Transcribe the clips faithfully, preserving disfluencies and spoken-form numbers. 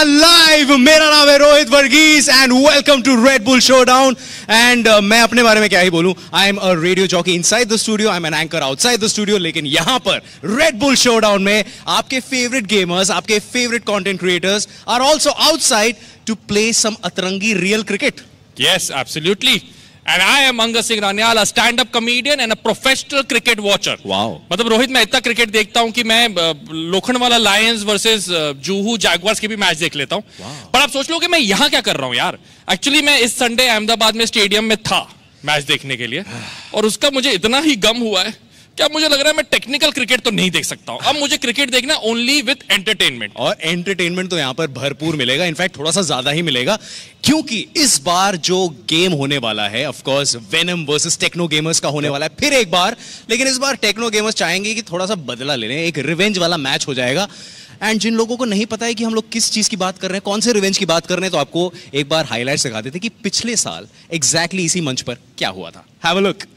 Live. मेरा नाम है Rohit Varghese and welcome to Red Bull showdown. And मैं अपने बारे में क्या ही बोलूं, I am a radio jockey inside the studio, I am an anchor outside the studio. लेकिन यहां पर रेड बुल शोडाउन में आपके फेवरेट गेमर्स, आपके favourite content creators are also outside to play some अतरंगी real cricket. Yes, absolutely. And I am Angas Singh Ranial, a stand-up comedian and a professional cricket watcher. Wow. मतलब रोहित, मैं इतना cricket देखता हूँ कि मैं Lokhandwala lions versus Juhu jaguars के भी मैच देख लेता हूँ। wow. पर आप सोच लो कि मैं यहाँ क्या कर रहा हूँ यार। एक्चुअली मैं इस संडे अहमदाबाद में स्टेडियम में था मैच देखने के लिए, और उसका मुझे इतना ही गम हुआ है क्या मुझे लग रहा है मैं टेक्निकल क्रिकेट तो नहीं देख सकता हूं। अब मुझे क्रिकेट देखना ओनली विद एंटरटेनमेंट, और एंटरटेनमेंट तो यहां पर भरपूर मिलेगा, इनफैक्ट थोड़ा सा ज्यादा ही मिलेगा, क्योंकि इस बार जो गेम होने वाला है of course venom versus techno gamers का होने वाला है फिर एक बार। लेकिन इस बार टेक्नो गेमर्स चाहेंगे कि थोड़ा सा बदला ले लें, एक रिवेंज वाला मैच हो जाएगा। एंड जिन लोगों को नहीं पता है कि हम लोग किस चीज की बात कर रहे हैं, कौन से रिवेंज की बात कर रहे हैं, तो आपको एक बार हाईलाइट दिखा देते कि पिछले साल एग्जैक्टली इसी मंच पर क्या हुआ था। Have a look.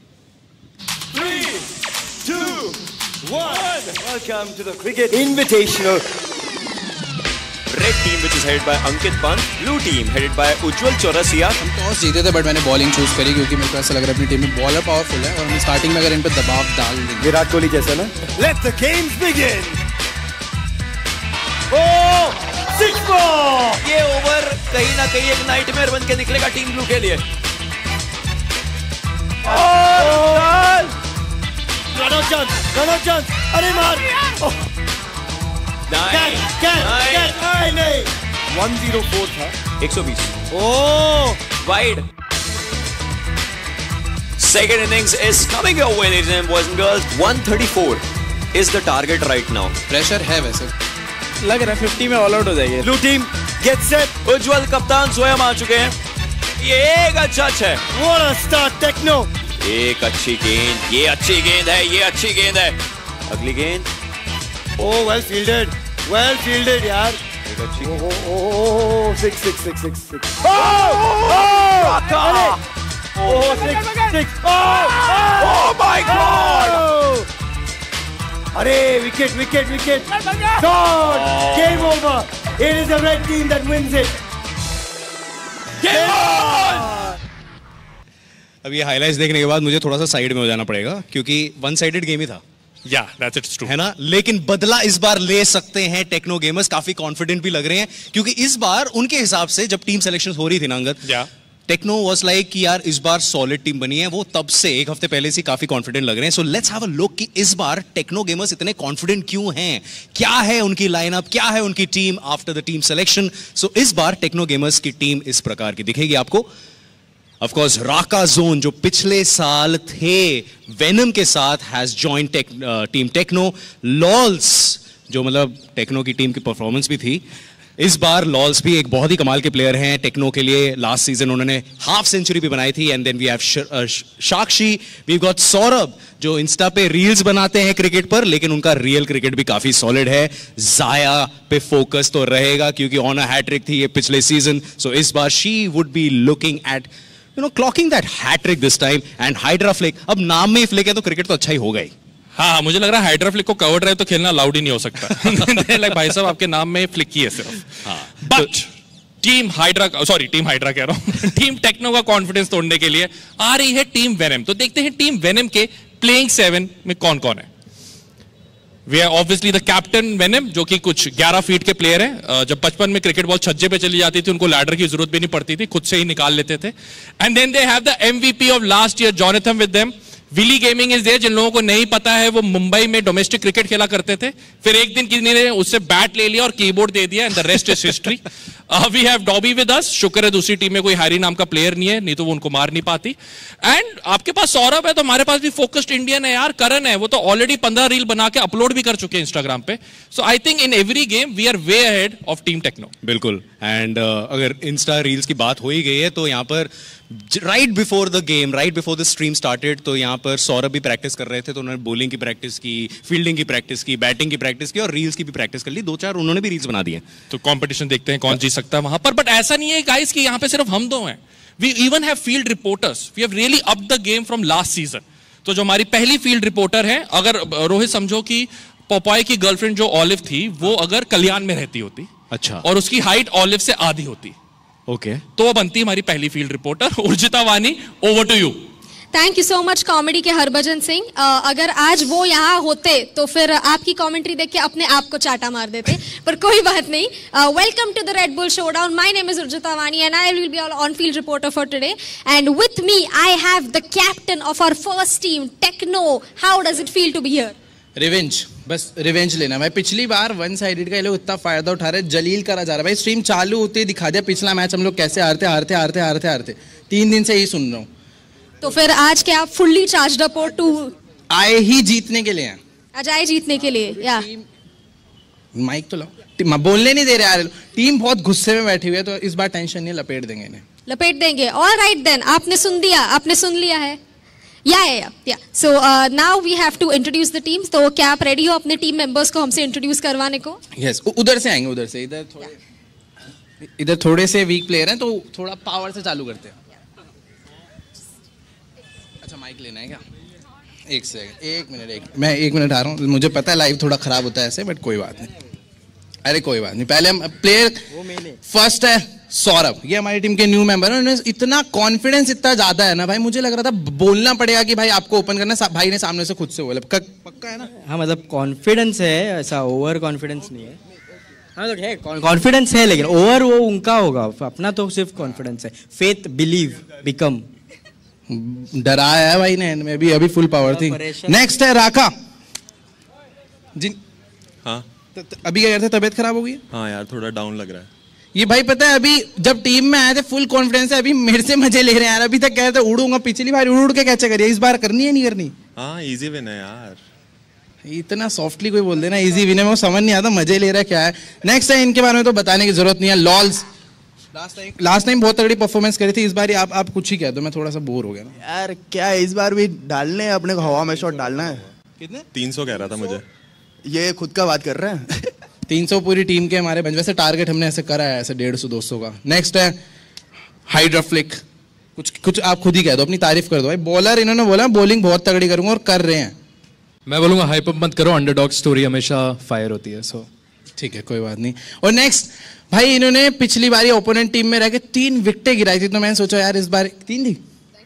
Two, one. Welcome to the Cricket Invitational. Red team, which is headed by Ankit Pant. Blue team, headed by Ujjwal Chaurasia. हम टॉस जीते थे, बट मैंने बॉलिंग चूज करी क्योंकि मेरे को ऐसा लग रहा है अपनी टीम में बॉलर पावरफुल है और हम स्टार्टिंग में अगर इन पे दबाव डाल देंगे, विराट कोहली जैसा ना। Let the games begin. Oh, six four. ये ओवर कहीं ना कहीं एक नाइटमेयर बन के निकलेगा टीम ब्लू के लिए। और run out chance, run out chance, अरे मार। कैच, कैच, कैच, नहीं। one oh four था, एक सौ बीस। Oh, wide. Second innings is coming your way, ladies and boys and girls. one thirty-four is the target right now. Pressure है वैसे, लग रहा है फिफ्टी में ऑल आउट हो जाएगी। Blue team get set. Ujjwal कप्तान स्वयं आ चुके हैं। ये एक अच्छा है। What a start, techno. एक अच्छी गेंद, ये अच्छी गेंद है, ये अच्छी गेंद है। अगली गेंद। Oh, well fielded, well fielded यार। एक अच्छी। Oh oh oh, six six six six six. Oh oh, oh six six. Oh my god. अरे wicket wicket wicket. God, game over. It is the red team that wins it. Game on. अब ये highlights देखने के बाद मुझे थोड़ा सा side में हो जाना पड़ेगा, क्योंकि वन साइडेड गेम ही था। या दैट्स इट्स ट्रू, है ना। लेकिन बदला इस बार ले सकते हैं टेक्नो गेमर्स, काफी कॉन्फिडेंट भी लग रहे हैं, क्योंकि इस बार उनके हिसाब से जब टीम सिलेक्शन हो रही थी ना अंगद, या टेक्नो वाज लाइक कि यार इस बार सॉलिड टीम बनी है, वो तब से एक हफ्ते पहले से काफी कॉन्फिडेंट लग रहे हैं। So let's have a look कि इस बार टेक्नो गेमर्स इतने कॉन्फिडेंट क्यों हैं, क्या है उनकी लाइनअप, क्या है उनकी team after the team selection. So इस बार टेक्नो गेमर्स की टीम इस प्रकार की दिखेगी आपको। ऑफ कोर्स राका जोन जो पिछले साल थे वेनम के साथ has join team techno. Lols जो मतलब टेक्नो की टीम की परफॉर्मेंस भी थी, इस बार लॉल्स भी एक बहुत ही कमाल के प्लेयर हैं टेक्नो के लिए। लास्ट सीजन उन्होंने हाफ सेंचुरी भी बनाई थी। And then we have Sakshi, we got Saurabh जो इंस्टा पे रील्स बनाते हैं क्रिकेट पर, लेकिन उनका रियल क्रिकेट भी काफी सॉलिड है। जाया पे फोकस तो रहेगा क्योंकि ऑन अ हैट्रिक थी ये पिछले सीजन। सो इस बार she would be looking at you know clocking that hattrick this time. And hydra flick, अब नाम में ही फ्लिक है तो क्रिकेट तो अच्छा ही होगा ही। हाँ, मुझे लग रहा है हाइड्रा फ्लिक को कवर ड्राइव तो खेलना अलाउड ही नहीं हो सकता। लाइक भाई साहब आपके नाम में फ्लिक ही है सिर्फ। हाँ, but team hydra, sorry team hydra कह रहा हूँ टीम टेक्नो का कॉन्फिडेंस तोड़ने के लिए आ रही है टीम वेनम। तो देखते हैं टीम वेनम के प्लेइंग सेवन में कौन कौन है। We are obviously the captain venom, जो कि कुछ ग्यारह फीट के प्लेयर हैं। जब बचपन में क्रिकेट बॉल छज्जे पे चली जाती थी उनको लैडर की जरूरत भी नहीं पड़ती थी, खुद से ही निकाल लेते थे। And then they have the MVP of last year Jonathan with them. Willy gaming is there, जिन लोगों को नहीं पता है वो मुंबई में डोमेस्टिक क्रिकेट खेला करते थे, फिर एक दिन किसी ने उससे बैट ले लिया और कीबोर्ड दे दिया, and the rest is history. We have Dobby with us, शुक्र है दूसरी टीम में कोई हैरी नाम का प्लेयर नहीं है, नहीं तो वो उनको मार नहीं पाती। एंड आपके पास सौरभ है, तो हमारे पास भी फोकस्ड इंडियन है यार, करण है, वो तो ऑलरेडी पंद्रह रील बना के अपलोड भी कर चुके हैं इंस्टाग्राम पे। So I think in every game we are way ahead of team techno. बिल्कुल। एंड uh, अगर इंस्टा रील्स की बात हो ही गई है तो यहाँ पर right before the game, right before the stream started, तो यहाँ पर सौरभ भी प्रैक्टिस कर रहे थे, तो उन्होंने बॉलिंग की प्रैक्टिस की, फील्डिंग की प्रैक्टिस की, बैटिंग की प्रैक्टिस की और रील्स की भी प्रैक्टिस कर ली। दो चार उन्होंने भी रील्स बना दिए। तो कंपटीशन देखते हैं कौन जीत सकता है वहां पर। बट ऐसा नहीं है गाइस कि यहाँ पे सिर्फ हम दो हैं, we even have field reporters, we have really up the game from last season. तो जो हमारी पहली फील्ड रिपोर्टर है, अगर रोहित समझो कि पोपाई की गर्लफ्रेंड जो ऑलिव थी वो अगर कल्याण में रहती होती, अच्छा। और उसकी हाइट ऑलिव से आधी होती। ओके। तो वो बनती हमारी पहली field reporter Urjita Wani. Over to you. Thank you so much comedy के हरभजन सिंह। uh, अगर आज वो यहाँ होते तो फिर आपकी कमेंट्री देख के अपने आप को चाटा मार देते, पर कोई बात नहीं। Welcome to the Red Bull showdown. My name is Urjita Wani and I will be on field reporter for today and with me I have the captain of our first team techno. How does it feel to be here? Revenge, बस revenge लेना भाई। पिछली बार one sided का ये लोग इतना फायदा उठा रहे, जलील करा जा रहा है भाई। स्ट्रीम चालू होते ही दिखा दिया पिछला मैच हम लोग कैसे हारते हारते हारते हारते हारते। तीन दिन से यही सुन रहा हूँ। तो फिर आज क्या आप फुल्ली चार्ज्ड अप टू? आए ही जीतने के लिए हैं। आज आए जीतने के लिए। या माइक तो लाओ, बोलने नहीं दे रहे यार। टीम बहुत गुस्से में बैठी हुई है, तो इस बार टेंशन नहीं, लपेट देंगे इन्हें। लपेट देंगे। ऑल राइट देन, आपने सुन दिया, आपने सुन लिया है। या या या so now we have to introduce the teams. तो क्या आप रेडी हो अपने टीम मेंबर्स को हमसे इंट्रोड्यूस करवाने को? यस yes, उधर से आएंगे, उधर से। इधर थोड़े इधर थोड़े से वीक प्लेयर हैं, तो थोड़ा पावर से चालू करते हैं। अच्छा माइक लेना है क्या? एक सेकंड, एक मिनट, एक मैं एक मिनट आ रहा हूँ। मुझे पता है लाइव थोड़ा खराब होता है ऐसे, बट कोई बात नहीं। अरे कोई बात नहीं। पहले हम प्लेयर फर्स्ट है सौरभ, ये हमारी टीम के न्यू मेंबर हैं। इतना कॉन्फिडेंस इतना ज्यादा है ना भाई, मुझे लग रहा था बोलना पड़ेगा कि भाई आपको ओपन करना। भाई ने सामने से खुद से बोला। पक्का है ना? हाँ मतलब कॉन्फिडेंस है, ऐसा ओवर कॉन्फिडेंस नहीं है। हाँ तो है, कॉन्फिडेंस है, लेकिन ओवर वो उनका होगा, अपना तो सिर्फ कॉन्फिडेंस है। Faith, believe, become. डराया है भाई ने, मैं भी अभी फुल पावर थी। नेक्स्ट है राका जी। हाँ तो, तो अभी क्या करते, तबीयत खराब हो गई? हाँ यार थोड़ा डाउन लग रहा है ये भाई। पता है अभी जब टीम में आए थे फुल कॉन्फिडेंस है, अभी मेरे से मजे ले रहे हैं यार। अभी तक कह रहे थे उड़ूंगा, पिछली बार उड़ उड़ के कैसे करिए, इस बार करनी है नहीं करनी? हाँ इजी विन है यार। इतना सॉफ्टली कोई बोल देना इजी विन है, वो समझ नहीं आता मजे ले रहा है क्या है। नेक्स्ट है, इनके बारे में तो बताने की जरूरत नहीं है। Lols last time last time बहुत तगड़ी परफॉर्मेंस करी थी। इस बार आप आप कुछ ही कह दो, मैं थोड़ा सा बोर हो गया ना यार। क्या है, इस बार भी डालने हैं अपने को, हवा में शॉट डालना है। कितने? तीन सौ कह रहा था मुझे। ये खुद का बात कर रहे हैं। तीन सौ पूरी टीम के हमारे बंच। वैसे टारगेट हमने ऐसे करा है ऐसे डेढ़ सौ दो सौ का। नेक्स्ट है हाइड्रा फ्लिक। कुछ कुछ आप खुद ही कह दो, अपनी तारीफ कर दो भाई। बॉलर इन्होंने बोला बॉलिंग बहुत तगड़ी करूंगा, और कर रहे हैं। मैं बोलूंगा हाइप अप मत करो, अंडरडॉग स्टोरी हमेशा फायर होती है। सो ठीक है कोई बात नहीं। और नेक्स्ट भाई, इन्होंने पिछली बार ओपोनेंट टीम में रह के तीन विकेटें गिराई थी, तो मैंने सोचा यार इस बार तीन थी,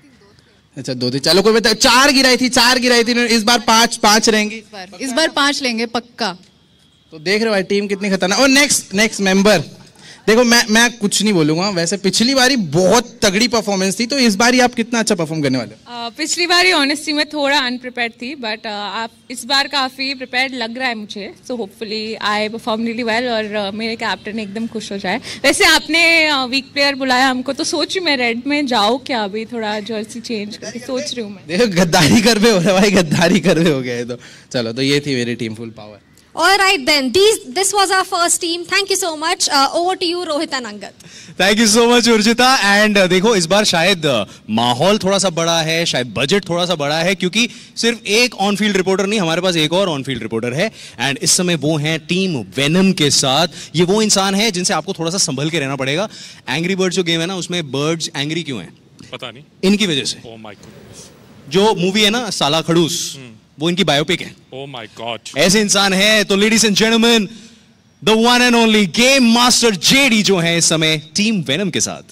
अच्छा दो थी, चलो कोई बता, चार गिराई थी, चार गिराई थी इस बार पांच पांच रहेंगी। इस बार, इस बार पांच लेंगे पक्का। तो देख रहे हो भाई टीम कितनी खतरनाक। और नेक्स्ट नेक्स्ट मेंबर देखो, मैं मैं कुछ नहीं बोलूंगा। वैसे पिछली बारी बहुत तगड़ी परफॉर्मेंस थी, तो इस बार आप कितना अच्छा परफॉर्म करने वाले हो? uh, पिछली बारी ऑनेस्टली मैं थोड़ा अनप्रिपेयर्ड थी, बट uh, आप इस बार काफी प्रिपेयर्ड लग रहा है मुझे। So hopefully I perform really well और uh, मेरे कैप्टन एकदम खुश हो जाए। वैसे आपने वीक uh, प्लेयर बुलाया हमको, तो सोच मैं रेड में जाऊँ क्या? अभी थोड़ा जर्सी चेंज करके सोच रही हूँ मैं। देखो गद्दारी कर रहे हो रहा भाई, गद्दारी कर रहे हो गए। तो चलो, तो ये थी मेरी team full power. All right then, these this was our first team. Thank you so much. Uh, over to you, Rohit and Angad. Thank you so much Urjita. And देखो इस बार शायद uh, माहौल थोड़ा सा बड़ा है, शायद बजट थोड़ा सा बड़ा है, क्योंकि सिर्फ एक ऑन फील्ड रिपोर्टर नहीं, हमारे पास एक और ऑन फील्ड रिपोर्टर है। एंड इस समय वो हैं टीम वेनम के साथ। ये वो इंसान है जिनसे आपको थोड़ा सा संभल के रहना पड़ेगा। एंग्री बर्ड्स जो गेम है ना, उसमें बर्ड्स एंग्री क्यों हैं? पता नहीं, इनकी वजह से। Oh my god. जो मूवी है ना साला खड़ूस, वो इनकी बायोपिक है। ओह माय गॉड, ऐसे इंसान है। तो ladies and gentleman, the one and only game master JD जो है इस समय टीम वेनम के साथ।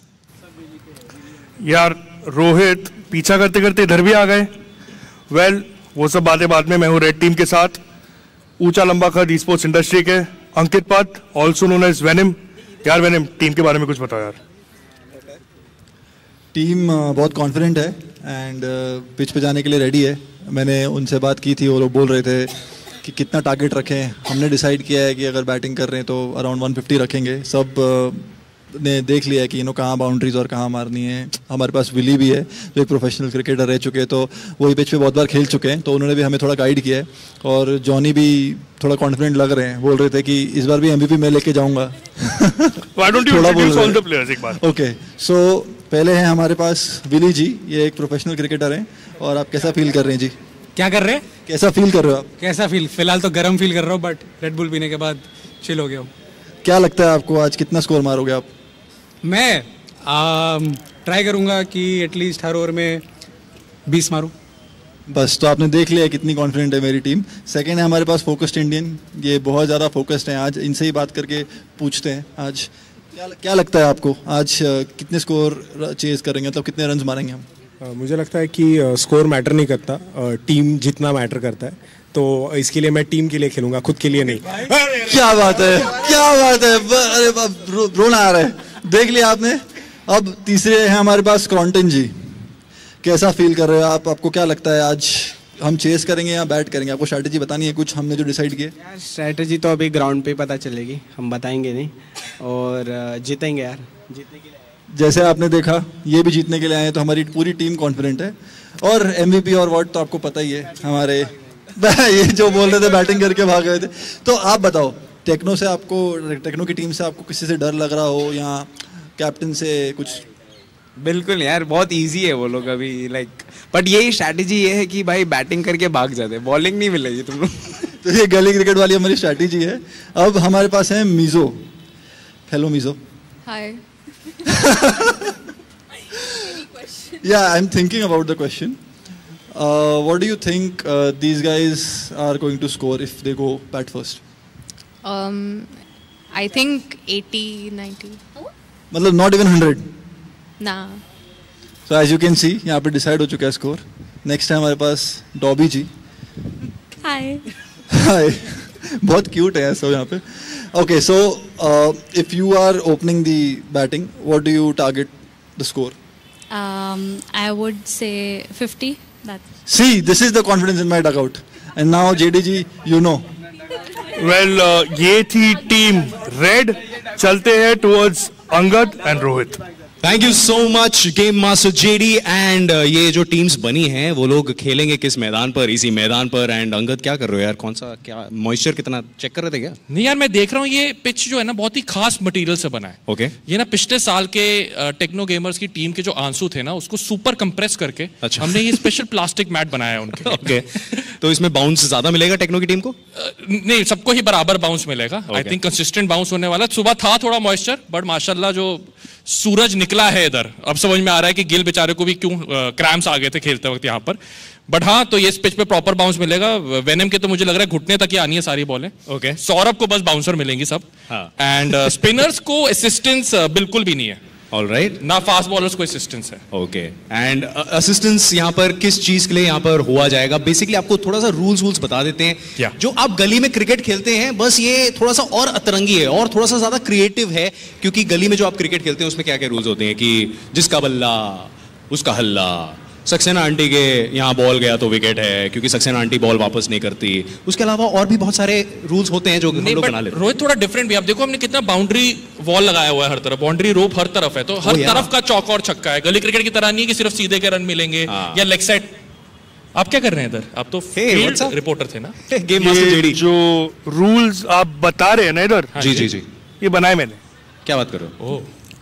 यार रोहित पीछा करते करते इधर भी आ गए। वेल well, वो सब बातें बाद में। मैं हूँ रेड टीम के साथ, ऊंचा लंबा कद ई स्पोर्ट्स इंडस्ट्री के Ankit Path, also known as venom. यार वेनम, टीम के बारे में कुछ बताओ यार। टीम बहुत कॉन्फिडेंट है एंड पिच पे जाने के लिए रेडी है। मैंने उनसे बात की थी, वो लोग बोल रहे थे कि कितना टारगेट रखें। हमने डिसाइड किया है कि अगर बैटिंग कर रहे हैं तो अराउंड वन फिफ्टी रखेंगे। सब ने देख लिया है कि यू नो कहाँ बाउंड्रीज और कहाँ मारनी है। हमारे पास विली भी है जो एक प्रोफेशनल क्रिकेटर रह चुके हैं, तो वही पिच पे बहुत बार खेल चुके हैं, तो उन्होंने भी हमें थोड़ा गाइड किया है। और जॉनी भी थोड़ा कॉन्फिडेंट लग रहे हैं, बोल रहे थे कि इस बार भी एमवीपी मैं लेके जाऊँगा। थोड़ा बोल ओके, सो पहले हैं हमारे पास विली जी, ये एक प्रोफेशनल क्रिकेटर हैं। और आप कैसा फील कर रहे हैं जी? क्या कर रहे हैं? कैसा फील कर रहे हो आप? कैसा फील? फिलहाल तो गर्म फील कर रहा हूँ, बट रेड बुल पीने के बाद चिल हो गया हूँ। क्या लगता है आपको आज कितना स्कोर मारोगे आप? मैं ट्राई करूँगा कि एटलीस्ट हर ओवर में बीस मारूँ। बस तो आपने देख लिया कितनी कॉन्फिडेंट है मेरी टीम। सेकंड है हमारे पास फोकस्ड इंडियन, ये बहुत ज़्यादा फोकस्ड हैं। आज इनसे ही बात करके पूछते हैं आज क्या क्या लगता है आपको आज कितने स्कोर चेज करेंगे, मतलब कितने रन मारेंगे हम? uh, मुझे लगता है कि स्कोर uh, मैटर नहीं करता, टीम uh, जितना मैटर करता है, तो इसके लिए मैं टीम के लिए खेलूंगा, खुद के लिए नहीं। क्या बात है, क्या बात है, अरे रो, रोना आ रहा है। देख लिया आपने। अब तीसरे हैं हमारे पास क्रॉन्टन जी, कैसा फील कर रहे हो आप? आपको क्या लगता है आज हम चेस करेंगे या बैट करेंगे? आपको स्ट्रैटेजी बतानी है कुछ हमने जो डिसाइड किया? यार स्ट्रैटेजी तो अभी ग्राउंड पे पता चलेगी, हम बताएंगे नहीं, और जीतेंगे यार, जीतने के लिए। जैसे आपने देखा ये भी जीतने के लिए आए, तो हमारी पूरी टीम कॉन्फिडेंट है। और एमवीपी और वॉट तो आपको पता ही है हमारे ये जो बोल रहे थे बैटिंग करके भाग गए थे। तो आप बताओ, टेक्नो से आपको, टेक्नो की टीम से आपको किसी से डर लग रहा हो या कैप्टन से कुछ? बिल्कुल यार, बहुत इजी है वो लोग अभी, लाइक बट यही स्ट्रैटेजी ये है कि भाई बैटिंग करके भाग जाते, बॉलिंग नहीं मिलेगी तुम लोग। तो ये गली क्रिकेट वाली हमारी स्ट्रैटेजी है। अब हमारे पास है Mizo. Hello Mizo. Hi. Yeah, I'm thinking about the question. Uh, what do you think uh, these guys are going to score if they go bat first? Um, I think eighty, ninety. मतलब not even one hundred? Nah. So as you can see, यहाँ पे decide हो चुका है score. Next है हमारे पास Dobby ji. Hi. Hi. बहुत cute है सब यहाँ पे। Okay, so uh, if you are opening the batting, what do you target the score? Um, I would say fifty. That. See, this is the confidence in my dugout. And now J D G, you know. Well, uh, ये थी team red. चलते हैं towards Angad and Rohit. Thank you so much game master JD. And ये जो teams बनी हैं वो लोग खेलेंगे किस मैदान पर? इसी मैदान पर। एंड अंगद क्या कर रहे हो यार? कौन सा, क्या मॉइस्चर कितना चेक कर रहे थे क्या? नहीं यार, मैं देख रहा हूँ ये पिच जो है ना बहुत ही खास मटेरियल से बना है। Okay okay. ये ना पिछले साल के टेक्नो गेमर्स की टीम के जो आंसू थे ना उसको सुपर कंप्रेस करके अच्छा। हमने ये स्पेशल प्लास्टिक मैट बनाया है उनके। Okay okay. तो इसमें बाउंस ज्यादा मिलेगा टेक्नो की टीम को? नहीं, सबको ही बराबर बाउंस मिलेगा। आई थिंक कंसिस्टेंट बाउंस होने वाला। सुबह था थोड़ा मॉइस्चर, बट माशाल्लाह जो सूरज निकला है इधर, अब समझ में आ रहा है कि गिल बेचारे को भी क्यों क्रैम्स आ गए थे खेलते वक्त यहाँ पर। बट हाँ, तो ये पिच पे प्रॉपर बाउंस मिलेगा। वेनम के तो मुझे लग रहा है घुटने तक ही आनी है सारी बॉलें। Okay okay. सौरभ को बस बाउंसर मिलेंगी सब। एंड स्पिनर्स को असिस्टेंस बिल्कुल भी नहीं है। All right right. ना फास्ट बॉलर्स को असिस्टेंस है। ओके एंड असिस्टेंस यहाँ पर किस चीज के लिए यहाँ पर हुआ जाएगा? बेसिकली आपको थोड़ा सा रूल्स वूल्स बता देते हैं। yeah. जो आप गली में क्रिकेट खेलते हैं, बस ये थोड़ा सा और अतरंगी है और थोड़ा सा ज्यादा क्रिएटिव है, क्योंकि गली में जो आप क्रिकेट खेलते हैं उसमें क्या क्या रूल्स होते हैं कि जिसका बल्ला उसका हल्ला, सक्सेना आंटी के यहाँ बॉल गया तो विकेट है, क्योंकि सक्सेना आंटी बॉल वापस नहीं करती। उसके अलावा और भी बहुत सारे रूल्स होते हैं जो हम लोग बना लेते हैं। रोहित थोड़ा डिफरेंट भी, आप देखो हमने कितना बाउंड्री वॉल लगाया हुआ है हर तरफ, बाउंड्री रोप हर तरफ है, तो हर तरफ का चौका और छक्का है। गली क्रिकेट की तरह नहीं है कि सिर्फ सीधे के रन मिलेंगे या लेग साइड। आप क्या कर रहे हैं इधर? आप तो फील्ड रिपोर्टर थे ना। गेम मास्टर जेडी, जो रूल्स आप बता रहे हैं ना इधर, जी जी जी, ये बनाए मैंने। क्या बात कर रहे हो?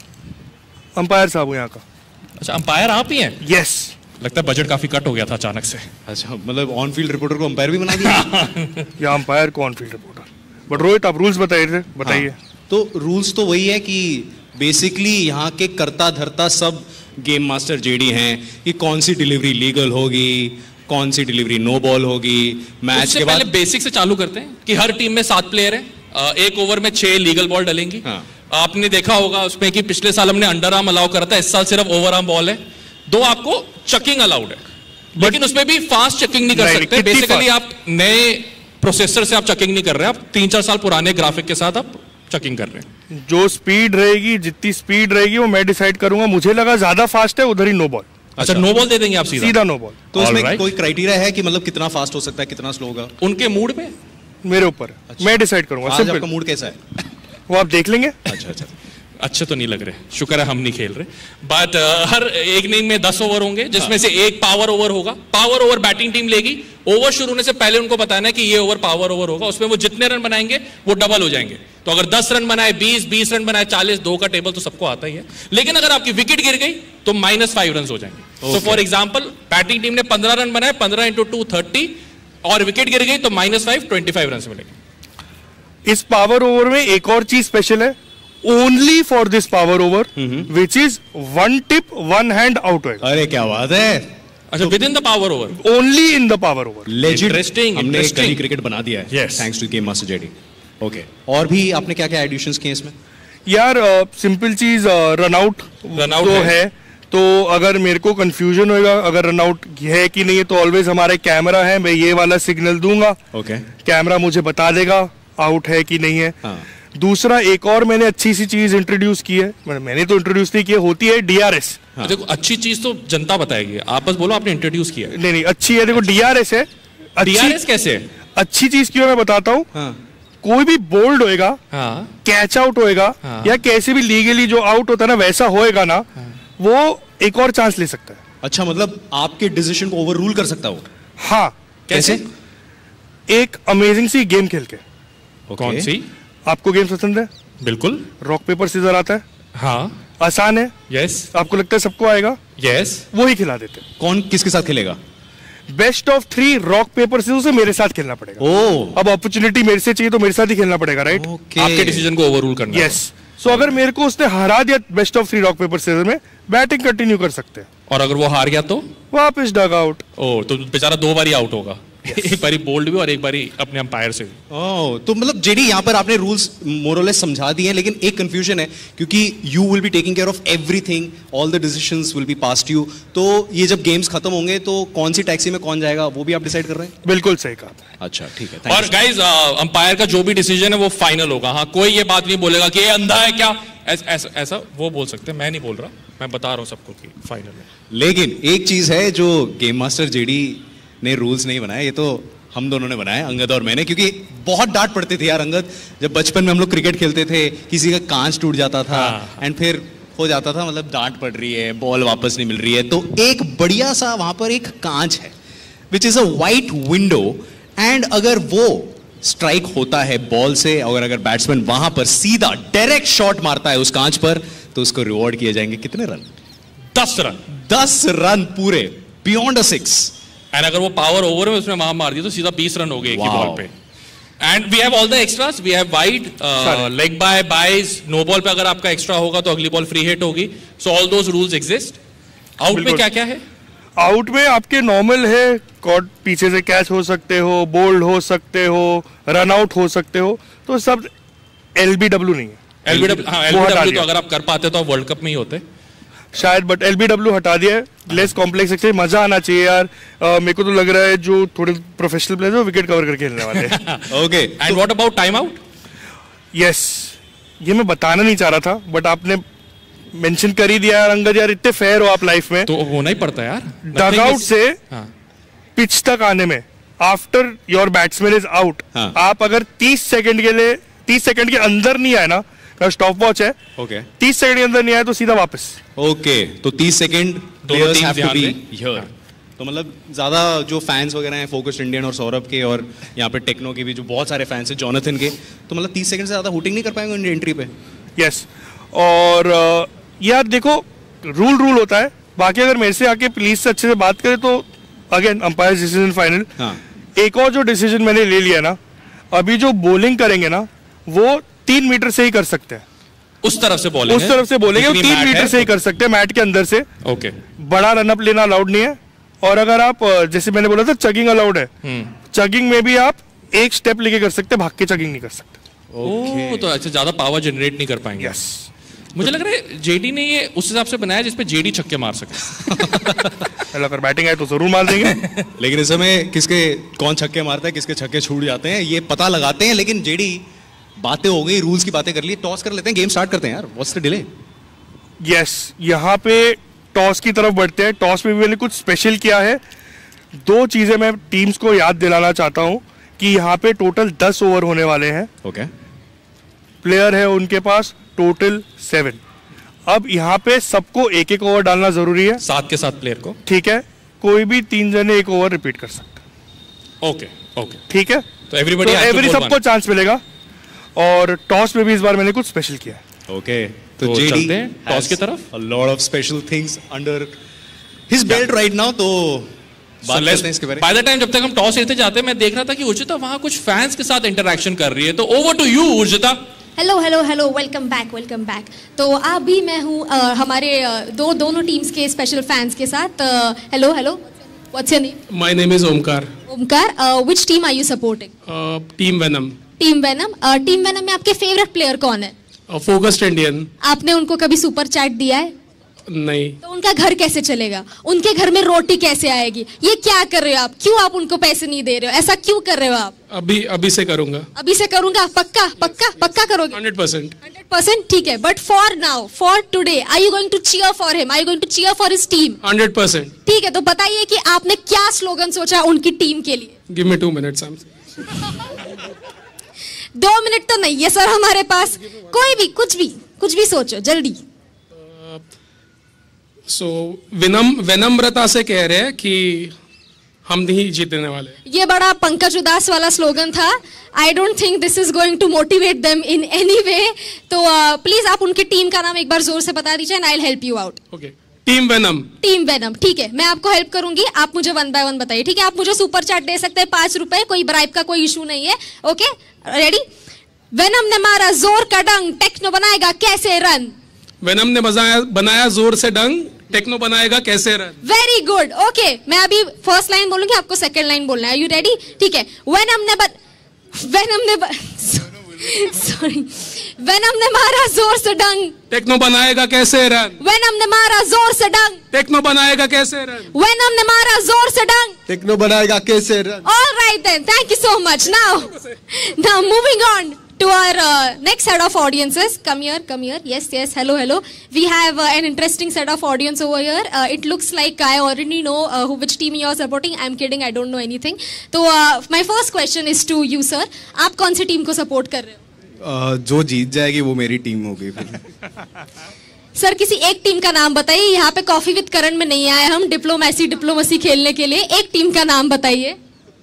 अंपायर साहब हूँ यहाँ का। अच्छा, अंपायर आप ही हैं? यस। लगता है बजट काफी कट हो गया था अचानक से। अच्छा, मतलब ऑन फील्ड रिपोर्टर को अंपायर भी बना दिया? या अंपायर को on field reporter. But Rohit, आप रूल्स बताइए थे, बताइए। हाँ, तो रूल्स तो वही है कि बेसिकली यहाँ के कर्ता धर्ता सब गेम मास्टर जेडी हैं कि कौन सी डिलीवरी लीगल होगी, कौन सी डिलीवरी नो बॉल होगी। मैच के बाद पहले बेसिक से चालू करते हैं कि हर टीम में सात प्लेयर हैं, एक ओवर में छह लीगल बॉल डलेंगी। हाँ। आपने देखा होगा उसमें कि पिछले साल हमने अंडर आर्म अलाउ करा था, इस साल सिर्फ ओवर आर्म बॉल है। दो आपको चकिंग अलाउड है, लेकिन उसमें भी फास्ट चकिंग नहीं कर नहीं, सकते। बेसिकली आप नए प्रोसेसर से आप चकिंग नहीं कर रहे, आप तीन चार साल पुराने ग्राफिक के साथ आप चकिंग कर रहे हैं। जो स्पीड रहेगी, जितनी स्पीड रहेगी वो मैं डिसाइड करूंगा। मुझे लगा ज्यादा फास्ट है, उधर ही नो बॉल। अच्छा, नो बॉल दे देंगे आप सीधा? सीधा नो बॉल। तो इसमें right. कोई क्राइटेरिया है कि मतलब कितना फास्ट हो सकता है, कितना स्लो होगा? उनके मूड पे, मेरे ऊपर। अच्छा। मैं डिसाइड करूंगा। आज आपका मूड कैसा है वो आप देख लेंगे। अच्छा अच्छा, अच्छे तो नहीं लग रहे, शुक्र है हम नहीं खेल रहे। बट uh, हर एक इनिंग में दस ओवर होंगे, जिसमें से एक पावर ओवर होगा। पावर ओवर बैटिंग टीम लेगी। ओवर शुरू होने से पहले उनको बताना है कि ये ओवर पावर ओवर होगा, उसमें वो जितने रन बनाएंगे वो डबल हो जाएंगे। तो अगर दस रन बनाए बीस, बीस रन बनाए चालीस, दो का टेबल तो सबको आता ही है। लेकिन अगर आपकी विकेट गिर गई तो माइनस फाइव रन हो जाएंगे। तो फॉर एग्जाम्पल, बैटिंग टीम ने पंद्रह रन बनाए, पंद्रह इंटू टू थर्टी, और विकेट गिर गई तो minus five, twenty five run मिलेंगे। इस पावर ओवर में एक और चीज स्पेशल है, only for this power over, which is one tip one hand out होएगा। अरे क्या बात है! अच्छा, within the power over, only in the power over. Legend हमने गली क्रिकेट बना दिया है, yes. Thanks to game master JD. Okay, और भी आपने क्या क्या एडिशंस किए इसमें? यार सिंपल चीज, रन आउट रन आउट तो है, है तो अगर मेरे को कंफ्यूजन होएगा अगर रन आउट है कि नहीं है तो ऑलवेज हमारे कैमरा है, मैं ये वाला सिग्नल दूंगा, ओके, कैमरा मुझे बता देगा आउट है कि नहीं है। हाँ. दूसरा एक और मैंने अच्छी सी चीज इंट्रोड्यूस की है, मैंने तो इंट्रोड्यूस नहीं की है, होती है डीआरएस। हाँ. देखो अच्छी चीज तो जनता बताएगी, आप बस बोलो आपने इंट्रोड्यूस किया है। नहीं नहीं अच्छी है, देखो डीआरएस है। डीआरएस कैसे है? अच्छी चीज क्यों मैं बताता हूँ। हाँ. कोई भी बोल्ड होएगा, हाँ. कैच आउट होएगा, हाँ. या कैसे भी लीगली जो आउट होता है ना वैसा होएगा ना, हाँ. वो एक और चांस ले सकता है। अच्छा, मतलब आपके डिसीजन को ओवर रूल कर सकता हो? हाँ। कैसे? एक अमेजिंग सी गेम खेल के। okay. कौन सी? आपको गेम पसंद है? बिल्कुल। रॉक पेपर सीजर आता है? हाँ। आसान है? यस। आपको लगता है सबको आएगा? यस। वो ही खिला देते। कौन किसके साथ खेलेगा? Best of three rock paper scissor से मेरे साथ खेलना पड़ेगा। ओह। अब अपॉर्चुनिटी मेरे से चाहिए तो मेरे साथ ही खेलना पड़ेगा, राइट? okay. आपके डिसीजन को ओवररूल करना है। यस। सो अगर मेरे को उसने हरा दिया best of three rock paper scissor में, बैटिंग कंटिन्यू कर सकते हैं। और अगर वो हार गया तो वापस डग आउट। ओ, तो बेचारा दो बारी आउट होगा। एक बारी बोल्ड भी और एक बारी अपने अंपायर से भी। ओह, तो मतलब जेडी यहाँ पर आपने रूल्स मोरलेस समझा दिए हैं, लेकिन एक कंफ्यूजन है क्योंकि you will be taking care of everything, all the decisions will be passed you. तो ये जब गेम्स खत्म होंगे तो कौन सी टैक्सी में कौन जाएगा वो भी आप डिसाइड कर रहे हैं? बिल्कुल सही कहा। अच्छा, ठीक है। और गाइज अंपायर का जो भी डिसीजन है वो फाइनल होगा। हाँ, कोई ये बात नहीं बोलेगा कि ये अंधा है क्या, ऐसा ऐसा ऐसा वो बोल सकते हैं, मैं नहीं बोल रहा, मैं बता रहा हूँ सबको कि फाइनल है। लेकिन एक चीज है जो गेम मास्टर जेडी ने रूल्स नहीं बनाए, ये तो हम दोनों ने बनाया, अंगद और मैंने, क्योंकि बहुत डांट पड़ती थी यार अंगद। जब बचपन में हम लोग क्रिकेट खेलते थे, किसी का कांच टूट जाता था एंड फिर हो जाता था, मतलब डांट पड़ रही है, बॉल वापस नहीं मिल रही है, तो एक बढ़िया सा वहां पर एक कांच है which is a white window, and अगर वो स्ट्राइक होता है बॉल से, और अगर बैट्समैन वहां पर सीधा डायरेक्ट शॉट मारता है उस कांच पर, तो उसको रिवॉर्ड किए जाएंगे कितने रन? दस रन। दस रन पूरे, बियॉन्ड अ सिक्स। एंड अगर वो पावर ओवर में उसमें वहां मार दिया तो सीधा बीस रन हो गए एक ही बॉल पे। And we have all the extras, we have wide, leg bye, byes, no ball पे अगर आपका एक्स्ट्रा होगा तो अगली बॉल फ्री हिट होगी। So all those rules exist. Out में क्या क्या है? आउट में आपके नॉर्मल है, कॉर्ड पीछे से कैच हो सकते हो, बोल्ड हो सकते हो, रन आउट हो सकते हो, तो सब एलबीडब्ल्यू नहीं है। एलबीडब्ल्यू, हाँ, एलबीडब्ल्यू तो अगर आप कर पाते तो आप वर्ल्ड कप में ही होते शायद, बट एलबीडब्ल्यू हटा दिया है। लेस कॉम्प्लेक्स एक्सरसाइज, मजा आना चाहिए यार। uh, मेरे को तो लग रहा है जो थोड़े प्रोफेशनल प्लेयर वो विकेट कवर करके खेलने वाले हैं। Okay, and what about time out? Yes, ये मैं बताना नहीं चाह रहा था बट आपने मेंशन कर ही दिया यार अंगद, यार इतने फेयर हो आप लाइफ में। तो होना ही पड़ता है यार। डग आउट से पिच तक आने में, after your batsman is out, आप अगर तीस सेकंड के लिए तीस सेकंड के अंदर नहीं आए ना, स्टॉप वॉच है, ओके, तीस सेकंड के अंदर नहीं आए तो सीधा वापस। ओके, तो तीस second players have to be here. तो मतलब ज्यादा जो फैंस वगैरह हैं फोकस्ड इंडियन और सौरभ के, और यहाँ पे टेक्नो के भी जो बहुत सारे फैंस हैं, जोनाथन के, तो मतलब तीस सेकंड से ज्यादा हुटिंग नहीं कर पाएंगे एंट्री पे। यस, और यार देखो रूल रूल होता है, बाकी अगर मेरे से आके प्लीज से अच्छे से बात करें तो अगेन अंपायर डिसीजन फाइनल। एक और जो डिसीजन मैंने ले लिया ना, अभी जो बॉलिंग करेंगे ना वो तीन मीटर से ही कर सकते हैं। उस तरफ से बॉलिंग उस तरफ से बोलेंगे, तीन मीटर से ही कर सकते हैं, मैट के अंदर से। ओके, बड़ा रनअप लेना अलाउड नहीं है। और अगर आप जैसे मैंने बोला था चगिंग अलाउड है, चगिंग में भी आप एक स्टेप लेके कर सकते हैं, भाग के चगिंग नहीं कर सकते। ओके, तो अच्छा ज्यादा पावर जनरेट नहीं कर पाएंगे। यस, मुझे लग रहा है जेडी ने ये उस हिसाब से बनाया जिसपे जेडी छक्के मार सके। अगर बैटिंग है तो जरूर मार देंगे। लेकिन इस समय किसके कौन छक्के मारता है, किसके छक्के छूट जाते हैं, ये पता लगाते हैं। लेकिन जेडी, बातें हो गई, रूल्स की बातें कर ली, टॉस कर लेते हैं, गेम स्टार्ट करते हैं यार, व्हाट्स द डिले? यस, यहाँ पे टॉस की तरफ बढ़ते हैं। टॉस में भी मैंने कुछ स्पेशल किया है। दो चीजें मैं टीम्स को याद दिलाना चाहता हूँ कि यहाँ पे टोटल दस ओवर होने वाले हैं। ओके, प्लेयर है उनके पास टोटल सेवन। अब यहाँ पे सबको एक एक ओवर डालना जरूरी है, सात के साथ प्लेयर को। ठीक है, कोई भी तीन जने एक ओवर रिपीट कर सकते। ओके ओके, ठीक है, तो एवरीबॉडी एवरी सबको चांस मिलेगा। और टॉस में भी इस बार मैंने कुछ स्पेशल किया है। ओके, तो, तो जेडी टॉस की तरफ, a lot of special things under his belt right now, तो बात करते हैं इसके बारे में। बाय द टाइम जब तक हम टॉस लेते जाते हैं, मैं देख रहा था कि उर्जिता वहां कुछ फैंस के साथ इंटरेक्शन कर रही है, तो over to you Urjita. Hello hello hello, welcome back welcome back. तो अभी मैं हूँ हमारे दो दोनों टीम्स के स्पेशल फैंस के साथ। Hello hello, What's your name? My name is Omkar. Omkar, uh, which team are you supporting? Uh, Team Venom. Team Venom. Uh, Team Venom में आपके फेवरेट प्लेयर कौन है? Uh, Focused Indian. आपने उनको कभी super chat दिया है? नहीं. तो उनका घर कैसे चलेगा? उनके घर में रोटी कैसे आएगी? ये क्या कर रहे हो आप? क्यों आप उनको पैसे नहीं दे रहे हो? ऐसा क्यों कर रहे हो आप? अभी अभी से करूंगा. अभी से करूंगा? पक्का पक्का पक्का करोगे? Hundred percent. हंड्रेड परसेंट ठीक है. But for now, for today, are you going to cheer for him? Are you going to cheer for his team? Hundred percent. ठीक है, तो बताइए कि आपने क्या स्लोगन सोचा उनकी टीम के लिए? Give me two minutes. दो मिनट तो नहीं है सर हमारे पास. कोई भी कुछ भी कुछ भी सोचो जल्दी. सो विनम विनम्रता से कह रहे हैं कि हम नहीं जीतने वाले. ये बड़ा पंकज उदास वाला स्लोगन था. I don't think this is going to motivate them in any way. तो प्लीज uh, आप उनकी टीम का नाम एक बार जोर से बता दीजिए and I will help you out. Okay. Team venom. Team venom. ठीक है, मैं आपको हेल्प करूंगी. आप मुझे वन बाय वन बताइए. ठीक है, आप मुझे सुपर चैट दे सकते हैं पांच रुपए. कोई ब्राइब का कोई इशू नहीं है. Okay, ready? वेनम ने मारा जोर का डंग, टेक्नो बनाएगा कैसे रन? वेनम ने बनाया बनाया जोर से डंग, टेक्नो बनाएगा कैसे रन? Very good. ओके, मैं अभी फर्स्ट लाइन बोलूंगी, आपको सेकंड लाइन बोलना है. You ready? ठीक है. वेनम ने वेनम ने सॉरी वेनम ने मारा जोर से डंग, टेक्नो बनाएगा कैसे रन? वेनम ने मारा जोर से डंग, टेक्नो बनाएगा कैसे रन? वेनम ने मारा जोर से डंग, टेक्नो बनाएगा कैसे रन? All right then, thank you so much. Now, now moving on to our uh, next set of audiences. Come here, come here. Yes, yes. Hello, hello. We have uh, an interesting set of audience over here. Uh, it looks like I already know uh, who, which team you are supporting. I'm kidding. I don't know anything. So uh, my first question is to you, sir. आप कौन सी team को support कर रहे हो? uh, जो जीत जाएगी वो मेरी टीम होगी फिर. सर किसी एक टीम का नाम बताइए. यहाँ पे कॉफी विद करण में नहीं आए हम डिप्लोमेसी डिप्लोमेसी खेलने के लिए. एक टीम का नाम बताइए.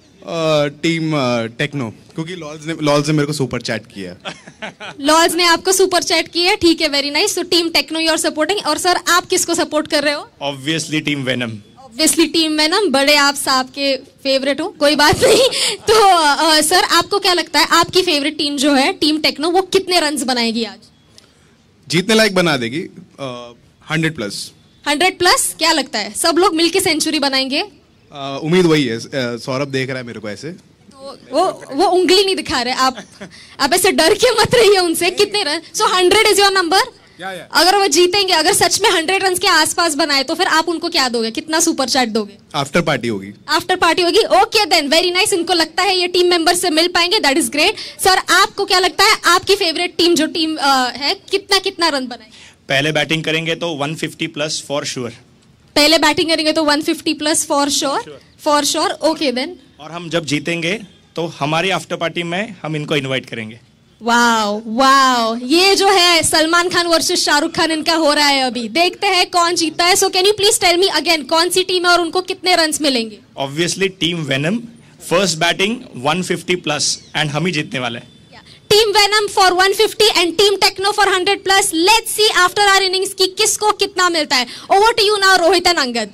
टीम टेक्नो, क्योंकि लॉल्स ने लॉल्स ने मेरे को सुपर चैट किया. लॉल्स ने आपको सुपर चैट किया. ठीक है, very nice. So team techno you are supporting. और सर आप किसको सपोर्ट कर रहे हो? Obviously team venom. Obviously team venom. बड़े आप साहब के फेवरेट हो, कोई बात नहीं. तो uh, सर आपको क्या लगता है आपकी फेवरेट टीम जो है टीम टेक्नो, वो कितने रन्स बनाएगी आज? जीतने लायक बना देगी. Hundred plus. हंड्रेड प्लस क्या लगता है? सब लोग मिलके सेंचुरी बनाएंगे? uh, उम्मीद वही है. uh, सौरभ देख रहा है मेरे को ऐसे. तो वो वो उंगली नहीं दिखा रहे आप. आप ऐसे डर के मत रहिए उनसे. कितने रन? So hundred is your number. अगर वो जीतेंगे, अगर सच में हंड्रेड रन के आसपास बनाए तो फिर आप उनको क्या दोगे? कितना सुपर चैट दोगे? आफ्टर पार्टी होगी. आफ्टर पार्टी होगी. Okay then, very nice. इनको लगता है ये टीम मेंबर से मिल पाएंगे. That is great. सर आपको क्या लगता है आपकी फेवरेट टीम जो टीम है कितना कितना रन बनाएगी? पहले बैटिंग करेंगे तो one fifty plus for sure. पहले बैटिंग करेंगे तो one fifty plus for sure. For sure. Okay then. और हम जब जीतेंगे तो हमारी आफ्टर पार्टी में हम इनको इनवाइट करेंगे. वाओ वाओ, ये जो है सलमान खान वर्सेस शाहरुख खान इनका हो रहा है अभी. देखते हैं कौन जीतता है. So can you please tell me again कौन सी टीम है और उनको कितने रन्स मिलेंगे? Obviously team venom. First batting one fifty plus and हम ही जीतने वाले हैं. Team venom for one fifty and team techno for hundred plus. Let's see after our innings की किसको कितना मिलता है. Over to you now Rohit and Angad.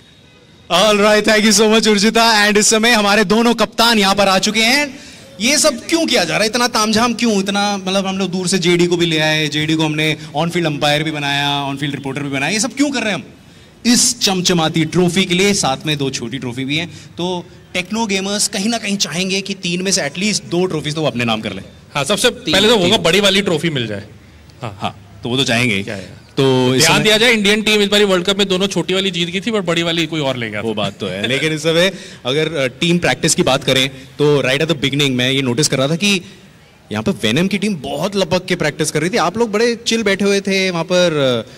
All right, thank you so much Urjita. And इस समय हमारे दोनों कप्तान यहाँ पर आ चुके हैं. ये सब क्यों किया जा रहा है? इतना तामझाम क्यों? इतना मतलब हम लोग दूर से जेडी को भी ले आए, जेडी को हमने ऑन फील्ड अंपायर भी बनाया, ऑन फील्ड रिपोर्टर भी बनाया. ये सब क्यों कर रहे हैं हम? इस चमचमाती ट्रॉफी के लिए. साथ में दो छोटी ट्रॉफी भी हैं. तो टेक्नो गेमर्स कहीं ना कहीं चाहेंगे कि तीन में से एटलीस्ट दो ट्रॉफीज तो वो अपने नाम कर लें. हाँ, सबसे पहले तो होगा बड़ी वाली ट्रॉफी मिल जाए. हाँ हाँ, तो वो तो चाहेंगे. क्या है? तो ध्यान दिया जाए, इंडियन टीम इस बार वर्ल्ड कप में दोनों छोटी वाली जीत गई थी, बट बड़ी वाली कोई और ले गया. वो बात तो है. लेकिन इस समय अगर टीम प्रैक्टिस की बात करें तो राइट एट द बिगिनिंग मैं ये नोटिस कर रहा था कि यहाँ पर वेनम की टीम बहुत लपक के प्रैक्टिस कर रही थी. आप लोग बड़े चिल बैठे हुए थे वहाँ पर,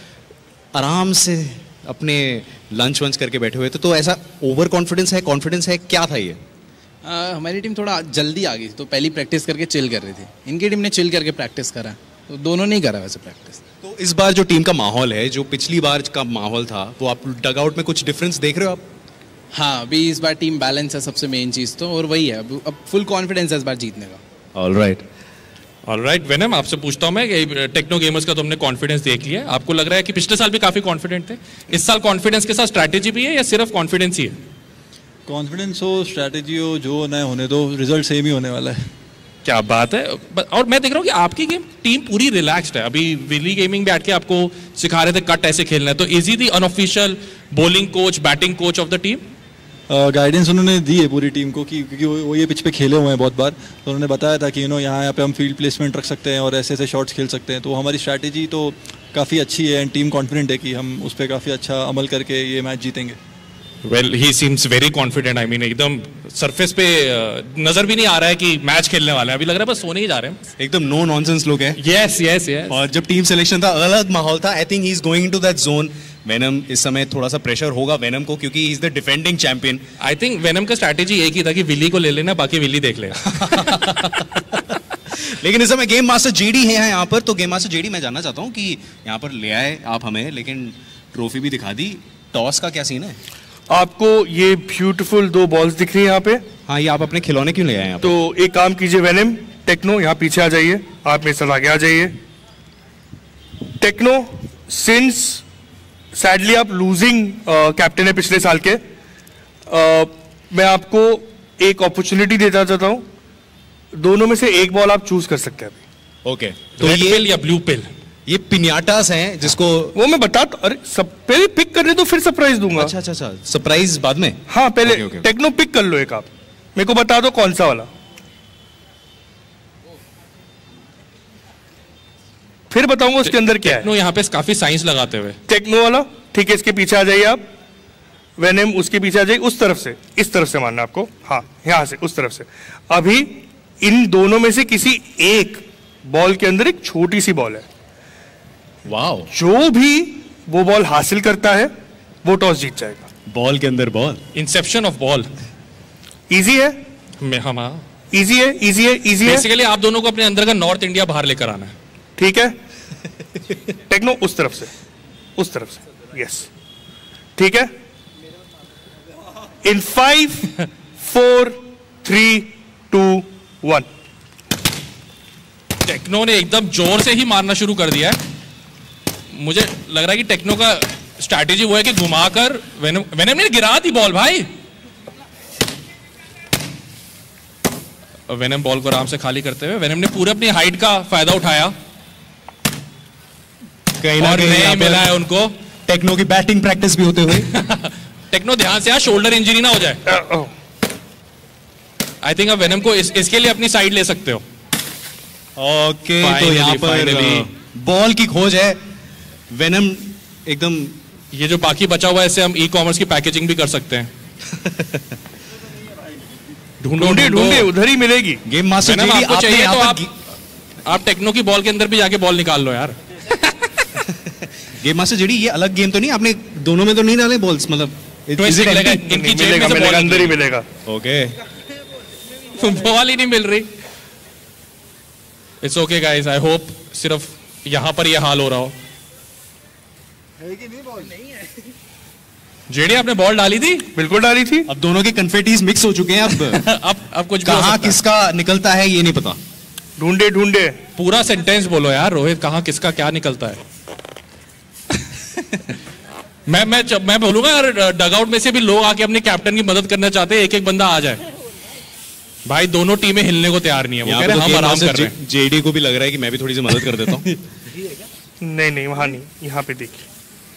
आराम से अपने लंच वंच करके बैठे हुए थे. तो ऐसा ओवर कॉन्फिडेंस है, कॉन्फिडेंस है, क्या था ये? Uh, हमारी टीम थोड़ा जल्दी आ गई थी तो पहली प्रैक्टिस करके चिल कर रही थी. इनकी टीम ने चिल करके प्रैक्टिस करा, तो दोनों नहीं करा वैसे प्रैक्टिस. तो इस बार जो टीम का माहौल है, जो पिछली बार का माहौल था, वो आप डगआउट में कुछ डिफरेंस देख रहे हो आप? हाँ, अभी इस बार टीम बैलेंस है सबसे मेन चीज़ तो, और वही है अब, अब फुल कॉन्फिडेंस है इस बार जीतने का. All right all right venom, आपसे पूछता हूँ मैं, टेक्नो गेमर्स का तो हमने कॉन्फिडेंस देख लिया. आपको लग रहा है कि पिछले साल भी काफी कॉन्फिडेंट थे, इस साल कॉन्फिडेंस के साथ स्ट्रैटेजी भी है या सिर्फ कॉन्फिडेंस ही है? कॉन्फिडेंस हो, स्ट्रैटेजी हो, जो नए होने दो, रिजल्ट सेम ही होने वाला है. क्या बात है. और मैं देख रहा हूँ कि आपकी गेम टीम पूरी रिलैक्स्ड है. अभी विली गेमिंग बैठ के आपको सिखा रहे थे कट ऐसे खेलना है. तो is he the unofficial bowling coach, batting coach of the team? Guidance उन्होंने दी है पूरी टीम को कि क्योंकि वो, वो ये पिच पे खेले हुए हैं बहुत बार, तो उन्होंने बताया था कि यू नो यहाँ यहाँ पे हम फील्ड प्लेसमेंट रख सकते हैं और ऐसे ऐसे शॉट्स खेल सकते हैं। तो हमारी स्ट्रैटेजी तो काफ़ी अच्छी है एंड टीम कॉन्फिडेंट है कि हम उस पर काफ़ी अच्छा अमल करके ये मैच जीतेंगे। Well he seems very confident. I mean एकदम सरफेस पे नजर भी नहीं आ रहा है कि मैच खेलने वाले हैं, अभी लग रहा है बस सोने ही जा रहे हैं। एकदम नो नॉनसेंस लोग हैं। Yes yes yes. और जब टीम सिलेक्शन था अलग माहौल था। I think he is going to that zone. Venom इस समय थोड़ा सा प्रेशर होगा वेनम को क्योंकि he is the defending champion. I think venom का स्ट्रैटेजी एक ही था कि विली को ले लेना, बाकी विली देख लेना। लेकिन इस समय गेम मास्टर जेडी है यहाँ पर, तो गेम मास्टर जेडी मैं जानना चाहता हूँ कि यहाँ पर ले आए आप हमें, लेकिन ट्रॉफी भी दिखा दी, टॉस का क्या सीन है? आपको ये ब्यूटीफुल दो बॉल्स दिख रही है यहाँ पे। हाँ, ये आप अपने खिलौने क्यों ले आए यहाँ पे? तो एक काम कीजिए वेनम, टेक्नो यहाँ पीछे आ जाइए, आप मेरे साथ आगे आ जाइए। टेक्नो, सिंस सैडली आप लूजिंग कैप्टन है पिछले साल के, uh, मैं आपको एक अपॉर्चुनिटी देता चाहता हूँ, दोनों में से एक बॉल आप चूज कर सकते हैं अभी। ओके, तो ये पिल या ब्लू पिल? ये पिन्याटास हैं जिसको वो मैं बता, अरे सब पहले पिक कर ले तो फिर सरप्राइज दूंगा। अच्छा अच्छा अच्छा, सरप्राइज बाद में? हाँ पहले okay, okay. टेक्नो पिक कर लो एक, आप मेरे को बता दो कौन सा वाला, फिर बताऊंगा उसके अंदर क्या है। टेक्नो यहाँ पे काफी साइंस लगाते हुए। टेक्नो वाला ठीक है, इसके पीछे आ जाइए आप। वेनम उसके पीछे आ जाइए, उस तरफ से, इस तरफ से मारना आपको, हाँ यहाँ से उस तरफ से। अभी इन दोनों में से किसी एक बॉल के अंदर एक छोटी सी बॉल है। वाओ। जो भी वो बॉल हासिल करता है वो टॉस जीत जाएगा। बॉल के अंदर ball, inception of ball. Easy है? हम इजी है, इजी है, इजी है। बेसिकली आप दोनों को अपने अंदर का नॉर्थ इंडिया बाहर लेकर आना है। ठीक है टेक्नो उस तरफ से, उस तरफ से, यस ठीक है। In five four three two one. Techno ने एकदम जोर से ही मारना शुरू कर दिया है। मुझे लग रहा है कि टेक्नो का स्ट्रैटेजी वो है कि घुमाकर वेनम वेनम ने गिरा दी बॉल भाई। वेनम बॉल को आराम से खाली करते हुए, वेनम ने पूरे अपनी हाइट का फायदा उठाया। कहीं ना कहीं मिला है उनको टेक्नो की बैटिंग प्रैक्टिस भी होते हुए। टेक्नो ध्यान से, शोल्डर इंजरी ना हो जाए। आई थिंक आप वेनम को इस, इसके लिए अपनी साइड ले सकते हो। ओके okay, तो यहाँ पर बॉल की खोज है। वेनम एकदम, ये जो बाकी बचा हुआ है इससे हम ई कॉमर्स की पैकेजिंग भी कर सकते हैं। ढूंढो ढूंढे, उधर ही मिलेगी। गेम मास्टर जेडी आपको चाहिए तो आप, गी... आप टेक्नो की बॉल के अंदर भी जाके बॉल निकाल लो यार। गेम मास्टर जेडी ये अलग गेम तो नहीं, आपने दोनों में तो नहीं डाले बॉल्स? मतलब इनकी जेब में से बॉल अंदर ही मिलेगा। ओके, बॉल ही नहीं मिल रही। It's okay guys, I hope सिर्फ यहां पर ये हाल हो रहा हो। है कि नहीं बॉल? नहीं है। जेडी आपने बॉल डाली थी? बिल्कुल डाली थी। अब दोनों के कन्फेटीज मिक्स हो चुके हैं। अब अब अब कुछ कहां किसका निकलता है ये नहीं पता। ढूंढे ढूंढे, पूरा सेंटेंस बोलो यार रोहित, कहां किसका क्या निकलता है। मैं मैं मैं बोलूंगा यार, डगआउट में से भी लोग आके अपने कैप्टन की मदद करना चाहते हैं, एक एक बंदा आ जाए। भाई दोनों टीमें हिलने को तैयार नहीं है, वो कह रहे हैं हम आराम कर रहे हैं। जेडी को भी लग रहा है कि मैं भी थोड़ी सी मदद कर देता हूँ। नहीं नहीं वहां नहीं, यहाँ पे देखिए।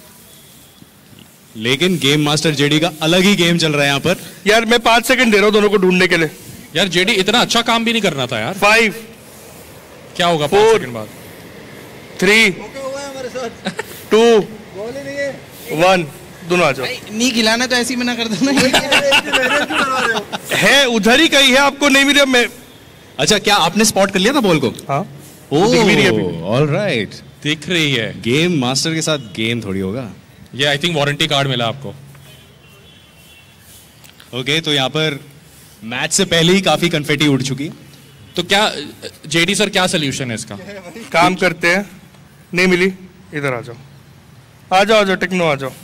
लेकिन गेम मास्टर जेडी का अलग ही गेम चल रहा है यहाँ पर। यार मैं पांच सेकंड दे रहा हूँ दोनों को ढूंढने के लिए। यार जेडी इतना अच्छा काम भी नहीं करना था यार। फाइव, क्या होगा पांच सेकंड बाद? थ्री, टू, वन, दोनों आ जाओ। नहीं खिलाना तो ऐसे ही मना कर दो ना। है उधर ही कहीं है, आपको नहीं मिला। मैं अच्छा, क्या आपने स्पॉट कर लिया था बॉल को? हाँ, ऑल राइट, दिख रही है। गेम मास्टर के साथ गेम थोड़ी होगा ये। आई थिंक वारंटी कार्ड मिला आपको। ओके okay, तो यहाँ पर मैच से पहले ही काफी कन्फेटी उड़ चुकी है। तो क्या जेडी सर क्या सोल्यूशन है इसका? काम करते हैं, नहीं मिली, इधर आ जाओ, आ जाओ, आ जाओ टेक्नो, आ जाओ।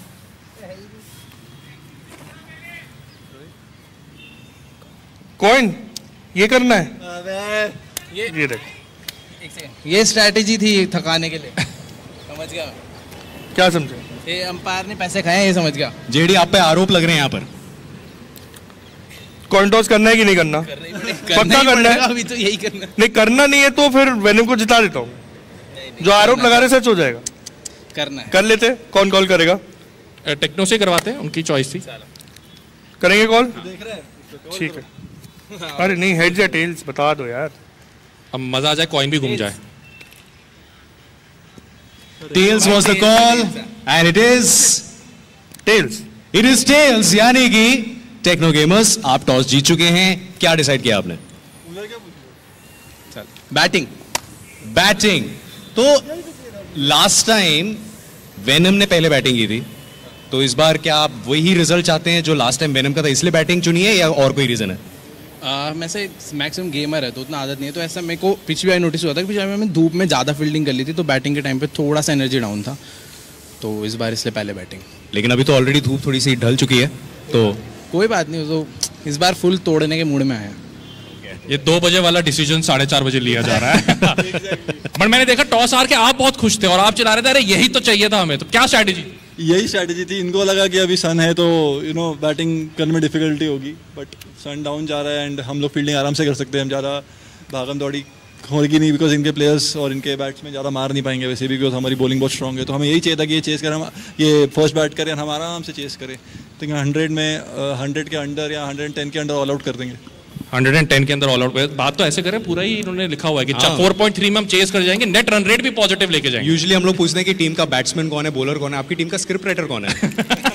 कॉइन ये करना है, ये ये देख, ये स्ट्रैटेजी थी थकाने के लिए। समझ गया? क्या समझे? ये अंपायर ने पैसे खाए, ये समझ गया? जेडी आप पे आरोप लग रहे हैं यहाँ पर। कॉइन टॉस करना है कि नहीं करना? पक्का करना है। अभी तो यही करना। नहीं करना नहीं है तो फिर वेनम को जिता देता हूँ। जो आरोप लगा रहे सच हो जाएगा। करना है। कर लेते। कौन कॉल करेगा? टेक्नो से करवाते हैं, उनकी चॉइस थी। करेंगे कॉल? ठीक है। अरे नहीं, हेड्स या टेल्स बता दो यार। अब मजा आ जाए, कॉइन भी घूम जाए। Tails was the call and it is tails. It is tails, यानी कि टेक्नो गेमर्स आप टॉस जीत चुके हैं। क्या डिसाइड किया आपने? बैटिंग। बैटिंग। तो लास्ट टाइम वेनम ने पहले बैटिंग की थी, तो इस बार क्या आप वही रिजल्ट चाहते हैं जो लास्ट टाइम वेनम का था, इसलिए बैटिंग चुनी है या और कोई रीजन है? uh, मैं से मैक्सिमम गेमर है तो उतना आदत नहीं है, तो ऐसा मेरे को पिछली बार नोटिस हुआ था कि पिछली बार मैं धूप में ज़्यादा फील्डिंग कर ली थी, तो बैटिंग के टाइम पे थोड़ा सा एनर्जी डाउन था, तो इस बार इसलिए पहले बैटिंग। लेकिन अभी तो ऑलरेडी धूप थोड़ी सी ढल चुकी है, तो कोई बात नहीं, तो इस बार फुल तोड़ने के मूड में आया। ये दो बजे वाला डिसीजन साढ़े चार बजे लिया जा रहा है। बट मैंने देखा टॉस हार के आप बहुत खुश थे और आप चिल्ला रहे थे अरे यही तो चाहिए था हमें, तो क्या स्ट्रैटेजी? यही स्ट्रैटेजी थी। इनको लगा कि अभी सन है तो यू नो बैटिंग करने में डिफिकल्टी होगी, बट सन डाउन जा रहा है एंड हम लोग फील्डिंग आराम से कर सकते हैं, हम ज़्यादा भागम दौड़ी होगी नहीं, बिकॉज इनके प्लेयर्स और इनके बैट्समैन ज़्यादा मार नहीं पाएंगे वैसे भी, बिकॉज हमारी बॉलिंग बहुत स्ट्रॉन्ग है। तो हमें यही चाहिए था कि ये चेस करें, हम ये फर्स्ट बैट करें, हम आराम से चेस करें, तो हंड्रेड में हंड्रेड के अंडर या हंड्रेड टेन के अंडर ऑल आउट कर देंगे। हंड्रेड टेन के अंदर ऑल आउट। बात तो ऐसे करें, पूरा ही इन्होंने लिखा हुआ है कि फोर पॉइंट थ्री में हम चेस कर जाएंगे, नेट रन रेट भी पॉजिटिव लेके जाएंगे। यूजुअली हम लोग पूछते हैं कि टीम का बैट्समैन कौन है, बॉलर कौन है, आपकी टीम का स्क्रिप्ट राइटर कौन है?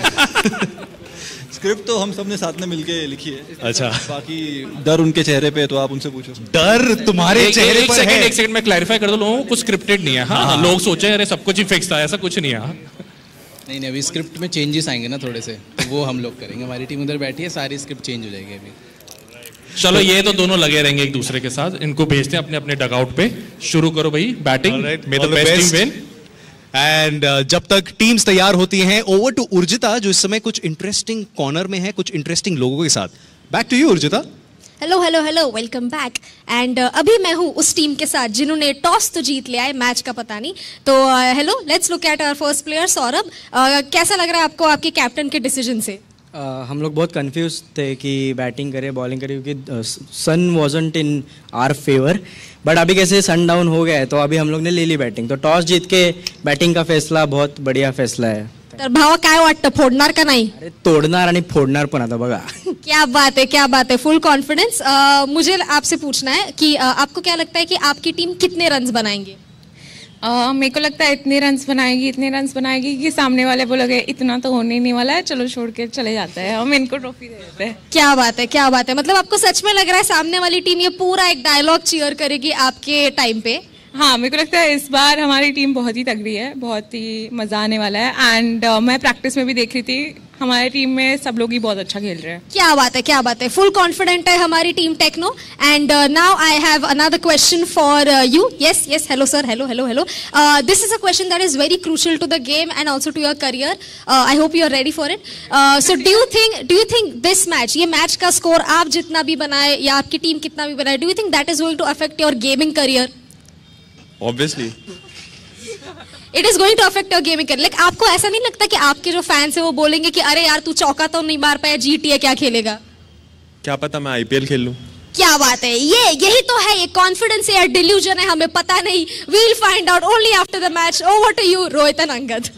स्क्रिप्ट तो हम सबने साथ में मिलके लिखी है। अच्छा, बाकी डर उनके चेहरे पे, तो आप उनसे पूछो। डर तुम्हारे चेहरे पर है? एक सेकंड में क्लैरिफाई कर दो, लोगों को कुछ स्क्रिप्टेड नहीं है। हाँ, लोग सोचे अरे सब कुछ ही फिक्स था, ऐसा कुछ नहीं है। नहीं नहीं, अभी स्क्रिप्ट में चेंजेस आएंगे ना थोड़े से, तो वो हम लोग करेंगे। हमारी टीम उधर बैठी है, सारी स्क्रिप्ट चेंज हो जाएगी अभी। चलो, ये तो दोनों लगे रहेंगे एक दूसरे के साथ, इनको भेजते हैं अपने अपने डगआउट पे। शुरू करो भाई batting, may the best team win. And जब तक टीम्स तैयार होती हैं, ओवर टू उर्जिता जो इस समय कुछ इंटरेस्टिंग कॉर्नर में है, कुछ इंटरेस्टिंग लोगों के साथ। Back to you Urjita. Hello hello hello, welcome back. And अभी मैं हूँ उस टीम के साथ जिन्होंने टॉस तो जीत लिया है, मैच का पता नहीं। तो hello, let's look at our first player Saurabh. कैसा लग रहा है आपको आपके कैप्टन के डिसीजन से? Uh, हम लोग बहुत कंफ्यूज थे कि बैटिंग करें बॉलिंग करें, क्योंकि sun wasn't in our favour, but अभी कैसे सन डाउन हो गया है तो अभी हम लोग ने ले ली बैटिंग, तो टॉस जीत के बैटिंग का फैसला बहुत बढ़िया फैसला है। तर भावा काय वाटतं, फोडणार का नाही? अरे तोडणार आणि फोडणार पण आता बघा। क्या बात है, क्या बात है, फुल कॉन्फिडेंस। मुझे आपसे पूछना है कि uh, आपको क्या लगता है कि आपकी टीम कितने रन्स बनाएंगे? Uh, मेरे को लगता है इतने रन्स बनाएगी इतने रन्स बनाएगी कि सामने वाले बोलोगे इतना तो होने ही नहीं वाला है, चलो छोड़ के चले जाते हैं, हम इनको ट्रॉफी दे देते हैं। क्या बात है, क्या बात है। मतलब आपको सच में लग रहा है सामने वाली टीम ये पूरा एक डायलॉग चीयर करेगी आपके टाइम पे? हाँ, मेरे को लगता है इस बार हमारी टीम बहुत ही तगड़ी है, बहुत ही मजा आने वाला है। एंड uh, मैं प्रैक्टिस में भी देख रही थी, हमारी टीम में सब लोग ही बहुत अच्छा खेल रहे हैं। क्या बात है, क्या बात है, फुल कॉन्फिडेंट है हमारी team Techno. And now I have another question for you. Yes yes, hello sir, hello hello hello. This is a question that is very crucial to the game and also to your career. I hope you are ready for it. So do you think do you think this match, ये match का score आप जितना भी बनाए या आपकी team कितना भी बनाए, do you think that is going to affect your gaming career? Obviously. It is going to affect your gaming career. Like आपको ऐसा नहीं लगता कि आपके जो फैंस है वो बोलेंगे कि अरे यार तू चौका तो नहीं मार पाया, जीटीए क्या खेलेगा? क्या पता मैं आईपीएल खेल लूं। क्या बात है, ये यही तो है, ये कॉन्फिडेंस है या डिल्यूजन है, हमें पता नहीं। We will find out only after the match. Over to you Rohit and Angad.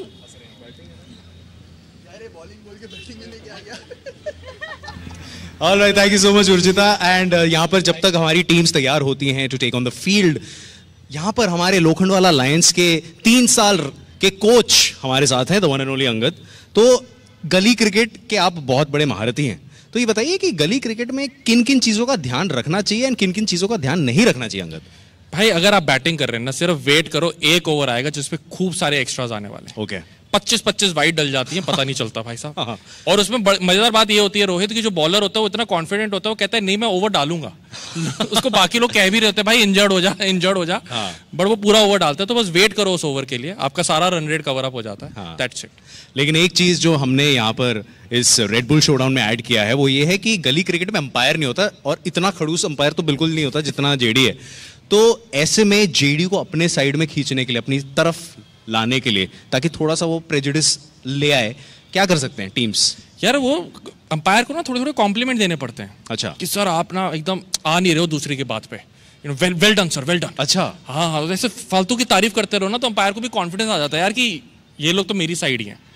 All right, thank you so much Urjita. And यहाँ पर जब तक हमारी टीम्स तैयार होती हैं to take on the field, यहाँ पर हमारे लोखंडवाला लायंस के तीन साल के कोच हमारे साथ हैं, the one and only Angad. तो गली क्रिकेट के आप बहुत बड़े महारथी हैं, तो ये बताइए कि गली क्रिकेट में किन किन चीज़ों का ध्यान रखना चाहिए और किन किन चीज़ों का ध्यान नहीं रखना चाहिए अंगद? भाई अगर आप बैटिंग कर रहे हैं ना, सिर्फ वेट करो, एक ओवर आएगा जिसपे खूब सारे एक्स्ट्राज आने वाले। ओके, पच्चीस पच्चीस वाइड डल जाती हैं, पता नहीं चलता भाई साहब। और उसमें मजेदार बात ये होती है रोहित की, जो बॉलर होता है वो इतना कॉन्फिडेंट होता है, वो कहता है नहीं मैं ओवर डालूंगा। उसको बाकी लोग कह भी रहे होते हैं भाई इंजर्ड हो जा इंजर्ड हो जा, बट वो पूरा ओवर डालता है। तो बस वेट करो उस ओवर के लिए, आपका सारा रन रेट कवर अप हो जाता है। That's it. लेकिन एक चीज जो हमने यहाँ पर इस रेड बुल शोडाउन में ऐड किया है वो ये है कि गली क्रिकेट में अंपायर नहीं होता, और इतना खड़ूस अंपायर तो बिल्कुल नहीं होता जितना जेडी है। तो ऐसे में जेडी को अपने साइड में खींचने के लिए, अपनी तरफ लाने के लिए, ताकि थोड़ा सा वो प्रेजुडिस ले आए, क्या कर सकते हैं टीम्स? यार वो अंपायर को ना थोड़े थोड़े कॉम्प्लीमेंट देने पड़ते हैं। अच्छा, कि सर आप ना एकदम आ नहीं रहे हो दूसरे की बात पे, you know well well done sir, well done. अच्छा, हाँ हाँ, ऐसे फालतू की तारीफ करते रहो ना तो अंपायर को भी कॉन्फिडेंस आ जाता है यार कि ये लोग तो मेरी साइड ही हैं।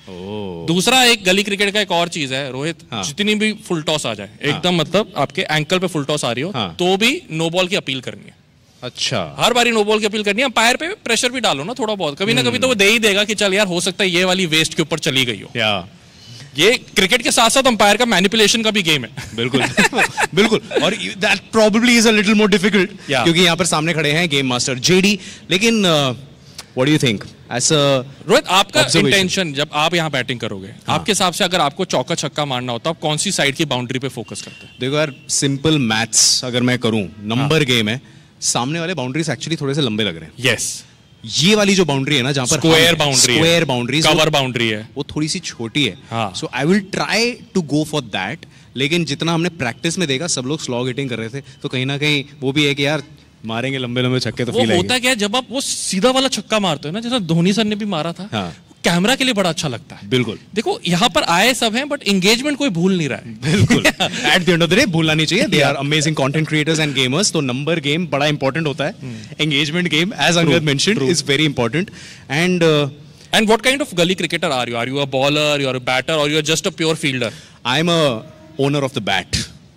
दूसरा एक गली क्रिकेट का एक और चीज है रोहित, जितनी भी फुल टॉस आ जाए एकदम मतलब आपके एंकल पे फुल टॉस आ रही हो तो भी नो बॉल की अपील करनी है। अच्छा, हर बारी नो बॉल की अपील करनी है। अंपायर पे प्रेशर भी डालो ना थोड़ा बहुत, कभी ना कभी तो वो दे ही देगा कि चल यार हो सकता है ये वाली वेस्ट के ऊपर चली गई हो। या ये क्रिकेट के साथ साथ अंपायर का मैनिपुलेशन का भी गेम है। बिल्कुल बिल्कुल, और that probably is a little more difficult क्योंकि यहाँ पर सामने खड़े हैं गेम मास्टर जेडी। लेकिन what do you think as a Rohit, आपका इंटेंशन जब आप यहाँ बैटिंग करोगे, आपके हिसाब से अगर आपको चौका छक्का मारना होता आप कौन सी साइड की बाउंड्री पे फोकस करते हैं? देखो यार, सिंपल मैथ्स अगर मैं करूं, नंबर गेम है, सामने वाले बाउंड्रीज एक्चुअली थोड़े से लंबे लग रहे हैं। यस, ये वाली जो बाउंड्री है ना, जहां पर square boundary square boundary cover boundary है, वो थोड़ी सी छोटी है। So I will try to go for that. लेकिन जितना हमने प्रैक्टिस में देखा, सब लोग स्लॉग हिटिंग कर रहे थे, तो कहीं ना कहीं वो भी है कि यार मारेंगे लंबे लंबे छक्के तो फील आएगा। होता क्या है जब आप वो सीधा वाला छक्का मारते हो ना, जैसा धोनी सर ने भी मारा था, हाँ। कैमरा के लिए बड़ा अच्छा लगता है। बिल्कुल, देखो यहाँ पर आए सब हैं बट एंगेजमेंट कोई भूल नहीं रहा है। बिल्कुल, at the end of the day भूलना नहीं चाहिए। They are amazing content creators and gamers. तो नंबर गेम बड़ा इंपॉर्टेंट होता है, engagement game as Angad mentioned is very important. And and what kind of gully cricketer are you? Are you a bowler, you are a batter, और you are just a pure fielder? I am a owner of the bat.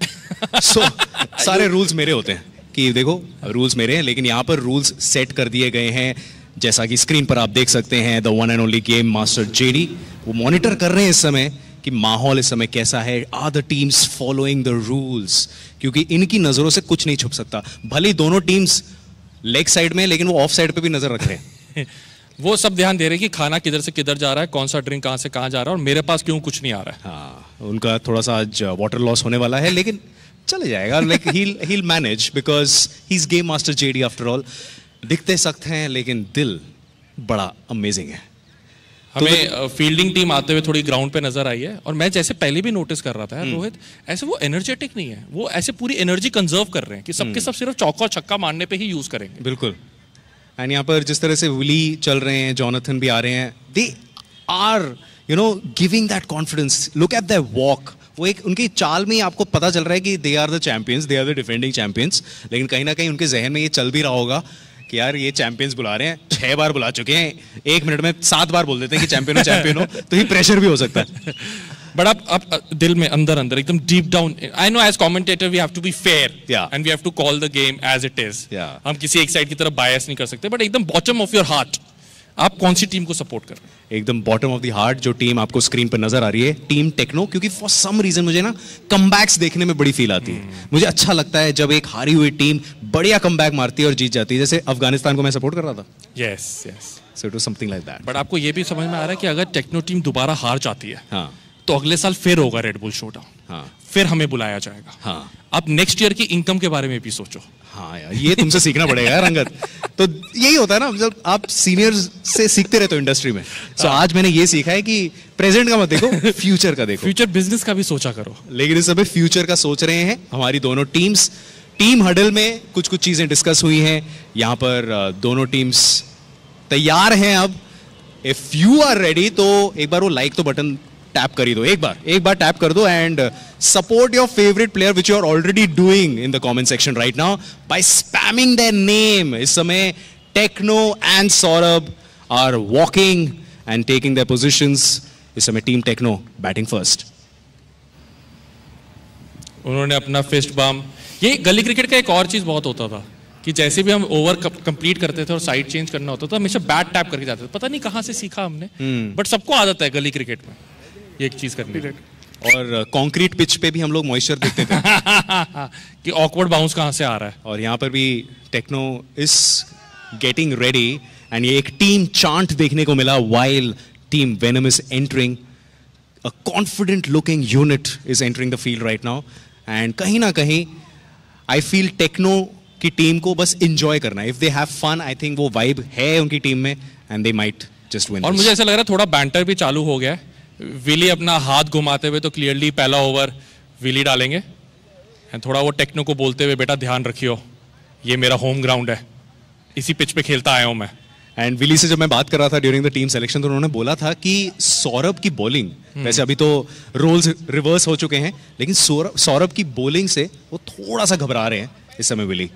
So सारे rules मेरे होते हैं कि देखो rules मेरे हैं, लेकिन यहाँ पर रूल्स सेट कर दिए गए हैं जैसा कि स्क्रीन पर आप देख सकते हैं। The one and only game master JD वो मॉनिटर कर रहे हैं इस समय कि माहौल इस समय कैसा है। Are the teams following the rules? क्योंकि इनकी नजरों से कुछ नहीं छुप सकता। भले ही दोनों टीम्स लेग साइड में, लेकिन वो ऑफ साइड पे भी नजर रख रहे हैं। वो सब ध्यान दे रहे हैं कि खाना किधर से किधर जा रहा है, कौन सा ड्रिंक कहाँ से कहाँ जा रहा है, और मेरे पास क्यों कुछ नहीं आ रहा है। हाँ, उनका थोड़ा सा आज वाटर लॉस होने वाला है, लेकिन चले जाएगा। Like he'll he'll manage because he's game master JD after all. दिखते सख्त हैं लेकिन दिल बड़ा अमेजिंग है। हमें फील्डिंग टीम आते हुए थोड़ी ग्राउंड पे नजर आई है, और मैं जैसे पहले भी नोटिस कर रहा था रोहित, ऐसे वो एनर्जेटिक नहीं है, वो ऐसे पूरी एनर्जी कंजर्व कर रहे हैं कि सबके सब सिर्फ चौका छक्का मारने पे ही यूज करेंगे। बिल्कुल। एंड यहाँ पर जिस तरह से विली चल रहे हैं, जॉनथन भी आ रहे हैं, they are you know giving that confidence. Look at that walk. वो एक उनकी चाल में ही आपको पता चल रहा है कि they are the champions, they are the defending champions. लेकिन कहीं ना कहीं उनके जहन में ये चल भी रहा होगा कि यार ये चैंपियंस बुला रहे हैं, छह बार बुला चुके हैं, एक मिनट में सात बार बोल देते हैं कि चैंपियन हो चैंपियन हो, तो ये प्रेशर भी हो सकता है। बट आप, आप दिल में अंदर अंदर एकदम deep down, I know as commentator we have to be fair and we have to call the game as it is. हम किसी एक साइड की तरफ बायस नहीं कर सकते, बट एकदम बॉटम ऑफ योर हार्ट आप कौन सी टीम को सपोर्ट कर रहे हैं? एकदम बॉटम ऑफ द हार्ट जो टीम आपको स्क्रीन पर नजर आ रही है, टीम टेक्नो। क्योंकि फॉर सम रीजन मुझे ना कमबैक्स देखने में बड़ी फील आती है। मुझे अच्छा लगता है जब एक हारी हुई टीम बढ़िया कमबैक मारती है और जीत जाती है। जैसे अफगानिस्तान को मैं सपोर्ट कर रहा था। Yes yes, so it was something like that. But आपको ये भी समझ में आ रहा है कि अगर टेक्नो टीम दोबारा हार जाती है, हाँ, तो अगले साल फिर होगा रेड बुल शोडाउन। हाँ, फिर हमें बुलाया जाएगा। हाँ, आप नेक्स्ट ईयर की इनकम के बारे में भी सोचो। हाँ यार, ये तुमसे सीखना पड़ेगा यार अंगद। तो यही होता है ना, जब आप सीनियर्स से सीखते रहते हो इंडस्ट्री में। सो so, आज मैंने ये सीखा है कि प्रेजेंट का मत देखो, फ्यूचर का देखो। फ्यूचर बिजनेस का भी सोचा करो। लेकिन इस समय फ्यूचर का सोच रहे हैं हमारी दोनों टीम्स। टीम हडल में कुछ कुछ चीजें डिस्कस हुई हैं। यहाँ पर दोनों टीम्स तैयार हैं। अब इफ यू आर रेडी तो एक बार वो लाइक तो बटन टैप कर ही दो, एक बार एक बार टैप कर दो and support your favourite player which you are already doing in the comment section right now by spamming their name. इस समय Techno and Saurabh are walking and taking their positions. इस समय टीम टेक्नो बैटिंग फर्स्ट। उन्होंने अपना fist बम। ये गली cricket का एक और चीज बहुत होता था कि जैसे भी हम ओवर कंप्लीट करते थे और साइड चेंज करना होता था, हमेशा बैट टैप करके जाते थे। पता नहीं कहां से सीखा हमने, बट सबको आदत है गली क्रिकेट में एक चीज करनी। और कंक्रीट पिच पे भी हम लोग मॉइस्चर देखते थे कि ऑकवर्ड बाउंस कहां से आ रहा है। और यहाँ पर भी Techno is getting ready and ये एक टीम चांट देखने को मिला while team Venom is entering. A confident looking unit is entering the field right now and कहीं ना कहीं आई फील टेक्नो की टीम को बस एंजॉय करना है। If they have fun, I think वो वाइब है उनकी टीम में and they might just win. और मुझे ऐसा लग रहा है थोड़ा बैंटर भी चालू हो गया है। विली अपना हाथ घुमाते हुए तो क्लियरली पहला ओवर विली डालेंगे एंड थोड़ा वो टेक्नो को बोलते हुए, बेटा ध्यान रखियो, ये मेरा होम ग्राउंड है, इसी पिच पे खेलता आया हूं मैं। एंड विली से जब मैं बात कर रहा था ड्यूरिंग द टीम सिलेक्शन, तो उन्होंने बोला था कि सौरभ की बॉलिंग, वैसे अभी तो रोल्स रिवर्स हो चुके हैं, लेकिन सौरभ सौरभ की बॉलिंग से वो थोड़ा सा घबरा रहे हैं इस समय Willy.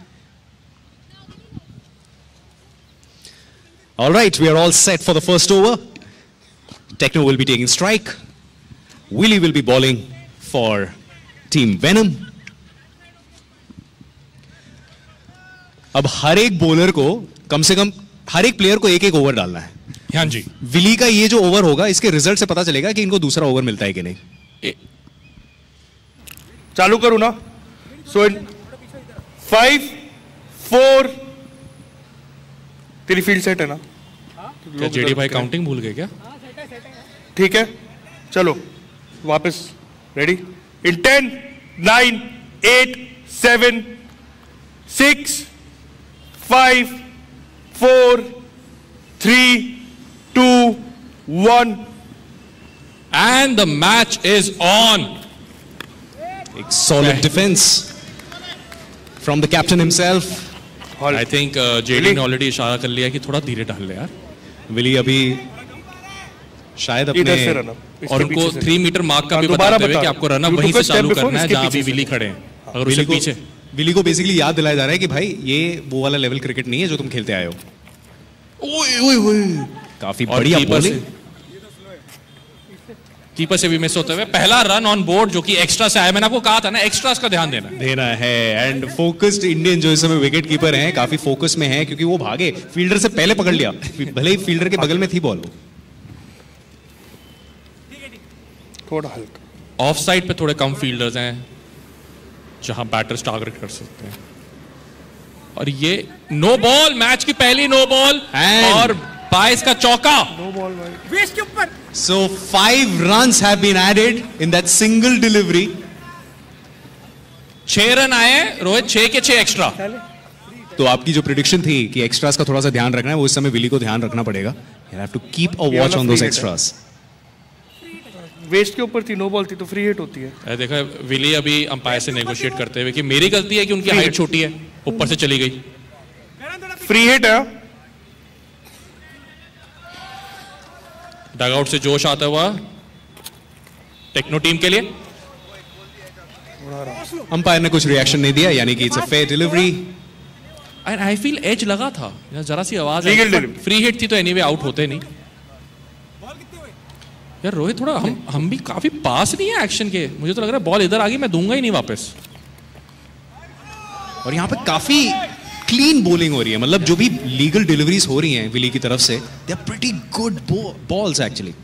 All right, we are all set for the first over. Techno will be taking strike. Willie will be bowling for Team Venom. अब हर एक बॉलर को कम से कम हर एक प्लेयर को एक एक ओवर डालना है. हाँ जी. विली का ये जो ओवर होगा इसके रिजल्ट से पता चलेगा कि इनको दूसरा ओवर मिलता है कि नहीं. ए... चालू करूं ना. सो इन फाइव फोर तेरी फील्ड सेट है ना. क्या जेडी भाई काउंटिंग भूल गए क्या? ठीक है चलो वापस. Ready. In ten nine eight seven six five four three two one and the match is on. एक solid defence from the captain himself. I think JD ने ऑलरेडी इशारा कर लिया कि थोड़ा धीरे डाल ले यार. विली अभी शायद अपने और उनको थ्री मीटर मार्क का भी बताते हुए कि आपको रन अप वहीं से चालू करना है जहां भी विली खड़े हैं. अगर उसके पीछे विली को बेसिकली याद दिलाया जा रहा है कि भाई ये वो वाला लेवल क्रिकेट नहीं है जो तुम खेलते आए हो. ओए ओए ओए काफी बढ़िया बॉलिंग. कीपर से भी मिस होते हुए पहला रन ऑन बोर्ड जो कि एक्स्ट्रा से आया. मैंने आपको कहा था ना एक्स्ट्रास का ध्यान देना देना है. एंड फोकस्ड इंडियन जो इस समय विकेट कीपर हैं काफी फोकस में हैं क्योंकि वो भागे फील्डर से पहले पकड़ लिया. भले ही फील्डर के बगल में थी बॉल. थोड़ा हल्का ऑफ साइड पे थोड़े कम फील्डर्स हैं जहां बैटर्स टारगेट कर सकते हैं. और ये नो बॉल. मैच की पहली नो बॉल और बाईस का चौका. नो बॉल वेस्ट के ऊपर. So five runs have been added in that single delivery. छह रन आए रोहित. छह के छह एक्स्ट्रा. तो आपकी जो प्रेडिक्शन थी कि एक्स्ट्रास का थोड़ा सा ध्यान रखना है वो इस समय विली को ध्यान रखना पड़ेगा. You have to keep a watch on those extras. Waist के ऊपर थी नो बॉल थी तो फ्री हिट होती है. देखा विली अभी अंपायर से नेगोशिएट करते हुए कि मेरी गलती है कि उनकी हाइट छोटी है ऊपर से चली गई. फ्री हिट है. डगआउट से जोश आता हुआ टेक्नो टीम के लिए. अंपायर ने कुछ रिएक्शन नहीं दिया यानी कि it's a fair delivery. And I feel edge लगा था जरा सी आवाज. फ्री हिट थी तो एनीवे आउट होते नहीं. यार रोहित थोड़ा हम हम भी काफी पास नहीं है एक्शन के. मुझे तो लग रहा है बॉल इधर आ गई मैं दूंगा ही नहीं वापस. और यहाँ पे काफी क्लीन बॉलिंग हो रही है. मतलब जो भी लीगल डिलीवरीज हो रही हैं विली की तरफ से they are pretty good balls actually.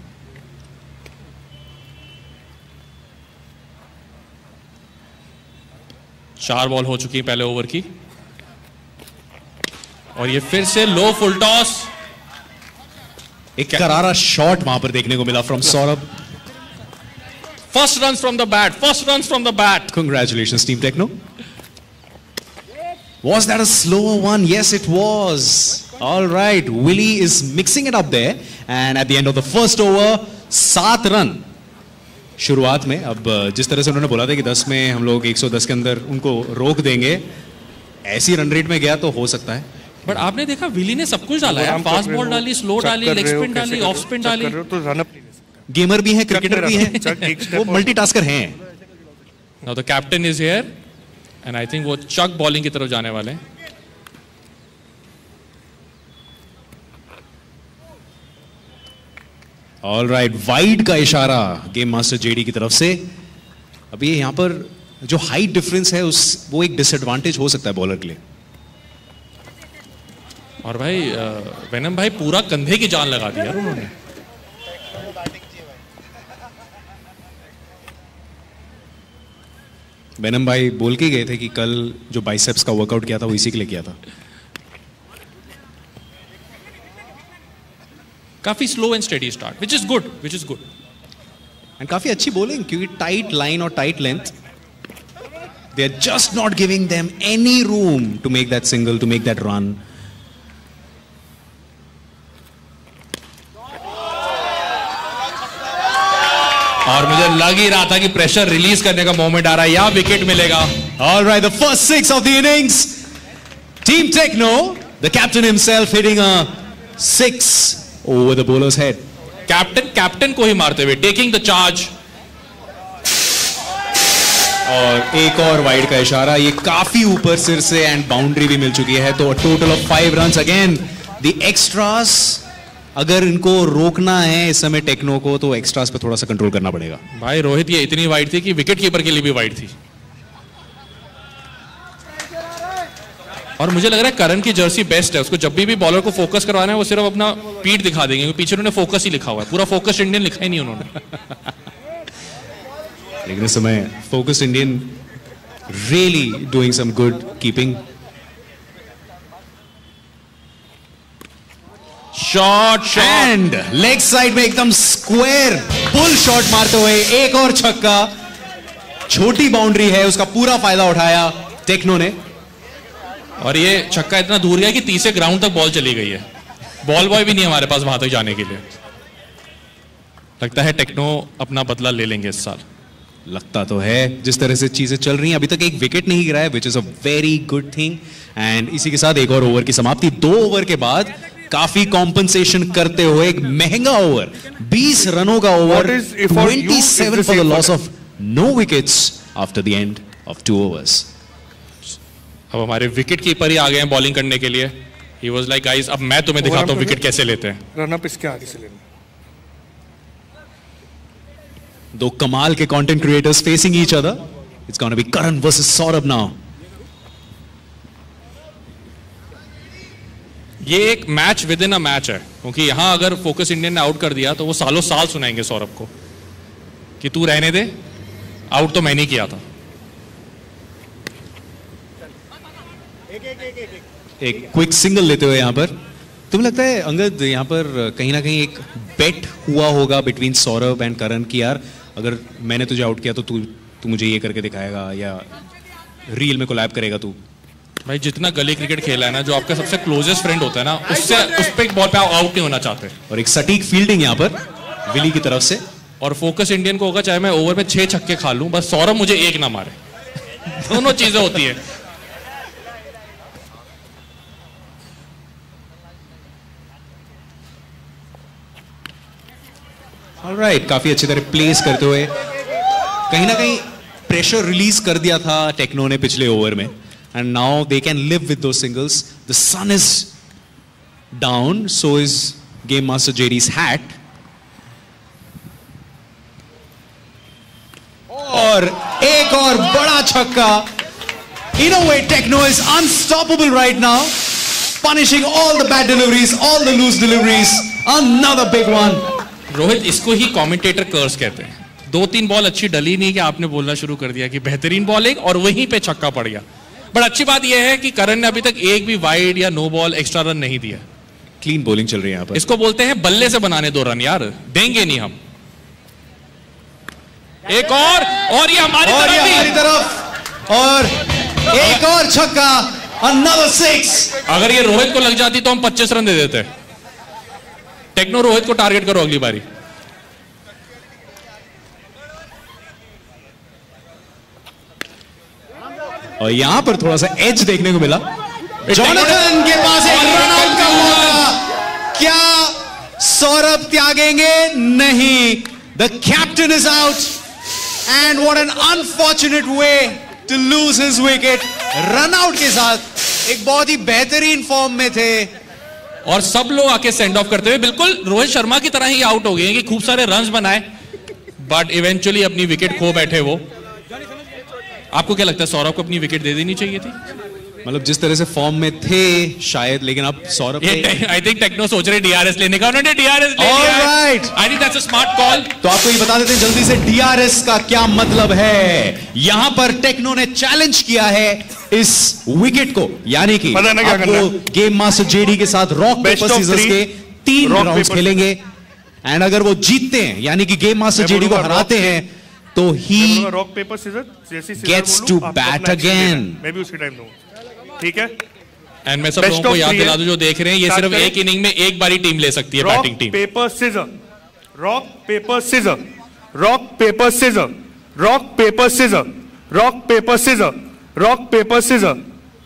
चार बॉल हो चुकी है पहले ओवर की और ये फिर से लो फुल टॉस. एक करारा शॉट वहां पर देखने को मिला from Saurabh. First run from the bat. First run from the bat. Congratulations Team Techno. Was that a slower one? Yes, it was. All right, Willie is mixing it up there, and at the end of the first over, सात run शुरुआत में. अब जिस तरह से उन्होंने बोला था कि दस में हम लोग एक सौ दस के अंदर उनको रोक देंगे, ऐसी रन रेट में गया तो हो सकता है. बट आपने देखा विली ने सब कुछ डाला है. फास्ट बॉल डाली, स्लो डाली, लेग स्पिन डाली, ऑफ स्पिन डाली. गेमर भी है, क्रिकेटर भी है, वो मल्टीटास्कर हैं. Now the captain is here and I think वो चक बॉलिंग की तरफ जाने वाले हैं. ऑल राइट, वाइड का इशारा गेम मास्टर जेडी की तरफ से. अभी यहां पर जो हाइट डिफरेंस है उस वो एक डिसएडवांटेज हो सकता है बॉलर के लिए. और भाई वेनम भाई पूरा कंधे की जान लगा दी यार उन्होंने. वेनम भाई बोल के गए थे कि कल जो बाइसेप्स का वर्कआउट किया था वो इसी के लिए किया था. काफी slow and steady start which is good which is good and काफी अच्छी बॉलिंग क्योंकि टाइट लाइन और tight length they are just not giving them any room to make that single, to make that run. और मुझे लग ही रहा था कि प्रेशर रिलीज करने का मोमेंट आ रहा है या विकेट मिलेगा. All right, the first six of the innings. Team Techno, the captain himself hitting a six over the bowler's head. Captain captain को ही मारते हुए टेकिंग द चार्ज. और एक और वाइड का इशारा, ये काफी ऊपर सिर से एंड बाउंड्री भी मिल चुकी है. तो total of five runs. Again the extras अगर इनको रोकना है इस समय टेक्नो को तो एक्स्ट्रास पे थोड़ा सा कंट्रोल करना पड़ेगा। भाई रोहित ये इतनी वाइड थी कि विकेट कीपर के लिए भी वाइड थी। और मुझे लग रहा है करण की जर्सी बेस्ट है, उसको जब भी भी बॉलर को फोकस करवाना है वो सिर्फ अपना पीठ दिखा देंगे, क्योंकि पीछे उन्होंने फोकस ही लिखा हुआ है, पूरा फोकस इंडियन लिखा ही नहीं उन्होंने। लेकिन इस समय focus Indian really doing some good keeping. Shot shot leg side में एकदम स्क्वायर पुल शॉट मारते हुए एक और छक्का। छोटी बाउंड्री है, उसका पूरा फायदा उठाया टेक्नो ने। और ये छक्का इतना दूर गया कि तीसरे ग्राउंड तक बॉल चली गई है। बॉल बॉय भी नहीं हमारे पास वहां तक जाने के लिए। लगता है टेक्नो अपना बदला ले लेंगे इस साल। लगता तो है जिस तरह से चीजें चल रही हैं। अभी तक एक विकेट नहीं गिरा है, which is a very good thing. And इसी के साथ एक और ओवर की समाप्ति। दो ओवर के बाद काफी कॉम्पनसेशन करते हुए एक महंगा ओवर, बीस रनों का ओवर, सत्ताईस for the loss of no wickets after the end of two overs. अब हमारे विकेट कीपर ही आ गए हैं बॉलिंग करने के लिए। ही वाज लाइक गाइस अब मैं तुम्हें दिखाता हूं विकेट कैसे लेते हैं। रन अप इसके आगे से लेना। दो कमाल के content creators facing each other. It's gonna be Karan versus Saurabh now. ये एक match within a match है, क्योंकि यहां अगर फोकस इंडियन ने आउट कर दिया तो वो सालों साल सुनाएंगे सौरभ को कि तू रहने दे, आउट तो मैंने किया था। एक क्विक सिंगल लेते हुए यहां पर तुम्हें लगता है अंगद यहां पर कहीं ना कहीं एक बेट हुआ होगा बिटवीन सौरभ एंड करण कि यार अगर मैंने तुझे आउट किया तो तू तू मुझे ये करके दिखाएगा या रील में कोलैब करेगा तू? भाई जितना गली क्रिकेट खेला है ना, जो आपका सबसे क्लोजेस्ट फ्रेंड होता है ना, उससे उस पे एक बॉल पे आउट नहीं होना चाहते। और एक सटीक फील्डिंग यहां पर विली की तरफ से। और फोकस इंडियन को होगा चाहे मैं ओवर में छह छक्के खा लूं, बस सौरभ मुझे एक ना मारे। दोनों चीजें होती है। ऑलराइट, काफी अच्छी तरह प्लेस करते हुए कहीं ना कहीं प्रेशर रिलीज कर दिया था टेक्नो ने पिछले ओवर में। And now they can live with those singles. The sun is down, so is game master JD's hat. और एक और बड़ा छक्का। In a way Techno is unstoppable right now, punishing all the bad deliveries, all the loose deliveries. Another big one. Rohit, इसको ही commentator कर्स कहते हैं। दो तीन बॉल अच्छी डली नहीं कि आपने बोलना शुरू कर दिया कि बेहतरीन बॉलिंग और वहीं पे छक्का पड़ गया। बट अच्छी बात यह है कि करण ने अभी तक एक भी वाइड या नो बॉल एक्स्ट्रा रन नहीं दिया। क्लीन बॉलिंग चल रही है यहां पर। इसको बोलते हैं बल्ले से बनाने दो रन यार, देंगे नहीं हम। एक और और ये हमारी और तरफ, ये हमारी तरफ और एक और छक्का। Another six. अगर ये रोहित को लग जाती तो हम पच्चीस रन दे देते। टेक्नो रोहित को टारगेट करो अगली बारी। और यहां पर थोड़ा सा एज देखने को मिला। जॉनथन के पास एक रन आउट का मौका। क्या सौरभ त्यागेंगे? नहीं। The captain is out and what an unfortunate way to lose his wicket. Run out के साथ एक बहुत ही बेहतरीन फॉर्म में थे और सब लोग आके सेंड ऑफ करते हुए बिल्कुल रोहित शर्मा की तरह ही आउट हो गए कि खूब सारे रन्स बनाए बट इवेंचुअली अपनी विकेट खो बैठे वो। आपको क्या लगता है सौरभ को अपनी विकेट दे देनी चाहिए थी? मतलब जिस तरह से फॉर्म में थे शायद, लेकिन अब सौरभ आई थिंक टेक्नो सोच रहे डीआरएस लेने का, उन्होंने डीआरएस ले लिया। Alright, I think that's a smart call. तो आपको ये बता देते हैं जल्दी से डीआरएस का क्या मतलब है। यहां पर टेक्नो ने चैलेंज किया है इस विकेट को, यानी कि आपको गेम मास्टर जेडी के साथ रॉक पेपर सीजर्स के तीन राउंड्स खेलेंगे एंड अगर वो जीतते हैं यानी कि गेम मास्टर जेडी को हराते हैं तो ही rock paper scissor gets to bat again. मैं भी उसी टाइम दूंगा, ठीक है? एंड मैं सब लोगों को याद दिला दूं जो देख रहे हैं, ये सिर्फ एक इनिंग में एक बारी टीम ले सकती है, batting team. Paper scissor, rock paper scissor, rock paper scissor, rock paper scissor, rock paper scissor, rock paper scissor.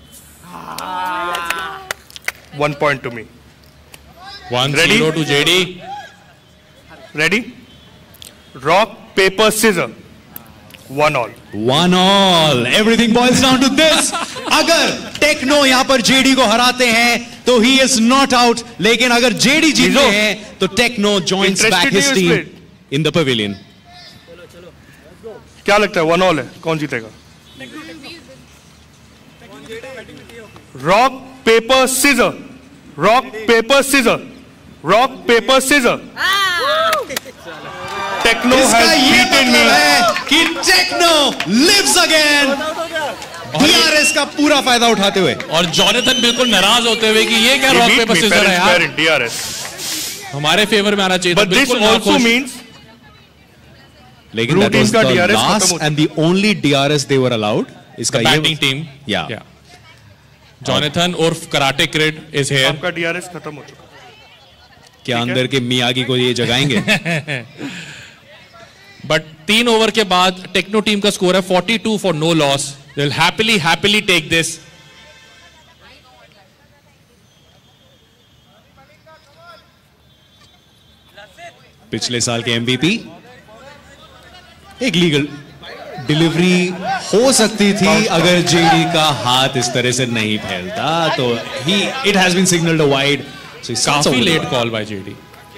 One point to me. One zero to J D. Ready? Rock paper scissor. One all. One all. Everything boils down to this. अगर Techno यहां पर JD को हराते हैं तो he is not out, लेकिन अगर JD जीतते हैं तो Techno joins back his team in the pavilion. क्या लगता है वन ऑल है, कौन जीतेगा? Rock paper scissor, rock paper scissor, rock paper scissor. Techno इसका has ये beaten मतलब me. है कि टेक्नो लिव्स अगेन, डीआरएस का पूरा फायदा उठाते हुए। और जॉनथन बिल्कुल नाराज होते हुए कि ये क्या He rock beat paper me scissor fair है and square यार, in D R S. हमारे फेवर में आना चाहिए था। But this बिल्कुल also नाखुश। means लेकिन Blue that team was का the D R S खत्म last हो and the only D R S they were allowed. इसका The ये batting team. Yeah. Yeah. Jonathan उर्फ कराटे क्रिड इज हियर। आपका D R S खत्म हो चुका। क्या अंदर के मियागी को ये जगाएंगे? बट तीन ओवर के बाद टेक्नो टीम का स्कोर है forty-two for no loss. They will happily happily take this. पिछले साल के एमवीपी, एक लीगल डिलीवरी हो सकती थी अगर जेडी का हाथ इस तरह से नहीं फैलता, तो ही it has been signalled a wide. काफी लेट कॉल बाय जेडी।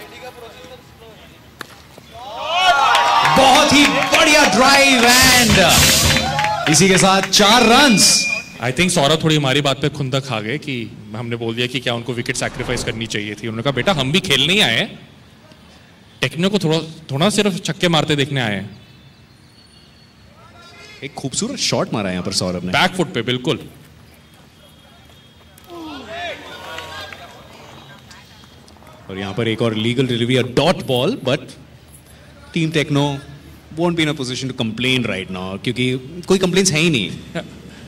बहुत ही बढ़िया ड्राइव एंड इसी के साथ चार रन्स। आई थिंक सौरभ थोड़ी हमारी बात पे खुंदक खा गए कि हमने बोल दिया कि क्या उनको विकेट सैक्रिफाइस करनी चाहिए थी। उन्होंने कहा बेटा हम भी खेलने ही आए हैं, टेक्नो को थोड़ा थोड़ा सिर्फ छक्के मारते देखने आए हैं। एक खूबसूरत शॉट मारा यहां पर सौरभ ने, बैक फुट पे बिल्कुल। और यहां पर एक और legal delivery, dot ball, but team Techno won't be in a position to complain right now, क्योंकि कोई कंप्लेंट्स है ही नहीं।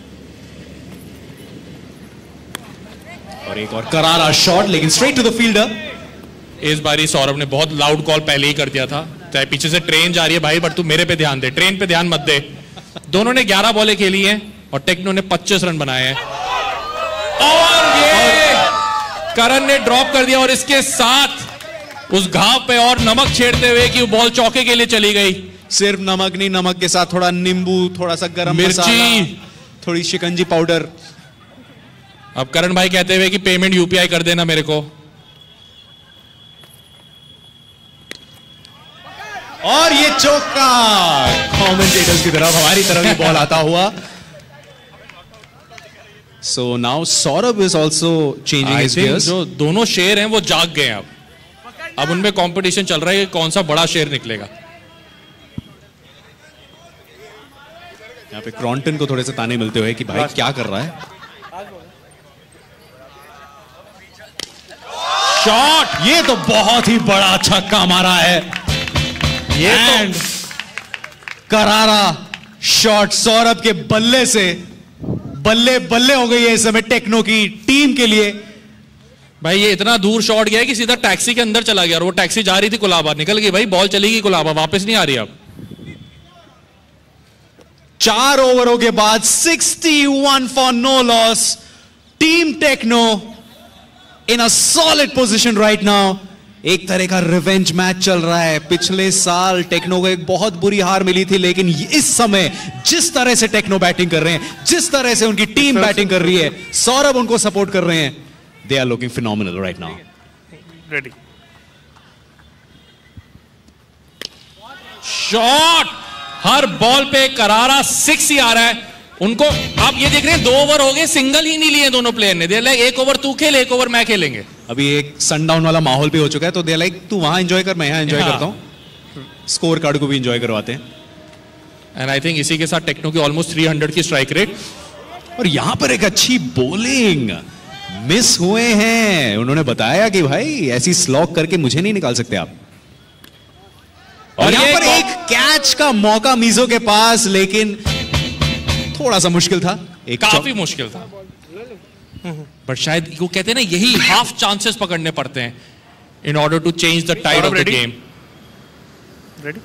और एक और करारा शॉट, लेकिन स्ट्रेट टू द फील्डर। इस बारी सौरभ ने बहुत लाउड कॉल पहले ही कर दिया था, चाहे पीछे से ट्रेन जा रही है भाई, बट तू मेरे पे ध्यान दे, ट्रेन पे ध्यान मत दे। दोनों ने ग्यारह बॉलें खेली हैं और टेक्नो ने पच्चीस रन बनाए हैं। और ये करण ने ड्रॉप कर दिया और इसके साथ उस घाव पे और नमक छेड़ते हुए कि वो बॉल चौके के लिए चली गई। सिर्फ नमक नहीं, नमक के साथ थोड़ा नींबू, थोड़ा सा गरम मिर्ची, मसाला, थोड़ी शिकंजी पाउडर। अब करण भाई कहते हुए कि पेमेंट यूपीआई कर देना मेरे को। और ये चौका कमेंटेटर्स की तरफ, हमारी तरफ ये बॉल आता हुआ। So now Saurabh is also changing his gears. जो दोनों शेर हैं वो जाग गए हैं अब अब उनमें कंपटीशन चल रहा है कि कौन सा बड़ा शेर निकलेगा। यहाँ पे क्रॉन्टन को थोड़े से ताने मिलते हुए कि भाई क्या कर रहा है। शॉट, ये तो बहुत ही बड़ा छक्का मारा है। ये तो करारा शॉट सौरभ के बल्ले से बल्ले बल्ले हो गई है इस समय टेक्नो की टीम के लिए। भाई ये इतना दूर शॉट गया कि सीधा टैक्सी के अंदर चला गया और वो टैक्सी जा रही थी कुलाबा, निकल गई भाई, बॉल चली गई कुलाबा, वापस नहीं आ रही अब। चार ओवरों के बाद इकसठ for no loss, team Techno in a solid position right now. एक तरह का रिवेंज मैच चल रहा है। पिछले साल टेक्नो को एक बहुत बुरी हार मिली थी, लेकिन इस समय जिस तरह से टेक्नो बैटिंग कर रहे हैं, जिस तरह से उनकी टीम बैटिंग कर रही है, सौरभ उनको सपोर्ट कर रहे हैं, they are looking phenomenal right now. Ready shot, हर बॉल पे करारा सिक्स ही आ रहा है उनको। आप ये देख रहे हैं दो ओवर हो गए, सिंगल ही नहीं लिए दोनों प्लेयर ने। दे लाइक एक ओवर तू खेल, एक ओवर मैं खेलेंगे। अभी एक सनडाउन वाला माहौल भी हो चुका है, तो दे लाइक तू वहां एंजॉय कर, मैं यहां एंजॉय करता हूं। स्कोर कार्ड को भी एंजॉय करवाते हैं। एंड आई थिंक इसी के साथ टेक्नो की ऑलमोस्ट तीन सौ की स्ट्राइक रेट। और यहां पर एक अच्छी बॉलिंग मिस हुए हैं। उन्होंने बताया कि भाई ऐसी स्लॉक करके मुझे नहीं निकाल सकते आप। और, और यहां पर एक कैच का मौका मीजो के पास, लेकिन थोड़ा सा मुश्किल था, एक काफी मुश्किल था। बट शायद वो कहते हैं ना, यही हाफ चांसेस पकड़ने पड़ते हैं in order to change the tide of the game. Ready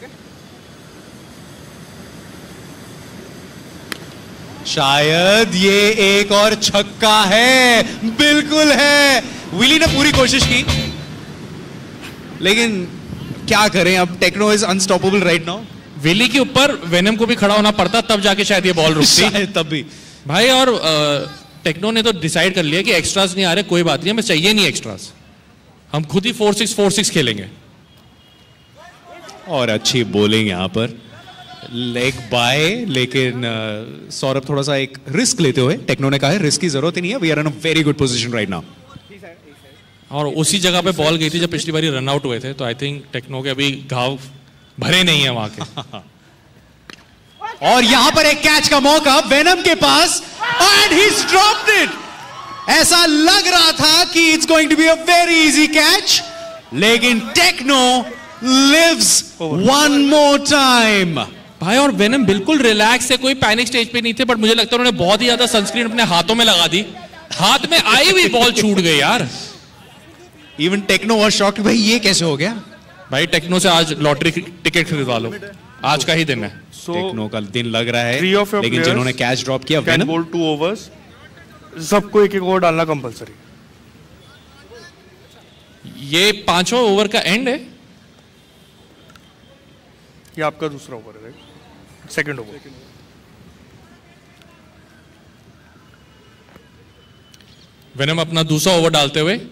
शायद ये एक और छक्का है, बिल्कुल है। विली ने पूरी कोशिश की, लेकिन क्या करें, अब Techno is unstoppable right now. Willy के ऊपर वेनम को भी खड़ा होना पड़ता, तब जाके शायद ये बॉल रुकती तब भी भाई। और टेक्नो ने तो डिसाइड कर लिया कि एक्स्ट्रास नहीं आ रहे, कोई बात नहीं, हमें चाहिए नहीं एक्स्ट्रास, हम खुद ही फोर सिक्स फोर सिक्स खेलेंगे। और अच्छी बॉलिंग यहाँ पर, लेग बाय, लेकिन सौरभ थोड़ा सा एक रिस्क लेते हुए, टेक्नो ने कहा है रिस्क की जरूरत ही नहीं है, we are in a very good position right now. और उसी जगह पे बॉल गई थी जब पिछली बारी रन आउट हुए थे, तो आई थिंक टेक्नो के अभी घाव भरे नहीं है वहां के। और यहां पर एक कैच का मौका वेनम के पास, एंड ही ड्रॉप्ड इट। ऐसा लग रहा था कि it's going to be a very easy catch, लेकिन Techno lives one more time. भाई और वेनम बिल्कुल रिलैक्स है, कोई पैनिक स्टेज पे नहीं थे, बट मुझे लगता है उन्होंने बहुत ही ज्यादा सनस्क्रीन अपने हाथों में लगा दी, हाथ में आई हुई बॉल छूट गई यार। इवन टेक्नो वाज शॉक्ड, भाई ये कैसे हो गया। भाई टेक्नो से आज लॉटरी टिकट खरीदवा लो, आज का ही दिन है। So, टेक्नो का दिन लग रहा है, लेकिन लेकिन जिन्होंने कैच ड्रॉप किया कैन बोल टू ओवर्स, सबको एक एक ओवर डालना कंपलसरी। ये पांचवा ओवर का एंड है, ये आपका दूसरा ओवर है, सेकंड ओवर। वेनम अपना दूसरा ओवर डालते हुए,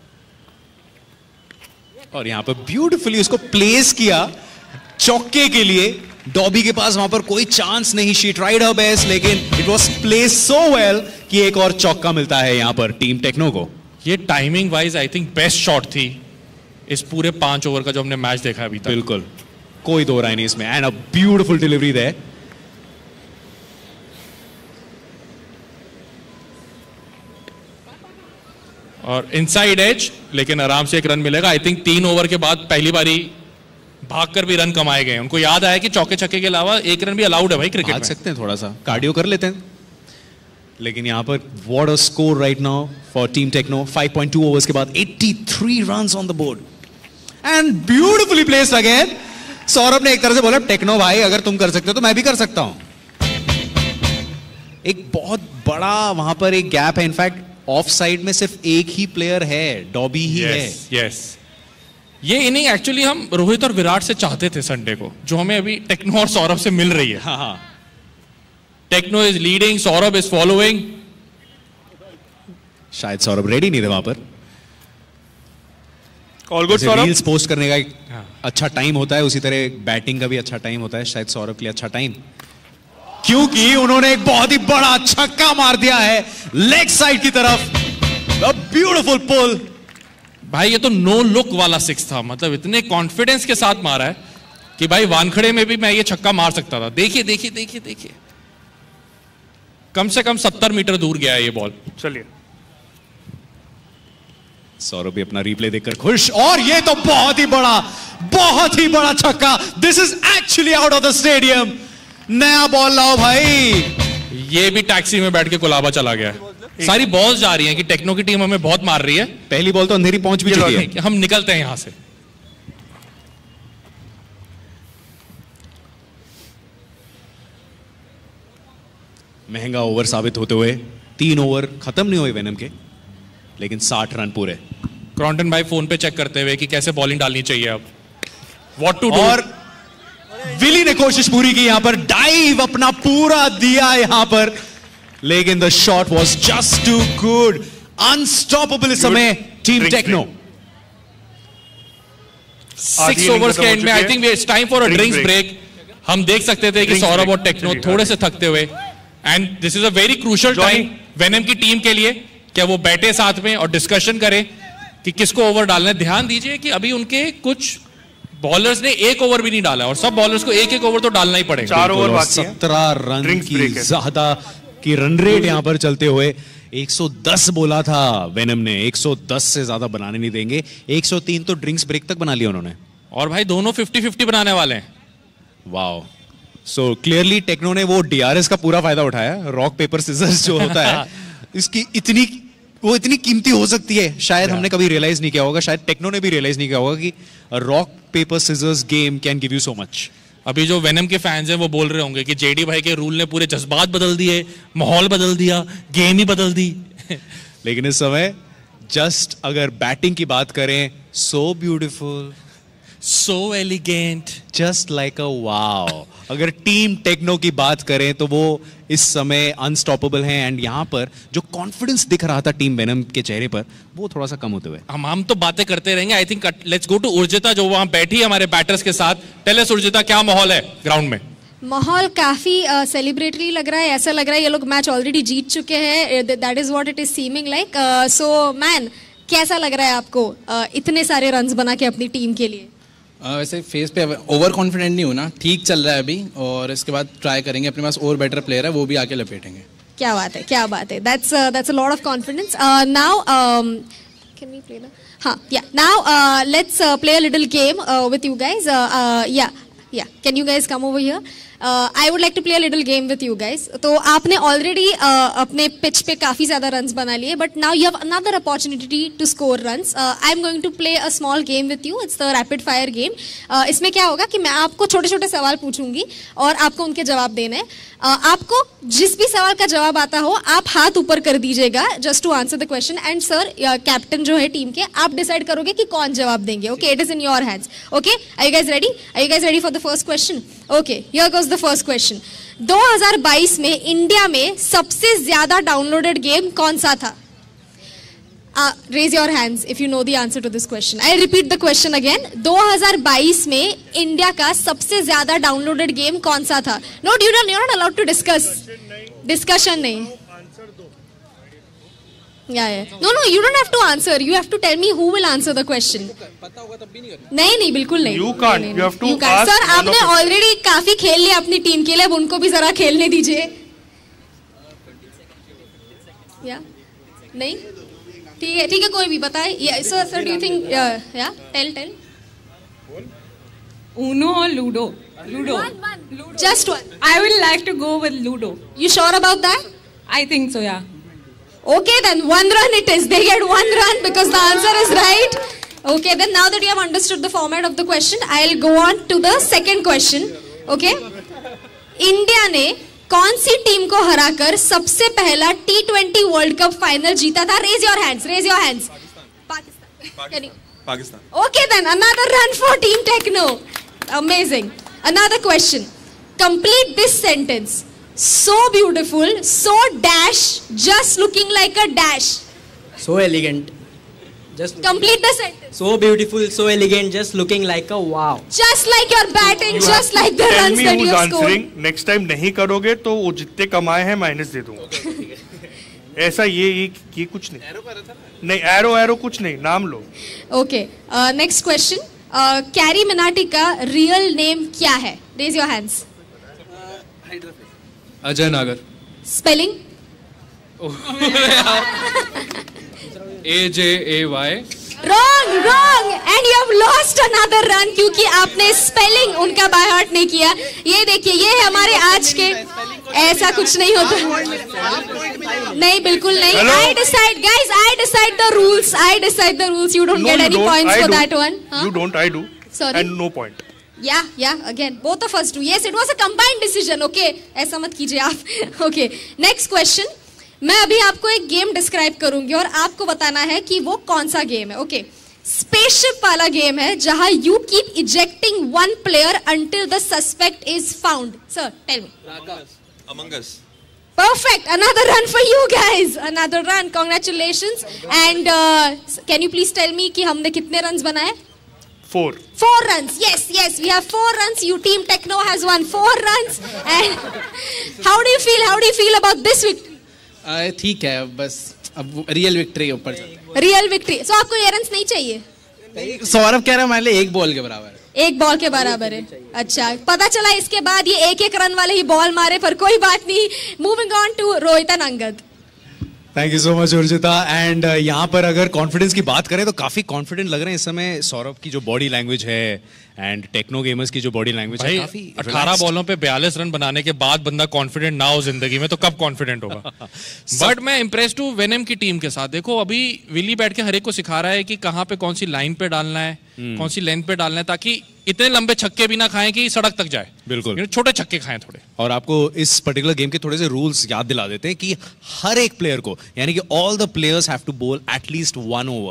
और यहां पर ब्यूटीफुली उसको प्लेस किया चौके के लिए। डॉबी के पास वहां पर कोई चांस नहीं, शी ट्राइड हर बेस्ट, लेकिन it was place so well कि एक और चौका मिलता है यहां पर टीम टेक्नो को। ये timing wise I think best shot थी इस पूरे पांच ओवर का जो हमने मैच देखा अभी तक। बिल्कुल, कोई दो राय नहीं इसमें, and a beautiful delivery there. और इनसाइड एज, लेकिन आराम से एक रन मिलेगा। आई थिंक तीन ओवर के बाद पहली बारी भागकर भी रन कमाए गए, उनको याद आया कि चौके छक्के के अलावा एक रन भी अलाउड है भाई क्रिकेट में। भाग सकते हैं, थोड़ा सा कार्डियो कर लेते हैं। लेकिन यहां पर what a score right now for team Techno. Five point two overs के बाद तिरासी runs on the board, and beautifully placed again. Saurabh ने एक तरह से बोला टेक्नो भाई अगर तुम कर सकते हो तो मैं भी कर सकता हूं। एक बहुत बड़ा वहां पर एक गैप है, इनफैक्ट ऑफ साइड में सिर्फ एक ही प्लेयर है, डॉबी ही है। यस, ये इनिंग एक्चुअली हम रोहित और विराट से चाहते थे संडे को, जो हमें अभी टेक्नो और सौरभ से मिल रही है। हाँ हाँ। Techno is leading, Saurabh is following. शायद सौरभ रेडी नहीं थे वहां पर। All good Saurabh. Reels post करने का एक अच्छा टाइम होता है, उसी तरह बैटिंग का भी अच्छा टाइम होता है, शायद सौरभ के लिए अच्छा टाइम, क्योंकि उन्होंने एक बहुत ही बड़ा छक्का मार दिया है लेग साइड की तरफ। A beautiful pull. भाई ये तो नो लुक वाला सिक्स था, मतलब इतने कॉन्फिडेंस के साथ मारा है कि भाई वानखड़े में भी मैं ये छक्का मार सकता था। देखिए देखिए देखिए देखिए, कम से कम सत्तर मीटर दूर गया है ये बॉल। चलिए, सौरभ भी अपना रिप्ले देखकर खुश, और ये तो बहुत ही बड़ा बहुत ही बड़ा छक्का। This is actually out of the stadium. नया बॉल लाओ भाई। ये भी टैक्सी में बैठ के कुलाबा चला गया है। सारी बॉल्स जा रही हैं कि टेक्नो की टीम हमें बहुत मार रही है। पहली बॉल तो अंधेरी पहुंच भी चुकी है। हम निकलते हैं यहां से। महंगा ओवर साबित होते हुए तीन ओवर खत्म नहीं हुए वेनम के, लेकिन साठ रन पूरे। क्रॉन्टन भाई फोन पे चेक करते हुए कि कैसे बॉलिंग डालनी चाहिए अब, व्हाट टू डू। और विली ने कोशिश पूरी की, यहां पर डाइव अपना पूरा दिया यहां पर, लेकिन the shot was just too good. Unstoppable इस समय टीम टेक्नो। सिक्स ओवर्स के एंड में I think it's time for a drinks break. हम देख सकते थे कि सौरभ और टेक्नो थोड़े से थकते हुए, and this is a very crucial time Venom की टीम के लिए, क्या वो बैठे साथ में और डिस्कशन करें कि किसको ओवर डालना है। ध्यान दीजिए कि अभी उनके कुछ बॉलर्स ने एक ओवर भी नहीं डाला, और सब बॉलर्स को एक एक ओवर तो डालना ही पड़ेगा। चार ओवर बाकी है। सत्रह रन की ज्यादा की रन रेट यहां पर चलते हुए एक सौ दस बोला था वेनम ने, एक सौ दस से ज्यादा बनाने नहीं देंगे। एक सौ तीन तो ड्रिंक्स ब्रेक तक बना लिया उन्होंने, और भाई दोनों फिफ्टी फिफ्टी बनाने वाले हैं। वाओ, सो क्लियरली टेक्नो ने वो डीआरएस का पूरा फायदा उठाया। रॉक पेपर सिजर्स जो होता है इसकी इतनी वो इतनी कीमती हो सकती है, शायद हमने कभी रियलाइज नहीं किया होगा, शायद टेक्नो ने भी रियलाइज नहीं किया होगा कि rock paper scissors game can give you so much. अभी जो वेनम के फैंस हैं वो बोल रहे होंगे कि जेडी भाई के रूल ने पूरे जज्बात बदल दिए, माहौल बदल दिया, गेम ही बदल दी। लेकिन इस समय जस्ट अगर बैटिंग की बात करें, so beautiful, So elegant. Just like a wow. अगर टीम टेक्नो की बात करें तो वो इस समय अनस्टॉपेबल हैं एंड यहाँ पर जो कॉन्फिडेंस दिख रहा था टीम वेनम के चेहरे पर वो थोड़ा सा कम होते हुए। हम हम तो बातें करते रहेंगे। I think let's go to Urjita जो वहां बैठी है हमारे बैटर्स के साथ। टेल अस उर्जिता, क्या माहौल है ग्राउंड में? माहौल काफी सेलिब्रेटरी uh, लग रहा है। ऐसा लग रहा है ये लोग मैच ऑलरेडी जीत चुके हैं। That is what it is seeming like. So man, कैसा लग रहा है आपको uh, इतने सारे रन्स बना के अपनी टीम के लिए? Uh, वैसे फेस पे ओवर कॉन्फिडेंट नहीं होना, ठीक चल रहा है अभी, और इसके बाद ट्राई करेंगे। अपने पास और बेटर प्लेयर है, वो भी आके लपेटेंगे। क्या बात है, क्या बात है। That's that's a lot of confidence. Now can we play ना? हाँ, yeah now let's play a little game with you guys. Yeah yeah can you guys come over here? I would like to play a little game with you guys. तो आपने already uh, अपने pitch पे काफी ज्यादा runs बना लिए, but now you have another opportunity to score runs. I am going to play a small game with you. It's the rapid fire game. इसमें क्या होगा कि मैं आपको छोटे छोटे सवाल पूछूंगी और आपको उनके जवाब देने हैं। uh, आपको जिस भी सवाल का जवाब आता हो आप हाथ ऊपर कर दीजिएगा just to answer the question, and sir captain जो है टीम के, आप डिसाइड करोगे कि कौन जवाब देंगे। Okay, it is in your hands. Okay, are you guys ready? Are you guys ready for the first question? Okay, here goes the first question. दो हज़ार बाईस में इंडिया में सबसे ज्यादा डाउनलोडेड गेम कौन सा था? Raise your hands if you know the answer to this question. I repeat the question again. दो हज़ार बाईस में इंडिया का सबसे ज्यादा डाउनलोडेड गेम कौन सा था? Note, you don't, you are not allowed to discuss. Discussion नहीं। Yeah, yeah. No, no, you don't have to answer. You have to tell me who will answer the question. नहीं नहीं बिल्कुल नहीं। You can't. You have to ask. Sir, आपने already काफी खेल लिया अपनी टीम के लिए, अब उनको भी जरा खेलने दीजिए। या नहीं, ठीक है ठीक है, कोई भी बताए। Sir sir, do you think? Yeah tell tell. Uno or Ludo? Ludo. Just one. I will like to go with Ludo. You sure about that? I think so, yeah. Okay, then one run it is. They get one run because the answer is right. Okay, then now that you have understood the format of the question, I'll go on to the second question. Okay, India ने कौन सी team को हराकर सबसे पहला T twenty World Cup final जीता था? Raise your hands. Raise your hands. Pakistan. Pakistan. Okay, then another run for Team Techno. Amazing. Another question. Complete this sentence. So beautiful, so dash, just looking like a dash. So elegant. Just complete the sentence. So beautiful, so elegant, just looking like a wow. Just like your batting, You just like the runs that you have scored. Next time नहीं करोगे तो वो जितने कमाए हैं minus दे दूंगा। ऐसा ये ये ये कुछ नहीं। नहीं, एरो एरो कुछ नहीं, नाम लो। Okay, next question. Carry Minati का रियल नेम क्या है? Raise your hands. Ajay Nagar. Spelling? A J A Y. Wrong, wrong, and you have lost another run क्योंकि आपने स्पेलिंग उनका बाय हार्ट नहीं किया। ये देखिए, ये है हमारे आज के। ऐसा कुछ नहीं होता। नहीं, बिल्कुल नहीं। Hello? I decide, guys. I decide the rules. I decide the rules. You don't No, get you any don't. points I for do. that one. Huh? You don't, I do. Sorry. And no point. Yeah, yeah. Again, both of us do. Yes, it was a combined decision. Okay, ऐसा मत कीजिए आप। Okay, next question. मैं अभी आपको एक game describe करूंगी और आपको बताना है कि वो कौन सा गेम है। ओके, स्पेसशिप वाला गेम है जहां you keep ejecting one player until the suspect is found. Sir, tell me. Among Us. Perfect. Another run for you guys. Another run. Congratulations. And uh, can you please tell me कि हमने कितने runs बनाए? Four. Four runs. Yes, yes. We have four runs. You Team Techno has won four runs. And how do you feel? How do you feel about this victory? ठीक है, बस अब real victory ऊपर चलते हैं। Real victory. सो आपको ये runs नहीं चाहिए? सौरभ कह रहा है हमारे लिए एक बॉल के बराबर है। एक बॉल के बराबर है। अच्छा, पता चला इसके बाद ये एक एक रन वाले ही बॉल मारे, पर कोई बात नहीं। Moving on to Rohit and Angad. Thank you so much Urjita. And यहाँ पर अगर कॉन्फिडेंस की बात करें तो काफी कॉन्फिडेंट लग रहे हैं इस समय। सौरभ की जो बॉडी लैंग्वेज है एंड टेक्नो गेमर्स की जो बॉडी लैंग्वेज है, काफी अठारह बॉलों पे बयालीस रन बनाने के बाद बंदा कॉन्फिडेंट ना हो जिंदगी में तो कब कॉन्फिडेंट होगा? बट मैं इंप्रेस्ड हूँ वेनम की टीम के साथ। देखो, अभी विली बैठ के हर एक को सिखा रहा है कि कहाँ पे कौन सी लाइन पे डालना है, कौन सी लेंथ पे डालना है, ताकि इतने लंबे छक्के भी ना खाएं कि सड़क तक जाए। बिल्कुल, छोटे छक्के खाएं थोड़े। और आपको इस पर्टिकुलर गेम के थोड़े से रूल्स याद दिला देते हैं कि हर एक प्लेयर को, यानी कि all the players have to bowl at least one over,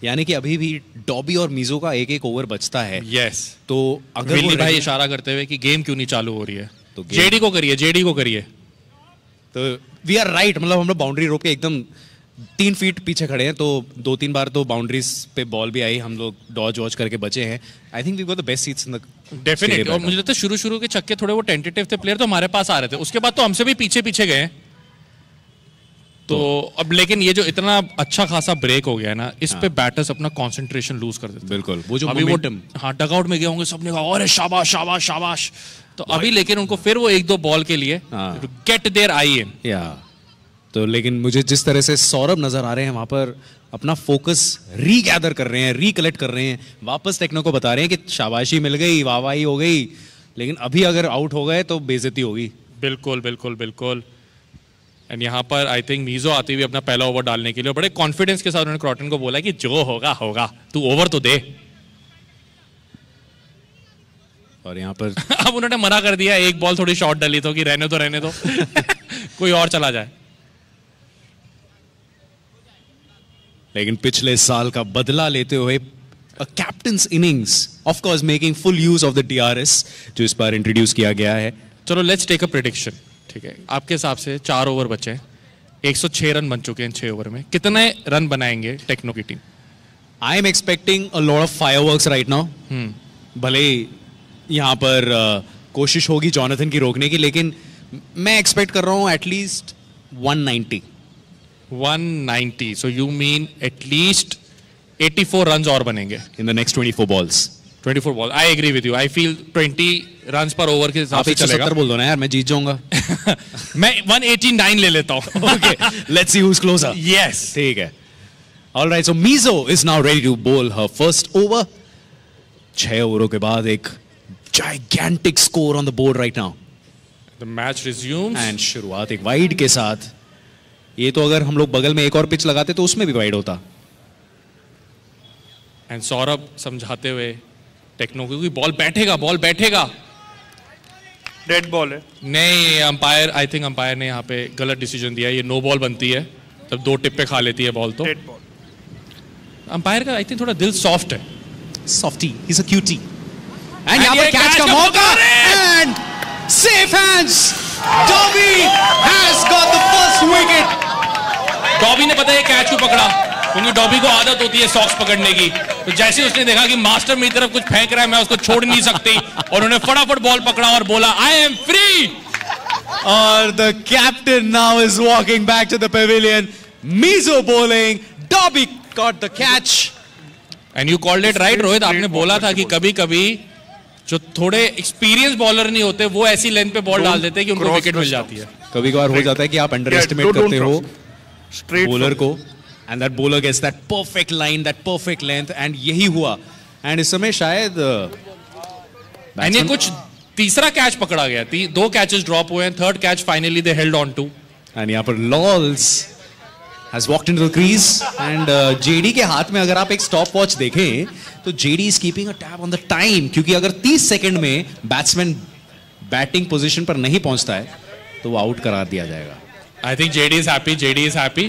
यानी कि अभी भी डॉबी और मीजो का एक एक ओवर बचता है। यस तो अगर विल्ली भाई इशारा करते हुए कि गेम क्यों नहीं चालू हो रही है, तो जेडी को करिए, जेडी को करिए। तो वी आर राइट, मतलब हम लोग बाउंड्री रोक के एकदम तीन फीट पीछे खड़े हैं, तो दो तीन बार तो बाउंड्रीज पे बॉल भी आई, हम लोग डॉज वॉच करके बचे हैं। I think we got the best seats in the definitely. और मुझे लगता है शुरू शुरू के छक्के थोड़े वो टेंटेटिव थे, प्लेयर तो हमारे पास आ रहे थे, उसके बाद तो हमसे भी पीछे पीछे गए। तो अब लेकिन ये जो इतना अच्छा खासा ब्रेक हो गया है ना, इस पे बैटर्स अपना कंसंट्रेशन लूज कर देते हैं। बिल्कुल, वो जो अभी वो मोमेंटम, हाँ डगआउट में गए होंगे, सबने कहा अरे शाबाश शाबाश शाबाश। तो अभी लेकिन उनको फिर वो एक दो बॉल के लिए गेट देयर आई इन। या तो लेकिन मुझे जिस तरह से सौरभ नजर आ रहे हैं वहां पर अपना फोकस रीगैदर कर रहे हैं, रिकलेक्ट कर रहे हैं, वापस टेक्नो को बता रहे हैं कि शाबाशी मिल गई, वाहवाही हो गई, लेकिन अभी अगर आउट हो गए तो बेइज्जती होगी। बिल्कुल बिल्कुल बिल्कुल। एंड यहाँ पर आई थिंक मीजो आती हुई अपना पहला ओवर डालने के लिए बड़े कॉन्फिडेंस के साथ उन्होंने क्रॉटन को बोला कि जो होगा होगा, तू ओवर तो दे। और यहाँ पर अब उन्होंने मना कर दिया, एक बॉल थोड़ी शॉर्ट डली तो कि रहने दो रहने दो कोई और चला जाए। लेकिन पिछले साल का बदला लेते हुए captain's innings, of course making full use of the DRS जो इस बार इंट्रोड्यूस किया गया है। चलो लेट्स टेक अ प्रेडिक्शन, ठीक है? आपके हिसाब से चार ओवर बचे हैं, एक सौ छह रन बन चुके हैं छह ओवर में, कितने रन बनाएंगे टेक्नो की team? I am expecting a lot of fireworks right now. भले यहाँ पर uh, कोशिश होगी जॉनथन की रोकने की, लेकिन मैं एक्सपेक्ट कर रहा हूँ at least one ninety. One ninety, so you mean at least eighty-four runs और बनेंगे in the next twenty-four balls. twenty-four balls, I agree with you. I feel twenty runs per over के हिसाब से चलेगा। आप एक सौ सत्तर बोल दो ना यार, मैं जीत जाऊंगा। मैं one eighty-nine ले लेता हूँ। Okay, let's see who's closer. Yes, ठीक है। All right, so Mizo is now ready to bowl her first over. छह ओवरों के बाद एक gigantic score on the board right now. The match resumes. And शुरुआत एक वाइड के साथ। ये तो अगर हम लोग बगल में एक और पिच लगाते तो उसमें भी वाइड होता। एंड सौरभ समझाते हुए टेक्नो को कि बॉल बैठेगा, बॉल बैठेगा। डेड बॉल है। नहीं, अंपायर, आई थिंक अंपायर ने यहाँ पे गलत डिसीजन दिया। ये नो बॉल बनती है, तब दो टिप्पे खा लेती है बॉल। तो अंपायर का आई थिंक थोड़ा दिल सॉफ्ट है। Softie, he is a cutie. And यहाँ पर कैच का मौका and safe hands. Dobby has got the first wicket. Dobby ने पता है कैच को पकड़ा, क्योंकि डॉबी को आदत होती है सॉक्स पकड़ने की। तो जैसे ही उसने देखा कि मास्टर मेरी तरफ कुछ फेंक रहा है, मैं उसको छोड़ नहीं सकती, और उन्होंने फटाफट बॉल पकड़ा और बोला आई एम फ्री। और the captain now is walking back to the pavilion. Mizo bowling, Dobby caught the catch. And you called it right Rohit, आपने बोला था कि कभी कभी जो थोड़े एक्सपीरियंस बॉलर नहीं होते वो ऐसी लेंथ पे बॉल डाल देते हैं कि उनको विकेट मिल जाती है। कभी कभार हो जाता है कि आप अंडर एस्टिमेट करते हो बॉलर को, and that bowler gets that perfect line, that perfect length, and यही हुआ। एंड इस समय शायद एंड ये कुछ तीसरा कैच पकड़ा गया, दो कैचेस ड्रॉप हुए हैं, third catch finally they held on to. And यहाँ पर Lols has walked into the crease and uh, JD के हाथ में अगर आप एक स्टॉप वॉच देखें तो JD is keeping a tab on the time, क्योंकि अगर तीस सेकंड में बैट्समैन बैटिंग पोजीशन पर नहीं पहुंचता है तो वो आउट करा दिया जाएगा। I think JD is happy, JD is happy.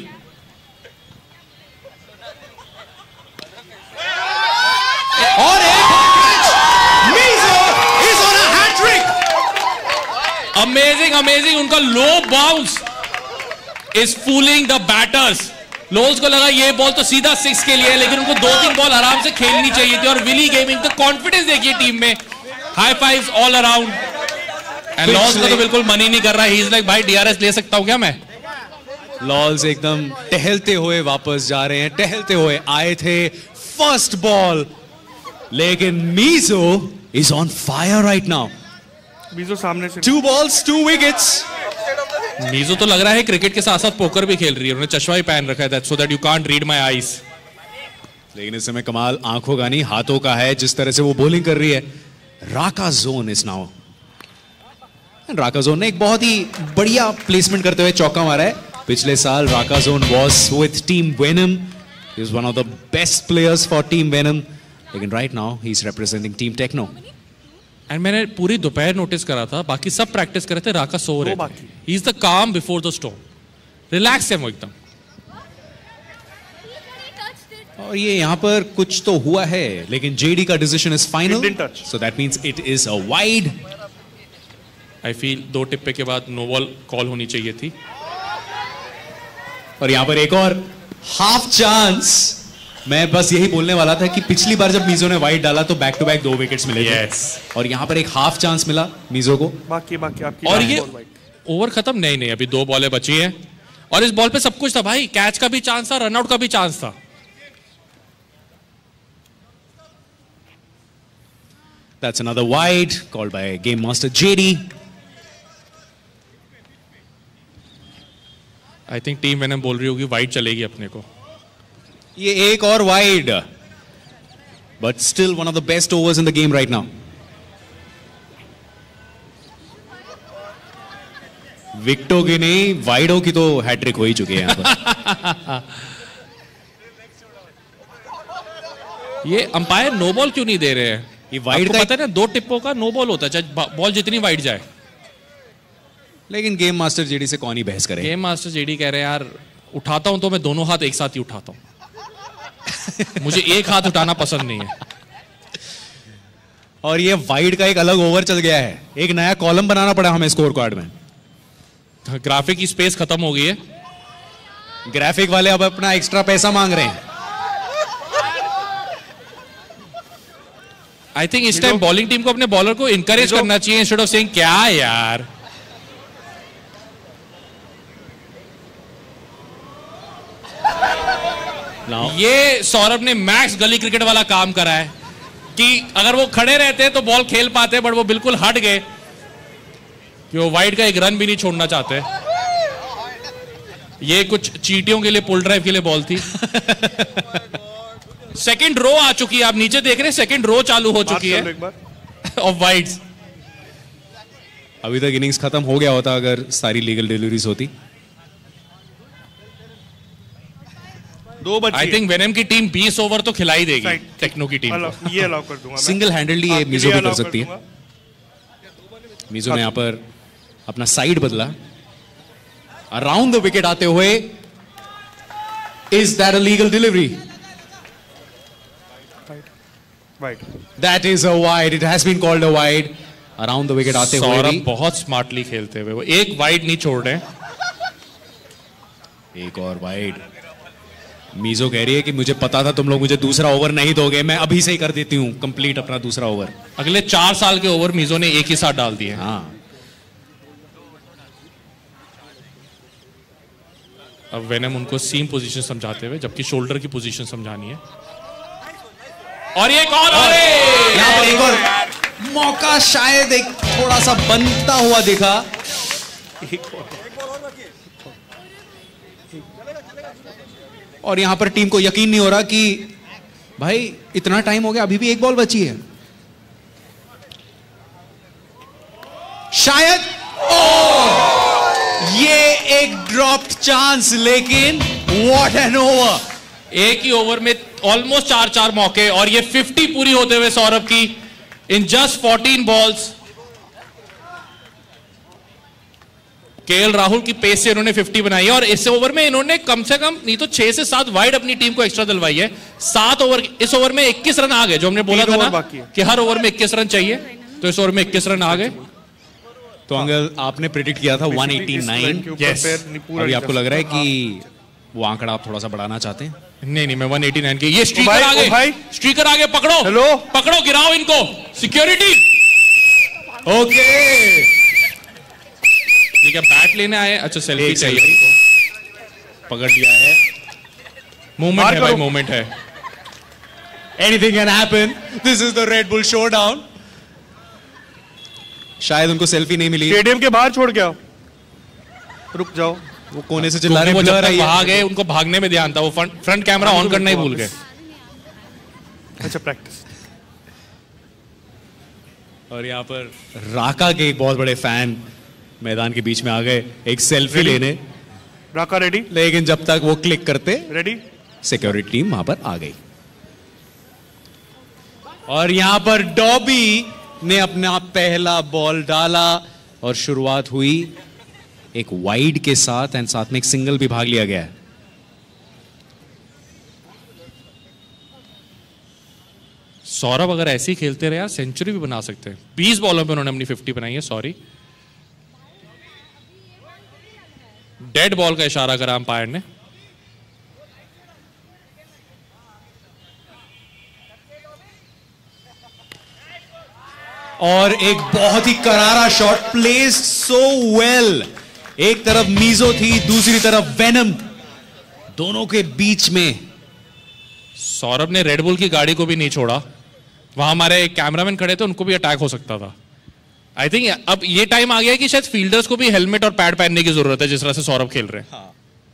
और एक catch, Mizo is on a hat trick। Amazing amazing, उनका low bounce is fooling the batters। Lols को लगा ये बॉल तो सीधा सिक्स के लिए है, लेकिन उनको दो तीन बॉल आराम से खेलनी चाहिए थी। और विली गेमिंग का कॉन्फिडेंस देखिए टीम में, high fives all around. And Lols को तो बिल्कुल मन ही नहीं कर रहा है, ही इज लाइक भाई डीआरएस ले सकता हूं क्या मैं? लॉल्स एकदम टहलते हुए वापस जा रहे हैं, टहलते हुए आए थे फर्स्ट बॉल, लेकिन Mizo is on fire right now. Mizo सामने से two balls two wickets. Mizo तो लग रहा है क्रिकेट के साथ साथ पोकर भी खेल रही है, उन्होंने चश्मा भी पहन रखा है, so that you can't read my eyes. लेकिन इस समय कमाल आंखों का नहीं हाथों का है, जिस तरह से वो बॉलिंग कर रही है। Raka Zone is now, Raka Zone ने एक बहुत ही बढ़िया प्लेसमेंट करते हुए चौका मारा है। पिछले साल Raka Zone was with team Venom, he is one of the best players for team Venom, लेकिन right now he is representing team Techno. And मैंने पूरी दोपहर नोटिस करा था, बाकी सब प्रैक्टिस कर रहे थे, राका सो रहे थे। He is the calm before the storm, relax है वो एकदम। और ये यहाँ पर कुछ तो हुआ है, लेकिन जेडी का decision is final, so that means it is a wide. I feel दो टिप्पे के बाद नो बॉल कॉल होनी चाहिए थी। और यहाँ पर एक और हाफ चांस। मैं बस यही बोलने वाला था कि पिछली बार जब मीजो ने वाइड डाला तो बैक टू बैक दो विकेट्स मिले थे, और यहाँ पर एक हाफ चांस मिला मीजो को। बाकी बाकी आपकी और ये ओवर खत्म नहीं नहीं अभी दो बॉलें बची हैं, और इस बॉल पे सब कुछ था भाई, कैच का भी चांस था, रनआउट का भी चांस था। That's another wide called by Game Master J D. I think team Venom बोल रही होगी वाइड चलेगी अपने को। ये एक और wide, but still one of the best overs in the game right now. विकेटों की नहीं, वाइडों की तो हैट्रिक हो ही चुकी है यहाँ पर। ये अंपायर नो बॉल क्यों नहीं दे रहे हैं? ये वाइड का पता है ना, दो टिप्पों का नो बॉल होता है, चाहे बॉल जितनी वाइड जाए। लेकिन गेम मास्टर जेडी से कौन ही बहस करे। गेम मास्टर जेडी कह रहे हैं यार उठाता हूं तो मैं दोनों हाथ एक साथ ही उठाता हूं, मुझे एक हाथ उठाना पसंद नहीं है। और ये वाइड का एक अलग ओवर चल गया है, एक नया कॉलम बनाना पड़ा हमें स्कोर कार्ड में। ग्राफिक की स्पेस खत्म हो गई है, ग्राफिक वाले अब अपना एक्स्ट्रा पैसा मांग रहे हैं। आई थिंक इस टाइम बॉलिंग टीम को अपने बॉलर को इंकरेज करना चाहिए इंस्टेड ऑफ सेइंग क्या यार। Now. ये सौरभ ने मैक्स गली क्रिकेट वाला काम करा है कि अगर वो खड़े रहते तो बॉल खेल पाते, बट वो बिल्कुल हट गए कि वो वाइड का एक रन भी नहीं छोड़ना चाहते। ये कुछ चीटियों के लिए, पुल ड्राइव के लिए बॉल थी। सेकंड रो आ चुकी है, आप नीचे देख रहे हैं, सेकंड रो चालू हो चुकी है ऑफ वाइड्स। अभी तक इनिंग्स खत्म हो गया होता अगर सारी लीगल डिलीवरीज होती। दो बच्चे। आई थिंक वेनम की टीम बीस ओवर तो खिलाई देगी टेक्नो की टीम को। ये अलाउ कर दूंगा, सिंगल हैंडली ये मीजो भी कर सकती है। मीजो ने यहाँ पर अपना साइड बदला, अराउंड द विकेट आते हुए। Is that a legal delivery? Wide. That is a wide. It has been called a wide. Around the wicket आते हुए सौरभ बहुत स्मार्टली खेलते हुए वो एक वाइड नहीं छोड़ रहे। एक और वाइड। मीजो कह रही है कि मुझे पता था तुम लोग मुझे दूसरा ओवर नहीं दोगे, मैं अभी से ही कर देती हूँ कंप्लीट अपना दूसरा ओवर। अगले चार साल के ओवर मीजो ने एक ही साथ डाल दिए। हाँ। अब वेनम उनको सीम पोजीशन समझाते हुए, जबकि शोल्डर की पोजीशन समझानी है। और ये कॉल, यहाँ पर एक और मौका शायद एक थोड़ा सा बनता हुआ दिखा। और यहां पर टीम को यकीन नहीं हो रहा कि भाई इतना टाइम हो गया, अभी भी एक बॉल बची है। शायद ओ, ये एक ड्रॉप्ड चांस, लेकिन व्हाट एन ओवर। एक ही ओवर में ऑलमोस्ट चार चार मौके, और ये फिफ्टी पूरी होते हुए सौरभ की in just fourteen balls. KL Rahul की पेस से इन्होंने फिफ्टी बनाई है, और इस ओवर में इन्होंने कम से कम नहीं तो छह से सात वाइड अपनी टीम को एक्स्ट्रा दिलवाई है। सात ओवर, इस ओवर में इक्कीस रन आ गए, जो हमने बोला था ना कि हर ओवर में इक्कीस रन चाहिए, तो इस ओवर में इक्कीस रन आ गए। तो अंकल आपने प्रेडिक्ट किया था वन एटी नाइन। यस। अभी आपको लग रहा है कि वो आंकड़ा आप थोड़ा सा बढ़ाना चाहते हैं? नहीं नहीं, मैं वन एटी नाइन के। ये स्ट्रीकर आ गए, स्ट्रीकर आ गए, पकड़ो। हेलो, पकड़ो, गिराओ इनको, सिक्योरिटी। ओके ठीक है, बैट लेने आए। अच्छा, सेल्फी चाहिए उनको, पकड़ लिया है। मूवमेंट है भाई, मूवमेंट है। Anything can happen. This is the Red Bull showdown. शायद उनको सेल्फी नहीं मिली। स्टेडियम के बाहर छोड़ के आओ, रुक जाओ। वो कोने से चिल्ला रहे हैं, वो जब तक वहां गए उनको भागने में ध्यान था, वो फ्रंट फ्रंट कैमरा ऑन करना ही भूल गए। अच्छा, प्रैक्टिस। और यहाँ पर राका के एक बहुत बड़े फैन मैदान के बीच में आ गए एक सेल्फी लेने। राका रेडी? लेकिन जब तक वो क्लिक करते, रेडी, सिक्योरिटी टीम वहां पर आ गई। और यहां पर डॉबी ने अपना पहला बॉल डाला और शुरुआत हुई एक वाइड के साथ, एंड साथ में एक सिंगल भी भाग लिया गया है। सौरभ अगर ऐसे ही खेलते रहे यार सेंचुरी भी बना सकते हैं। बीस बॉलों पे उन्होंने अपनी फिफ्टी बनाई है। सॉरी, डेड बॉल का इशारा करा अंपायर ने। और एक बहुत ही करारा शॉट, प्लेस्ड सो वेल। एक तरफ मीजो थी, दूसरी तरफ वेनम, दोनों के बीच में। सौरभ ने रेडबुल की गाड़ी को भी नहीं छोड़ा। वहां हमारे कैमरामैन खड़े थे, उनको भी अटैक हो सकता था। आई थिंक अब ये टाइम आ गया है कि शायद फील्डर्स को भी हेलमेट और पैड पहनने की जरूरत है, जिस तरह से सौरभ खेल रहे हैं। हाँ।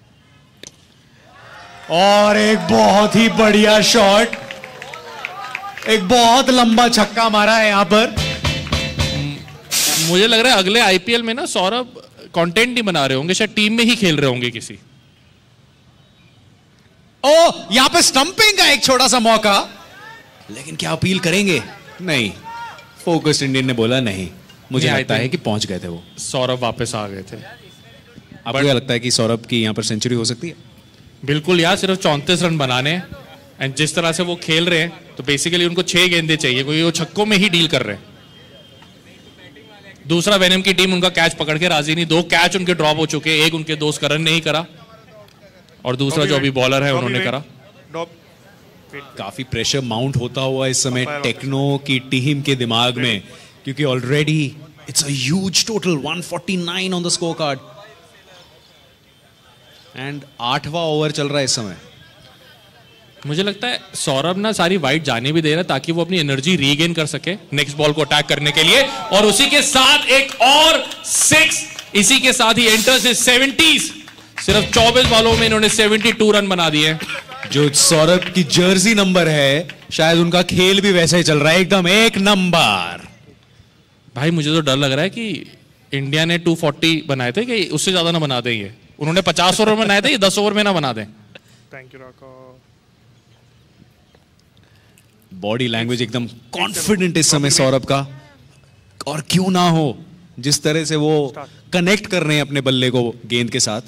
और एक बहुत ही बढ़िया शॉट, एक बहुत लंबा छक्का मारा है यहां पर। मुझे लग रहा है अगले आईपीएल में ना सौरभ कंटेंट नहीं बना रहे होंगे, शायद टीम में ही खेल रहे होंगे किसी। ओ, यहां पे स्टंपिंग का एक छोटा सा मौका, लेकिन क्या अपील करेंगे? नहीं, फोकस्ड इंडियन ने बोला नहीं। मुझे लगता है कि पहुंच गए थे वो। सौरभ वापस आ गए थे। आपको क्या लगता है कि सौरभ की यहां पर सेंचुरी हो सकती है? बिल्कुल यार, सिर्फ चौंतीस रन बनाने हैं। एंड जिस तरह से वो खेल रहे हैं तो बेसिकली उनको छह गेंदे चाहिए, क्योंकि वो छक्कों में ही डील कर रहे हैं। दूसरा वेनम की टीम उनका कैच पकड़ के राजी नहीं। दो कैच उनके ड्रॉप हो चुके हैं, एक उनके दोस्त करण ने ही करा और दूसरा जो अभी बॉलर है उन्होंने करा। काफी प्रेशर माउंट होता हुआ इस समय टेक्नो की टीम के दिमाग में, क्योंकि already it's a huge total one forty nine on the scorecard. And आठवां ओवर चल रहा है इस समय। मुझे लगता है सौरभ ना सारी वाइड जाने भी दे रहा है ताकि वो अपनी एनर्जी रीगेन कर सके नेक्स्ट बॉल को अटैक करने के लिए। और उसी के साथ एक और सिक्स, इसी के साथ ही एंटर्स इज सेवेंटीज़। सिर्फ चौबीस बॉलों में इन्होंने बहत्तर रन बना दिए। जो सौरभ की जर्सी नंबर है, शायद उनका खेल भी वैसे ही चल रहा है, एकदम एक नंबर। भाई मुझे तो डर लग रहा है कि इंडिया ने दो सौ चालीस बनाए थे कि उससे ज्यादा ना बना दें। ये उन्होंने पचास ओवर बनाए थे, ये दस ओवर में ना बना दें। Thank you Raka. Body language एकदम कॉन्फिडेंट इस समय सौरभ का, और क्यों ना हो जिस तरह से वो कनेक्ट कर रहे हैं अपने बल्ले को गेंद के साथ।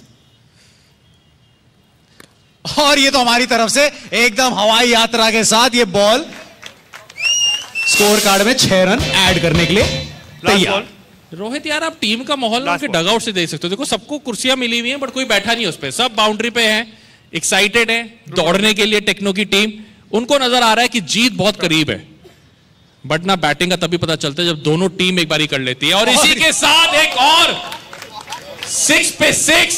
और ये तो हमारी तरफ से एकदम हवाई यात्रा के साथ ये बॉल स्कोर कार्ड में छह रन ऐड करने के लिए तैयार। रोहित यार, आप टीम का माहौल उनके डगआउट से देख सकते हो। देखो सबको कुर्सियां मिली हुई हैं बट कोई बैठा नहीं उस पर, सब बाउंड्री पे हैं, एक्साइटेड है दौड़ने के लिए। टेक्नो की टीम, उनको नजर आ रहा है कि जीत बहुत करीब है, बट ना बैटिंग का तभी पता चलता है जब दोनों टीम एक बारी कर लेती है। और इसी के साथ एक और सिक्स पे सिक्स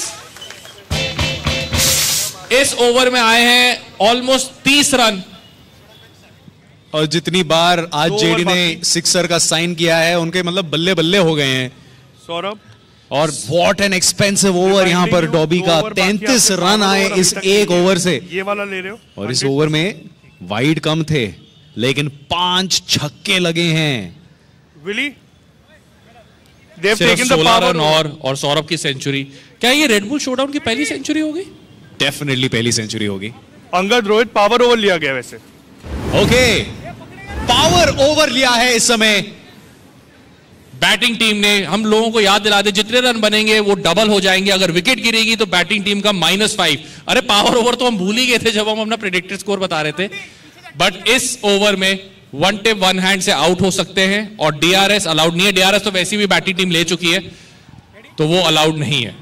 इस ओवर में आए हैं, ऑलमोस्ट तीस रन। और जितनी बार आज जेडी ने सिक्सर का साइन किया है, उनके मतलब बल्ले बल्ले हो गए हैं सौरभ। और व्हाट एन एक्सपेंसिव ओवर यहां पर डॉबी का, तैंतीस रन आए इस एक ओवर से। ये वाला ले रहे हो? और इस ओवर में वाइड कम थे, लेकिन पांच छक्के लगे हैं। विली सिर्फ सोलह रन और और सौरभ की सेंचुरी। क्या ये रेडबुल शोडाउन की पहली सेंचुरी होगी? डेफिनेटली पहली सेंचुरी होगी। अंगद रोहित पावर ओवर लिया गया वैसे। ओके, पावर ओवर लिया है इस समय बैटिंग टीम ने। हम लोगों को याद दिला दे, जितने रन बनेंगे वो डबल हो जाएंगे। अगर विकेट गिरेगी तो बैटिंग टीम का माइनस फाइव। अरे पावर ओवर तो हम भूल ही गए थे जब हम अपना प्रेडिक्टेड स्कोर बता रहे थे। बट इस ओवर में वन टिप वन हैंड से आउट हो सकते हैं और डीआरएस अलाउड नहीं है। डीआरएस तो वैसी भी बैटिंग टीम ले चुकी है, तो वो अलाउड नहीं है।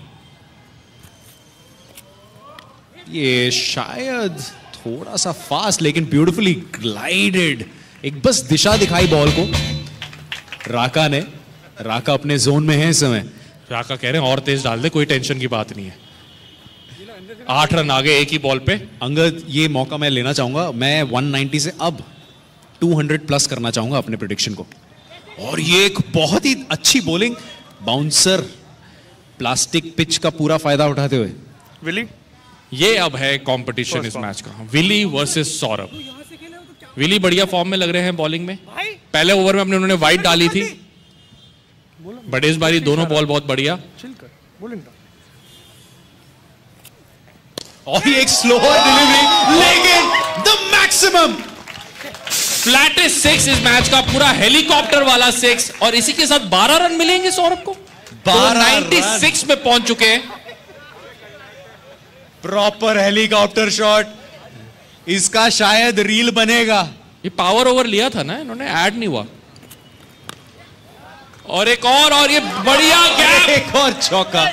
ये शायद थोड़ा सा फास्ट लेकिन ब्यूटीफुली ग्लाइडेड, एक बस दिशा दिखाई बॉल को राका ने। राका अपने जोन में है इस समय। राका कह रहे हैं और तेज डाल दे, कोई टेंशन की बात नहीं है। आठ रन आगे एक ही बॉल पे। अंगद, ये मौका मैं लेना चाहूंगा, मैं एक सौ नब्बे से अब दो सौ प्लस करना चाहूंगा अपने प्रेडिक्शन को। और ये एक बहुत ही अच्छी बॉलिंग, बाउंसर, प्लास्टिक पिच का पूरा फायदा उठाते हुए। विली, ये अब है कंपटीशन इस मैच का, विली वर्सेस सौरभ। विली बढ़िया फॉर्म में लग रहे हैं बॉलिंग में। पहले ओवर में हमने उन्होंने वाइड डाली थी, बट इस बारी दोनों बॉल बहुत बढ़िया। और एक स्लोअर डिलीवरी, लेकिन द मैक्सिमम फ्लैटेस्ट सिक्स इस मैच का, पूरा हेलीकॉप्टर वाला सिक्स। और इसी के साथ बारह रन मिलेंगे सौरभ को। छियानवे में पहुंच चुके हैं। प्रॉपर हेलीकॉप्टर शॉट, इसका शायद रील बनेगा। ये पावर ओवर लिया था ना इन्होंने, ऐड नहीं हुआ। और एक और और ये बढ़िया गैप, एक और चौका।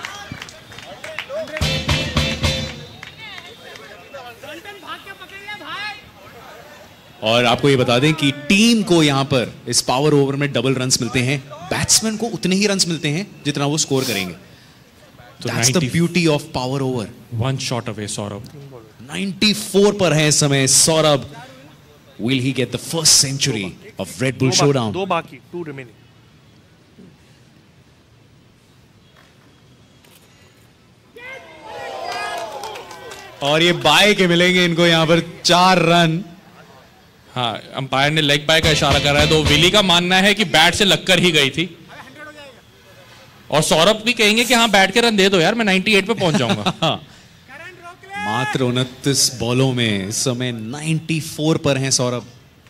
और आपको ये बता दें कि टीम को यहां पर इस पावर ओवर में डबल रन्स मिलते हैं, बैट्समैन को उतने ही रन्स मिलते हैं जितना वो स्कोर करेंगे। That's the beauty of power over. One shot away, Saurabh. ninety-four पर है इस समय Saurabh. Will he get the first century of Red Bull Showdown? दो बाकी, two remaining. और ये बाय के मिलेंगे इनको यहां पर चार रन। हाँ, अंपायर ने लेग बाय का इशारा कर रहा है, तो विली का मानना है कि बैट से लगकर ही गई थी। और सौरभ भी कहेंगे कि हाँ बैट के रन दे दो यार, मैं अट्ठानवे पे पहुंच जाऊंगा। मात्र उनतीस बॉलों में इस समय चौरानवे पर हैं सौरभ।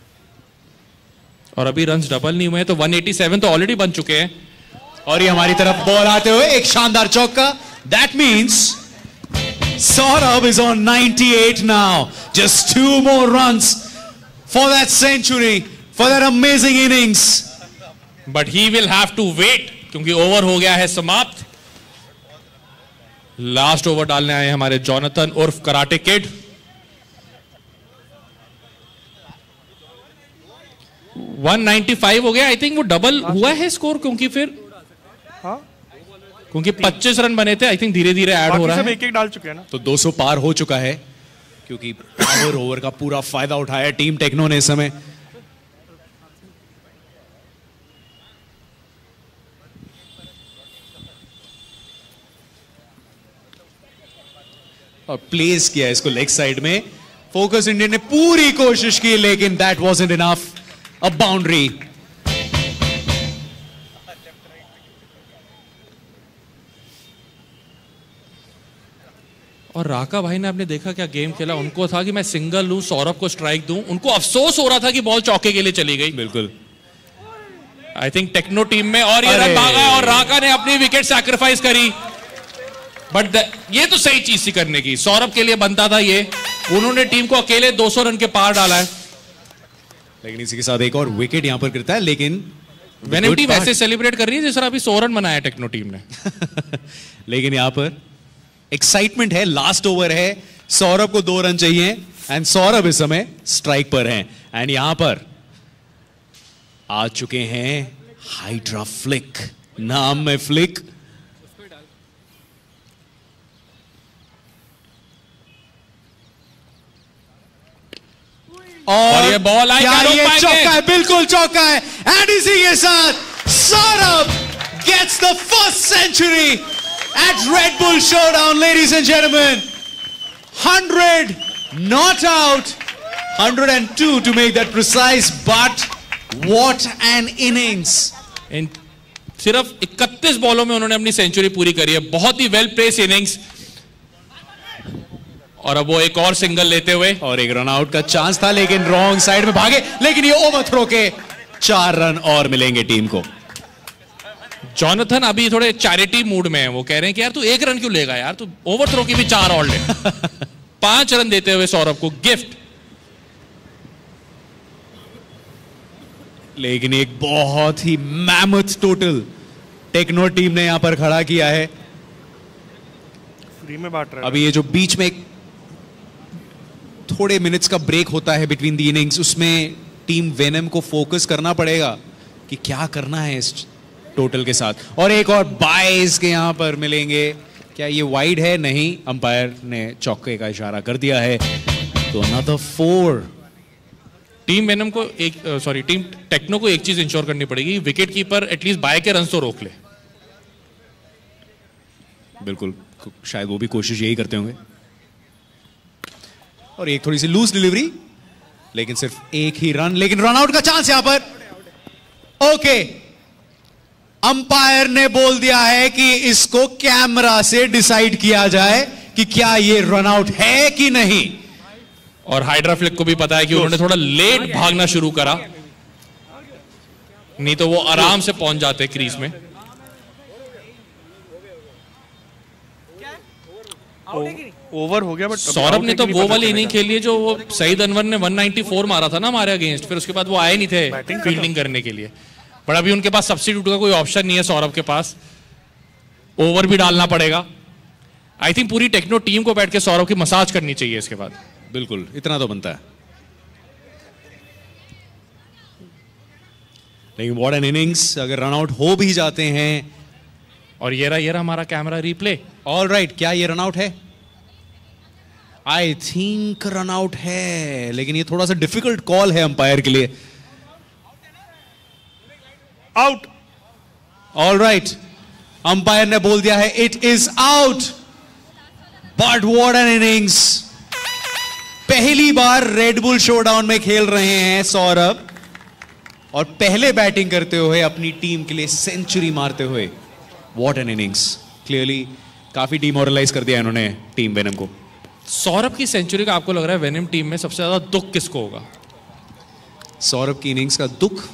और अभी रन्स डबल नहीं हुए हैं, तो एक सौ सत्तासी तो ऑलरेडी बन चुके हैं। और ये हमारी तरफ बॉल आते हुए एक शानदार चौका। That means Saurabh is on अट्ठानवे now. Just two more runs for that century, for that amazing innings. But he will have to wait, क्योंकि ओवर हो गया है समाप्त। लास्ट ओवर डालने आए हमारे जॉनथन उर्फ कराटे किड। एक सौ पचानवे हो गया। आई थिंक वो डबल हुआ है स्कोर, क्योंकि फिर हाँ? क्योंकि पच्चीस रन बने थे। आई थिंक धीरे धीरे ऐड हो रहा है। एक एक डाल चुके हैं ना, तो दो सौ पार हो चुका है, क्योंकि पावर ओवर का पूरा फायदा उठाया टीम टेक्नो ने इस समय। और प्लेस किया इसको लेग साइड में। फोकस इंडियन ने पूरी कोशिश की, लेकिन that wasn't enough. A boundary. और राका भाई ने आपने देखा क्या गेम खेला। उनको था कि मैं सिंगल लूं, सौरभ को स्ट्राइक दूं। उनको अफसोस हो रहा था कि बॉल चौके के लिए चली गई। बिल्कुल। आई थिंक टेक्नो टीम में और ये रन भागा और राका ने अपनी विकेट सैक्रिफाइस करी। बट ये तो सही चीज थी करने की, सौरभ के लिए बनता था ये। उन्होंने टीम को अकेले दो सौ रन के पार डाला है। लेकिन इसी के साथ एक और विकेट यहां पर गिरता है, लेकिन वेनम टीम ऐसे सेलिब्रेट कर रही है जिस तरह अभी सौ रन बनाया टेक्नो टीम ने। लेकिन यहां पर एक्साइटमेंट है, लास्ट ओवर है, सौरभ को दो रन चाहिए एंड सौरभ इस समय स्ट्राइक पर हैं। एंड यहां पर आ चुके हैं हाइड्रा फ्लिक, नाम में फ्लिक। और ये बॉल आई, क्या ये चौका है? बिल्कुल चौका है। एंड इसी के साथ Saurabh gets the first century at Red Bull showdown, ladies and gentleman. Hundred not out, hundred and two to make that precise, but what an innings. इन सिर्फ इकतीस बॉलों में उन्होंने अपनी सेंचुरी पूरी करी है। बहुत ही वेल प्लेस इनिंग्स। और अब वो एक और सिंगल लेते हुए, और एक रन आउट का चांस था, लेकिन रॉन्ग साइड में भागे, लेकिन ये ओवरथ्रो के चार रन और मिलेंगे टीम को। जॉनथन अभी थोड़े चैरिटी मूड में है। वो कह रहे हैं कि यार तू एक रन क्यों लेगा यार, तू ओवरथ्रो की भी चार और ले। पांच रन देते हुए सौरभ को गिफ्ट। लेकिन एक बहुत ही मैमथ टोटल टेक्नो टीम ने यहां पर खड़ा किया है। फ्री में बांट रहा है। अभी ये जो बीच में थोड़े मिनट्स का ब्रेक होता है बिटवीन द इनिंग्स, उसमें टीम वेनम को फोकस करना पड़ेगा कि क्या करना है इस टोटल के साथ। और एक और बाइस के यहां पर मिलेंगे। क्या ये वाइड है? नहीं, अंपायर ने चौके का इशारा कर दिया है। तो अनदर फोर। टीम वेनम को एक सॉरी टीम टेक्नो को एक चीज इंश्योर करनी पड़ेगी, विकेट कीपर एटलीस्ट बाय के रन तो रोक ले। बिल्कुल, शायद वो भी कोशिश यही करते होंगे। और एक थोड़ी सी लूज डिलीवरी, लेकिन सिर्फ एक ही रन, लेकिन रन आउट का चांस यहां पर। ओके, अंपायर ने बोल दिया है कि इसको कैमरा से डिसाइड किया जाए कि क्या ये रन आउट है कि नहीं। और हाइड्रा फ्लिक को भी पता है कि उन्होंने थोड़ा लेट भागना शुरू करा, नहीं तो वो आराम से पहुंच जाते क्रीज में। ओवर हो गया बट सौरभ ने तो वो वाली इनिंग खेली है जो वो सईद अनवर ने वन नाइंटी फोर मारा था ना हमारे अगेंस्ट, फिर उसके बाद वो आए नहीं थे फील्डिंग करने के लिए। पर अभी उनके पास सब्स्टिट्यूट का कोई ऑप्शन नहीं है सौरभ के पास, ओवर भी डालना पड़ेगा। आई थिंक पूरी टेक्नो टीम को बैठ के सौरभ की मसाज करनी चाहिए इसके बाद। बिल्कुल, इतना तो बनता है। लेकिन व्हाट एन इनिंग्स, अगर रन आउट हो भी जाते हैं। और ये रहा ये रहा हमारा कैमरा रिप्ले। ऑल राइट, क्या ये रन आउट है? आई थिंक रन आउट है, लेकिन ये थोड़ा सा डिफिकल्ट कॉल है अंपायर के लिए। आउट। ऑल राइट, अंपायर ने बोल दिया है it is out. But what an innings, पहली बार रेड बुल शोडाउन में खेल रहे हैं सौरभ, और पहले बैटिंग करते हुए अपनी टीम के लिए सेंचुरी मारते हुए। व्हाट एन इनिंग्स, क्लियरली काफी डिमोरलाइज कर दिया इन्होंने टीम वेनम को। सौरभ की सेंचुरी का आपको लग रहा है वेनम टीम में सबसे ज्यादा दुख किसको होगा? सौरभ की इनिंग्स का दुख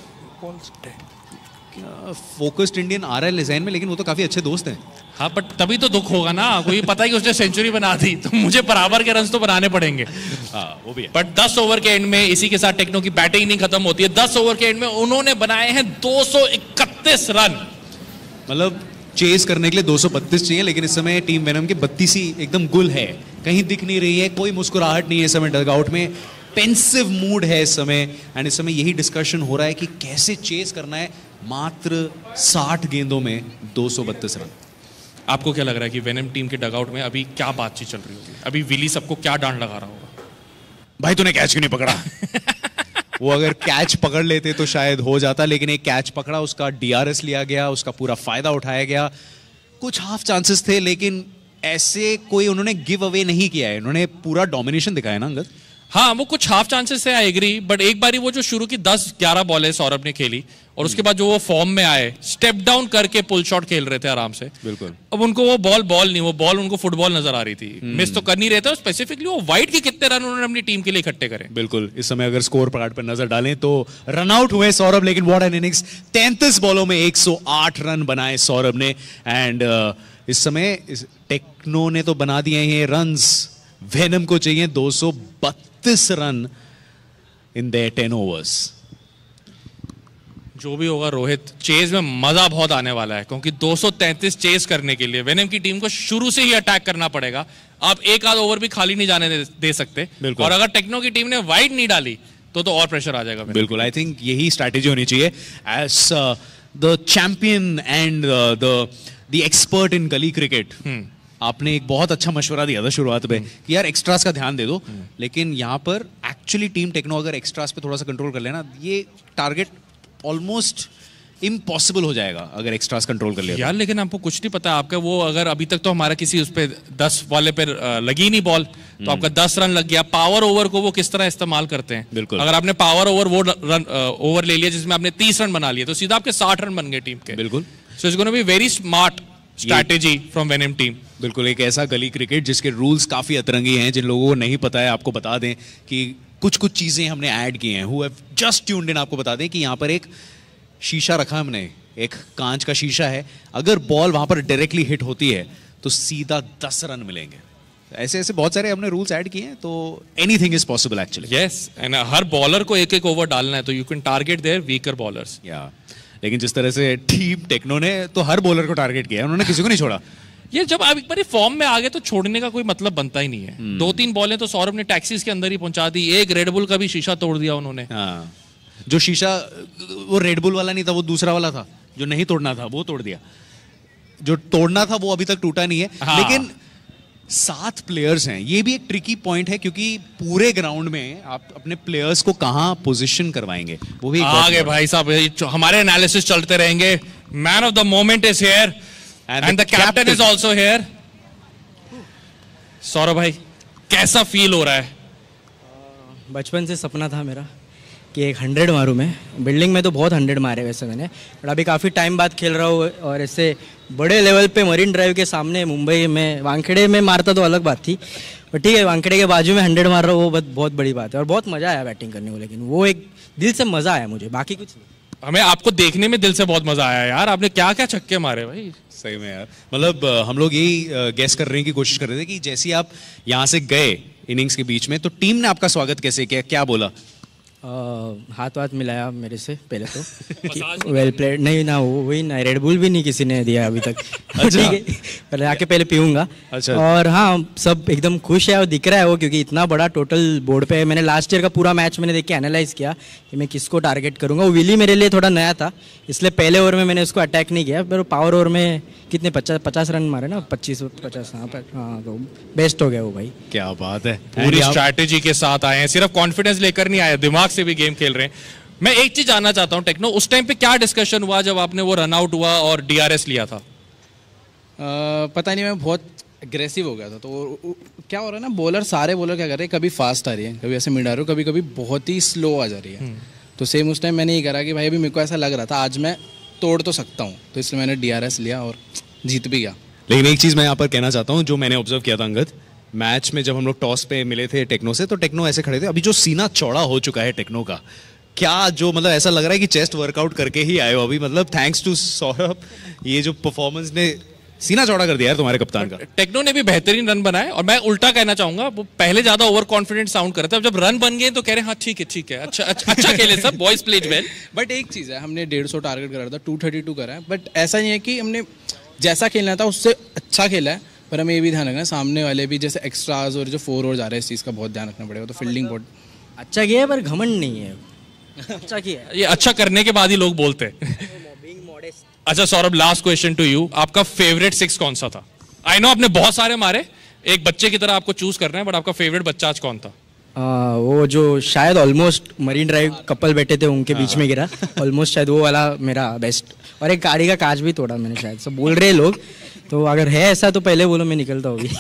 फोकस्ड इंडियन आ रहा है डिजाइन में, लेकिन वो तो काफी अच्छे दोस्त हैं। हाँ, बट तभी तो दुख होगा ना, कोई पता है कि उसने सेंचुरी बना दी तो मुझे बराबर के रन्स तो बनाने पड़ेंगे। हाँ, वो भी है। बट दस ओवर के एंड में इसी के साथ टेक्नो की बैटिंग नहीं खत्म होती है। दस ओवर के एंड में उन्होंने बनाए हैं दो सौ इकतीस रन। मतलब चेस करने के लिए दो सौ बत्तीस चाहिए, लेकिन इस समय टीम वेनम के बत्तीस ही एकदम गुल है, कहीं दिख नहीं रही है, कोई मुस्कुराहट नहीं है इस समय डगआउट में। पेंसिव मूड है इस समय, एंड इस समय यही डिस्कशन हो रहा है कि कैसे चेस करना है मात्र साठ गेंदों में दो सौ बत्तीस रन। आपको क्या लग रहा है कि वेनम टीम के डगआउट में अभी क्या बातचीत चल रही होगी? अभी विली सबको क्या डांट लगा रहा होगा? भाई तूने कैच क्यों नहीं पकड़ा? वो अगर कैच पकड़ लेते तो शायद हो जाता, लेकिन एक कैच पकड़ा, उसका डीआरएस लिया गया, उसका पूरा फायदा उठाया गया। कुछ हाफ चांसेस थे, लेकिन ऐसे कोई उन्होंने गिव अवे नहीं किया है, उन्होंने पूरा डोमिनेशन दिखाया ना अंगद। हाँ, वो कुछ हाफ चांसेस है, आई एग्री, बट एक बारी वो जो शुरू की दस ग्यारह बॉलें सौरभ ने खेली और उसके बाद जो वो फॉर्म में आए, स्टेप डाउन करके पुल शॉट खेल रहे थे आराम से। बिल्कुल। अब उनको वो बॉल बॉल नहीं, वो बॉल उनको फुटबॉल नजर आ रही थी। मिस तो कर नहीं रहे थे, स्पेसिफिकली वो वाइड के कितने रन उन्होंने अपनी टीम के लिए इकट्ठे करे। बिल्कुल, इस समय अगर स्कोर कार्ड पर नजर डालें तो रन आउट हुए सौरभ, लेकिन व्हाट एन इनिंग्स, तैंतीस बॉलों में एक सौ आठ रन बनाए सौरभ ने। एंड uh, इस समय इस टेक्नो ने तो बना दिए हैं रन्स, वेनम को चाहिए दो सौ बत्तीस run in their ten overs. जो भी होगा रोहित, चेज में मजा बहुत आने वाला है, क्योंकि दो सौ तैंतीस चेज करने के लिए वेनम की टीम को शुरू से ही अटैक करना पड़ेगा। आप एक आध ओवर भी खाली नहीं जाने दे, दे सकते, और अगर टेक्नो की टीम ने वाइड नहीं डाली तो तो और प्रेशर आ जाएगा। बिल्कुल, आई थिंक यही स्ट्रैटेजी होनी चाहिए as the champion and the the expert in gully cricket. आपने एक बहुत अच्छा मशवरा दिया था शुरुआत में कि यार एक्स्ट्रास का ध्यान दे दो, लेकिन यहाँ पर एक्चुअली टीम टेक्नो अगर एक्स्ट्रास पे थोड़ा सा कंट्रोल कर लेना, ये टारगेट ऑलमोस्ट इम्पॉसिबल हो जाएगा अगर एक्स्ट्रास कंट्रोल कर लिया। यार लेकिन आपको कुछ नहीं पता, आपका वो अगर अभी तक तो हमारा किसी उस पे दस वाले पे लगी नहीं बॉल, तो आपका दस रन लग गया। पावर ओवर को वो किस तरह इस्तेमाल करते हैं? बिल्कुल, अगर आपने पावर ओवर वो रन ओवर ले लिया जिसमें आपने तीस रन बना लिए, तो सीधा आपके साठ रन बन गए टीम के। बिल्कुल, so it's gonna be very smart strategy from Venom team. बिल्कुल, एक ऐसा गली क्रिकेट जिसके रूल्स काफी अतरंगी हैं, जिन लोगों को नहीं पता है आपको बता दें कि कुछ कुछ चीजें हमने ऐड की हैं। Who have just tuned in, आपको बता दें कि यहाँ पर एक शीशा रखा हमने, एक कांच का शीशा है, अगर बॉल वहां पर डायरेक्टली हिट होती है तो सीधा दस रन मिलेंगे। ऐसे ऐसे बहुत सारे हमने रूल्स ऐड किए हैं, तो anything is possible actually. Yes, and हर बॉलर को एक एक ओवर डालना है, तो you can target their weaker bowlers. या लेकिन जिस तरह से टीम टेक्नो ने तो हर बॉलर को टारगेट किया है, उन्होंने किसी को नहीं छोड़ा। ये जब आप एक बार फॉर्म में आ गए तो छोड़ने का कोई मतलब बनता ही नहीं है। दो तीन बॉलें तो सौरभ ने टैक्सीज के अंदर ही पहुंचा दी, एक रेडबुल का भी शीशा तोड़ दिया उन्होंने। हाँ, जो शीशा वो रेडबुल वाला नहीं था, वो दूसरा वाला था जो नहीं तोड़ना था, वो तोड़ दिया। जो तोड़ना था वो अभी तक टूटा नहीं है। हाँ। लेकिन सात प्लेयर्स हैं, ये भी एक ट्रिकी पॉइंट है, क्योंकि पूरे ग्राउंड में आप अपने प्लेयर्स को कहां पोजीशन करवाएंगे, वो भी आगे भाई साहब हमारे एनालिसिस चलते रहेंगे। Man of the moment is here and the captain is also here. Saurabh भाई, कैसा फील हो रहा है? बचपन से सपना था मेरा कि एक हंड्रेड मारूं मैं। बिल्डिंग में तो बहुत हंड्रेड मारे वैसे मैंने, बट अभी काफ़ी टाइम बाद खेल रहा हूँ, और ऐसे बड़े लेवल पे मरीन ड्राइव के सामने मुंबई में, वानखेड़े में मारता तो अलग बात थी, बट ठीक है वानखेड़े के बाजू में हंड्रेड मार रहा हूँ, वो बहुत बड़ी बात है, और बहुत मज़ा आया बैटिंग करने को। लेकिन वो एक दिल से मज़ा आया मुझे, बाकी कुछ नहीं। हमें आपको देखने में दिल से बहुत मजा आया यार, आपने क्या क्या छक्के मारे भाई। सही में यार, मतलब अ, हम लोग यही गेस करने की कोशिश कर रहे थे कि जैसे आप यहाँ से गए इनिंग्स के बीच में, तो टीम ने आपका स्वागत कैसे किया, क्या बोला? Uh, हाथ वाथ मिलाया मेरे से पहले तो वेल प्लेड नहीं ना, वो वही ना, रेड बुल भी नहीं किसी ने दिया अभी तक। ठीक है, पहले आके पहले पीऊंगा। अच्छा। और हाँ, सब एकदम खुश है और दिख रहा है वो, क्योंकि इतना बड़ा टोटल बोर्ड पे है। मैंने लास्ट ईयर का पूरा मैच मैंने देख के एनालाइज किया कि मैं किसको टारगेट करूंगा। वो विली मेरे लिए थोड़ा नया था, इसलिए पहले ओवर में मैंने उसको अटैक नहीं किया, पर पावर ओवर में कितने पचास पचास रन मारे ना, पच्चीस पचास। हाँ हाँ, तो बेस्ट हो गया वो भाई। क्या बात है, पूरी स्ट्रैटेजी के साथ आए हैं, सिर्फ कॉन्फिडेंस लेकर नहीं आए, दिमाग से भी गेम खेल रहे हैं। मैं एक चीज जानना चाहता हूं टेक्नो, उस टाइम पे क्या डिस्कशन हुआ जब आपने वो रन आउट हुआ और डीआरएस लिया था? Uh, पता नहीं, मैं बहुत एग्रेसिव हो गया था। तो वो- वो- क्या हो रहा है ना, बॉलर सारे बॉलर क्या कर रहे हैं, कभी फास्ट आ रही है, कभी ऐसे मिड आ रही है, कभी कभी बहुत ही स्लो आ जा रही है। तो सेम उस टाइम मैंने ये करा कि भाई अभी मेरे को ऐसा लग रहा था आज मैं तोड़ तो सकता हूँ, तो इसलिए मैंने डीआरएस लिया और जीत भी गया। लेकिन एक चीज मैं यहाँ पर कहना चाहता हूँ, जो मैंने ऑब्जर्व किया था अंगद, मैच में जब हम लोग टॉस पे मिले थे टेक्नो से, तो टेक्नो ऐसे खड़े थे, अभी जो सीना चौड़ा हो चुका है टेक्नो का, क्या जो मतलब ऐसा लग रहा है कि चेस्ट वर्कआउट करके ही आए हो अभी, मतलब थैंक्स टू सौरभ, ये जो परफॉर्मेंस ने सीना चौड़ा कर दिया यार तुम्हारे कप्तान का। टेक्नो ने भी बेहतरीन रन बनाए, और मैं उल्टा कहना चाहूंगा, वो पहले ज्यादा ओवर कॉन्फिडेंट साउंड कर रहे थे, अब जब रन बन गए तो कह रहे हैं हाँ ठीक है ठीक है, अच्छा अच्छा, अच्छा खेले सब, बॉयज प्लेड वेल। बट एक चीज़ है, हमने डेढ़ सौ टारगेट करा था, टू थर्टी टू करा है, बट ऐसा नहीं है कि हमने जैसा खेलना था उससे अच्छा खेला है, पर हमें ये भी ध्यान रखना है सामने वाले भी जैसे एक्स्ट्राज और जो फोर ओवर जा रहे हैं, इस चीज़ का बहुत ध्यान रखना पड़ेगा। तो फील्डिंग बहुत अच्छा किया है, पर घमंड नहीं है। अच्छा किया है। ये अच्छा करने के बाद ही लोग बोलते हैं। अच्छा Saurabh, last question to you, आपका फेवरेट सिक्स कौन सा था? आई नो आपने बहुत सारे मारे, एक बच्चे की तरह आपको चूज करना है, बट आपका फेवरेट बच्चा आज कौन था? आ, वो जो शायद ऑलमोस्ट मरीन ड्राइव कपल बैठे थे उनके बीच में गिरा, ऑलमोस्ट शायद वो वाला मेरा बेस्ट। और एक गाड़ी का कांच भी तोड़ा मैंने, शायद सब बोल रहे लोग, तो अगर है ऐसा तो पहले बोलो, मैं निकलता होगी।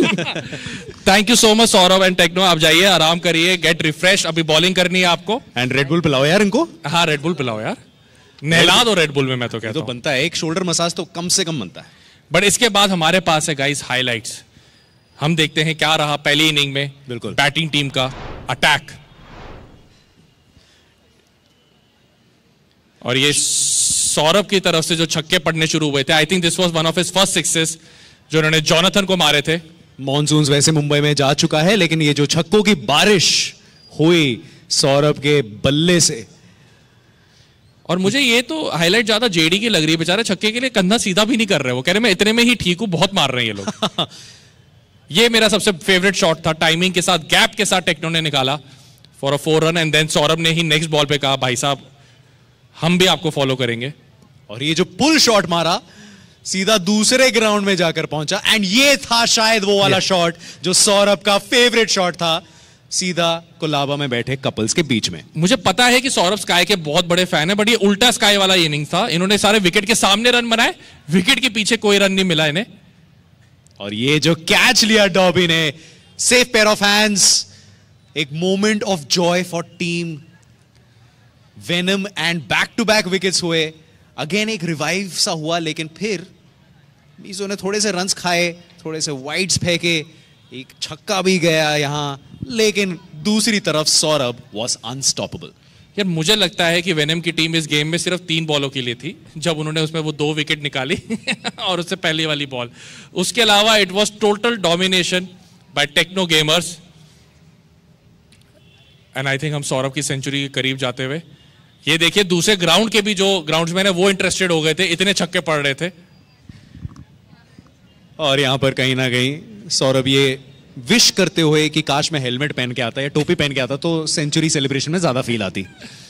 Thank you so much Saurabh and Techno, आप जाइए आराम करिए, गेट रिफ्रेश, अभी बॉलिंग करनी है आपको। एंड रेड बुल पिलाओ यार इनको। हाँ रेड बुल पिलाओ यार, नहला दो रेड बुल में, मैं तो कहता तो बनता है, एक शोल्डर मसाज तो कम से कम बनता है। बट इसके बाद हमारे पास है गाइस हाइलाइट्स, हम देखते हैं क्या रहा पहली इनिंग में। बिल्कुल, बैटिंग टीम का अटैक, और ये सौरभ की तरफ से जो छक्के पड़ने शुरू हुए थे, I think this was one of his first sixes जो उन्होंने जॉनथन को मारे थे। मॉनसून वैसे मुंबई में जा चुका है, लेकिन ये जो छक्कों की बारिश हुई सौरभ के बल्ले से, और मुझे ये तो हाईलाइट ज्यादा जेडी की लग रही है, बेचारे छक्के के लिए कंधा सीधा भी नहीं कर रहे, वो कह रहे मैं इतने में ही ठीक हूं, बहुत मार रहे हैं ये लोग। ये मेरा सबसे फेवरेट शॉट था, टाइमिंग के साथ, गैप के साथ टेक्नो ने निकाला for a four run, and then Saurabh ने ही नेक्स्ट बॉल पे कहा भाई साहब हम भी आपको फॉलो करेंगे, और ये जो पुल शॉट मारा सीधा दूसरे ग्राउंड में जाकर पहुंचा, एंड ये था शायद वो वाला शॉट जो सौरभ का फेवरेट शॉट था, सीधा कोलाबा में बैठे कपल्स के बीच में। मुझे पता है कि सौरभ स्काई के बहुत बड़े फैन है, बट ये उल्टा स्काई वाला इनिंग था, इन्होंने सारे विकेट के सामने रन बनाए, विकेट के पीछे कोई रन नहीं मिला इन्हें। और ये जो कैच लिया डॉबी ने, सेफ पेयर ऑफ हैंड्स, एक moment of joy for team Venom, and back to back wickets हुए, अगेन एक रिवाइव सा हुआ, लेकिन फिर मीजो ने थोड़े से रन्स खाए, थोड़े से वाइड्स फेंके, एक छक्का भी गया यहां, लेकिन दूसरी तरफ सौरभ वॉज अनस्टॉपेबल। यार मुझे लगता है कि वेनम की टीम इस गेम में सिर्फ तीन बॉलों के लिए थी, जब उन्होंने उसमें वो दो विकेट निकाली और उससे पहली वाली बॉल, उसके अलावा it was total domination by Techno gamers, and I think हम सौरभ की सेंचुरी के करीब जाते हुए, ये देखिए दूसरे ग्राउंड के भी जो ग्राउंड्समैन है वो इंटरेस्टेड हो गए थे, इतने छक्के पड़ रहे थे। और यहां पर कहीं ना कहीं सौरभ ये विश करते हुए कि काश मैं हेलमेट पहन के आता या टोपी पहन के आता तो सेंचुरी सेलिब्रेशन में ज्यादा फील आती,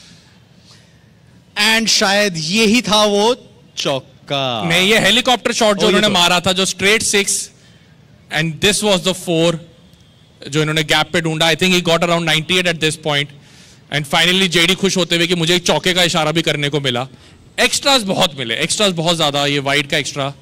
एंड शायद यही था वो चौका। नहीं, ये हेलीकॉप्टर शॉट जो उन्होंने मारा था, जो straight six, and this was the four जो इन्होंने गैप पे ढूंढा। I think he got around ninety eight at this point, and finally JD खुश होते हुए कि मुझे एक चौके का इशारा भी करने को मिला। एक्स्ट्रास बहुत मिले, एक्स्ट्रास बहुत ज्यादा, ये वाइड का extra,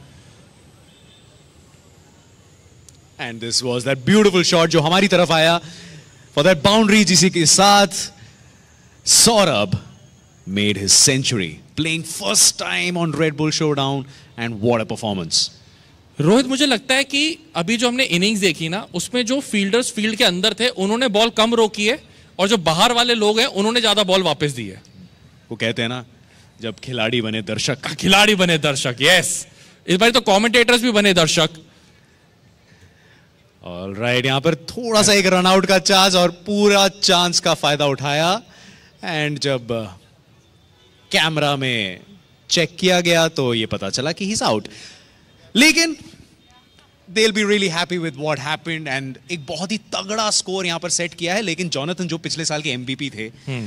and this was that beautiful shot जो हमारी तरफ आया फॉर दैट बाउंड्री, जिसी के साथ Saurabh made his century, playing first time on Red Bull showdown, and what a performance. Rohit, मुझे लगता है कि अभी जो हमने इनिंग्स देखी ना, उसमें जो फील्डर्स फील्ड के अंदर थे उन्होंने बॉल कम रोकी है, और जो बाहर वाले लोग हैं उन्होंने ज्यादा बॉल वापस दी है। वो कहते हैं ना, जब खिलाड़ी बने दर्शक। खिलाड़ी बने दर्शक, यस। इस बार तो कमेंटेटर्स भी बने दर्शक। ऑल राइट, यहाँ पर थोड़ा सा एक रनआउट का चांस और पूरा चांस का फायदा उठाया। एंड जब कैमरा में चेक किया गया तो ये पता चला कि ही इज आउट। लेकिन they'll be really happy with what happened and एक बहुत ही तगड़ा स्कोर यहाँ पर सेट किया है। लेकिन जोनाथन जो पिछले साल के एमवीपी थे,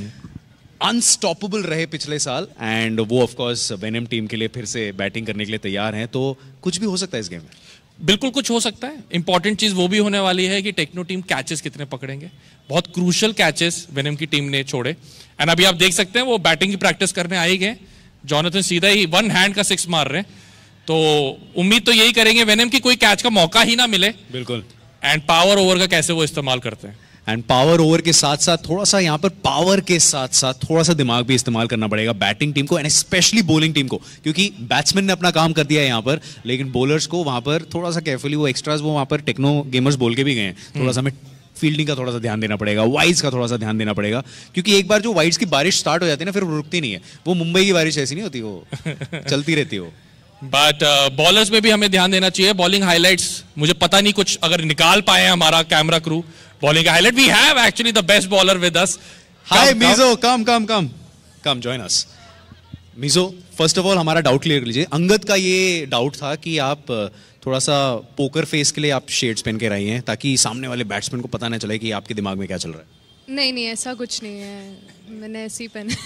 अनस्टॉपेबल रहे पिछले साल, एंड वो ऑफ कोर्स वेनम टीम के लिए फिर से बैटिंग करने के लिए तैयार हैं, तो कुछ भी हो सकता है इस गेम में। बिल्कुल कुछ हो सकता है। इंपॉर्टेंट चीज वो भी होने वाली है कि टेक्नो टीम कैचेस कितने पकड़ेंगे। बहुत क्रूशियल कैचेस वेनम की टीम ने छोड़े। एंड अभी आप देख सकते हैं वो बैटिंग की प्रैक्टिस करने आ ही गए। जोनाथन सीधा ही वन हैंड का सिक्स मार रहे हैं, तो उम्मीद तो यही करेंगे वेनम की कोई कैच का मौका ही ना मिले। बिल्कुल। एंड पावर ओवर का कैसे वो इस्तेमाल करते हैं। एंड पावर ओवर के साथ साथ थोड़ा सा यहाँ पर पावर के साथ साथ थोड़ा सा दिमाग भी इस्तेमाल करना पड़ेगा बैटिंग टीम को, एंड स्पेशली बॉलिंग टीम को, क्योंकि बैट्समैन ने अपना काम कर दिया है यहाँ पर, लेकिन बॉलर्स को वहां पर थोड़ा सा केयरफुली वो एक्स्ट्राज वो वहां पर टेक्नो गेमर्स बोल के भी गए हैं, थोड़ा सा हमें फील्डिंग का थोड़ा सा ध्यान देना पड़ेगा, वाइड्स का थोड़ा सा ध्यान देना पड़ेगा, क्योंकि एक बार जो वाइड्स की बारिश स्टार्ट हो जाती है ना, फिर वो रुकती नहीं है। वो मुंबई की बारिश ऐसी नहीं होती, वो चलती रहती है वो। बट बॉलर्स में भी हमें ध्यान देना चाहिए। बॉलिंग हाइलाइट्स मुझे पता नहीं कुछ अगर निकाल पाए हमारा camera crew bowling highlight. We have actually the best bowler with us. Hi Mijo, come come come come join us. Mijo, first of all हमारा डाउट क्लियर कर लीजिए। अंगद का ये डाउट था कि आप थोड़ा सा पोकर फेस के लिए आप शेड्स पहन के रही हैं ताकि सामने वाले बैट्समैन को पता ना चले कि आपके दिमाग में क्या चल रहा है। नहीं नहीं, ऐसा कुछ नहीं है, मैंने ऐसे ही पहना।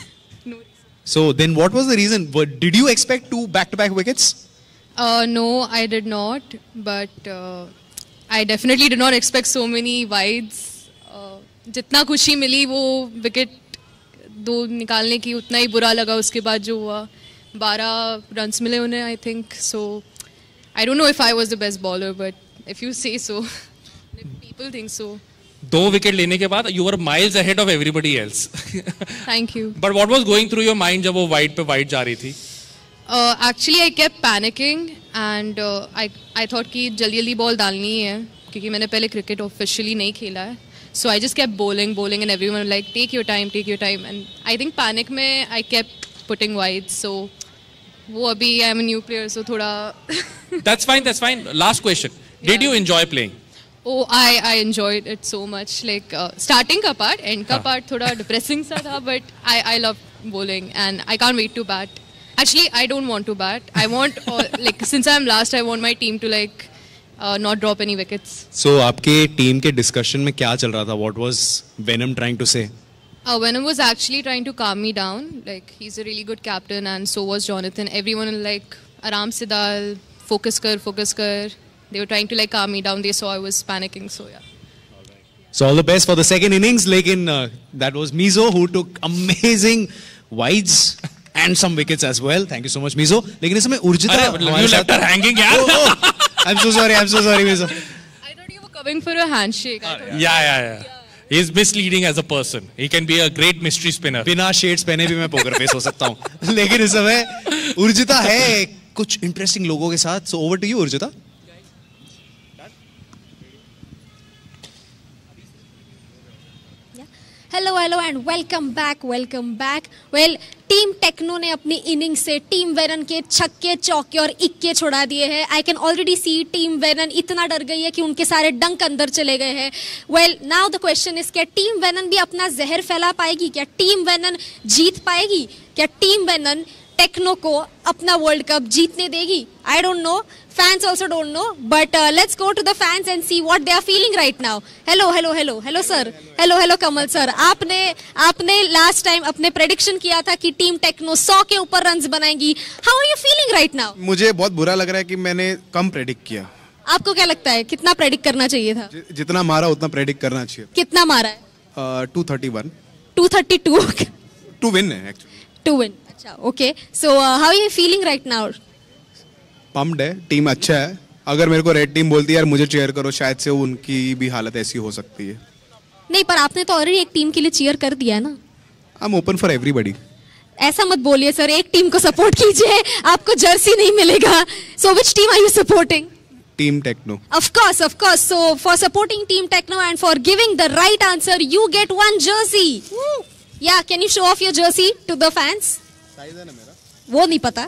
So then what was the reason? Did you expect two back-to-back wickets? Uh, no, I did not. But uh, I definitely did not expect so many wides. Uh, जितना खुशी मिली वो विकेट दो निकालने की, उतना ही बुरा लगा उसके बाद जो हुआ। बारह रन्स मिले उन्हें, I think. So I don't know if I was the best bowler, but if you say so, people think so. दो विकेट लेने के बाद you were miles ahead of everybody else. Thank you. But what was going through your mind जब वो wide पे wide जा रही थी? Actually I kept panicking and I I thought कि जल्दी जल्दी बॉल डालनी है, क्योंकि मैंने पहले क्रिकेट ऑफिशियली नहीं खेला है। So I just kept bowling bowling and everyone like take your time take your time, and I think panic में I kept putting wide. So वो अभी I am a new player, so थोड़ा that's fine that's fine. Last question, did you enjoy playing? Oh, I I enjoyed it so much. Like uh, starting का part, end का part थोड़ा depressing सा था, but I I love bowling and I can't wait to bat. Actually, I don't want to bat. I want all, like since I'm last, I want my team to like uh, not drop any wickets. So आपके team के discussion में क्या चल रहा था? What was Venom trying to say? Uh, Venom was actually trying to calm me down. Like he's a really good captain, and so was Jonathan. Everyone like आराम से डाल, focus कर, focus कर. They were trying to like calm me down. They saw I was panicking, so yeah. So all the best for the second innings. Lekin uh, that was Mizo who took amazing wides and some wickets as well. Thank you so much, Mizo. Lekin इसमें Urjita you left her hanging, यार. Oh, oh. I'm so sorry. I'm so sorry, Mizo. I thought you were coming for a handshake. I thought yeah, yeah, yeah. He is misleading as a person. He can be a great mystery spinner. बिना shades पहने भी मैं poker face हो सकता हूँ. लेकिन इस समय उर्जिता है कुछ interesting लोगों के साथ. So over to you, Urjita. Hello hello and welcome back welcome back. Well, team Techno ने अपनी इनिंग से टीम वेनन के छक्के चौके और इक्के छुड़ा दिए हैं। I can already see team Venom इतना डर गई है कि उनके सारे डंक अंदर चले गए हैं। Well, now the question is, क्या टीम वेनन भी अपना जहर फैला पाएगी? क्या टीम वेनन जीत पाएगी? क्या टीम वेनन टेक्नो को अपना वर्ल्ड कप जीतने देगी? I don't know, fans also don't know, but uh, let's go to the fans and see what they are feeling right now. Hello hello hello hello sir, hello hello Kamal sir, आपने आपने last time अपने prediction किया था कि team techno सौ के ऊपर runs बनाएगी. How are you feeling right now? मुझे बहुत बुरा लग रहा है कि मैंने कम प्रेडिक्ट किया. आपको क्या लगता है कितना प्रेडिक्ट करना चाहिए था? ज, जितना मारा उतना प्रेडिक्ट करना चाहिए. कितना मारा है? Two thirty one. Two thirty two. To win है एक्चुअली. To win. अच्छा, okay. So how are you feeling right now? Pumped है, टीम अच्छा है. अगर मेरे को रेड टीम बोलती है यार मुझे चीयर करो, शायद से उनकी भी हालत ऐसी हो सकती है. नहीं, पर आपने तो ऑलरेडी एक टीम के लिए चीयर कर दिया है ना. I am open for everybody. ऐसा मत बोलिए सर, एक टीम को सपोर्ट कीजिए, आपको जर्सी नहीं मिलेगा. So which team are you supporting? Team Techno. Of course, of course. So for supporting Team Techno and for giving the right answer, you get one jersey. Yeah, can you show off your jersey to the fans? Size है ना मेरा. वो नहीं पता.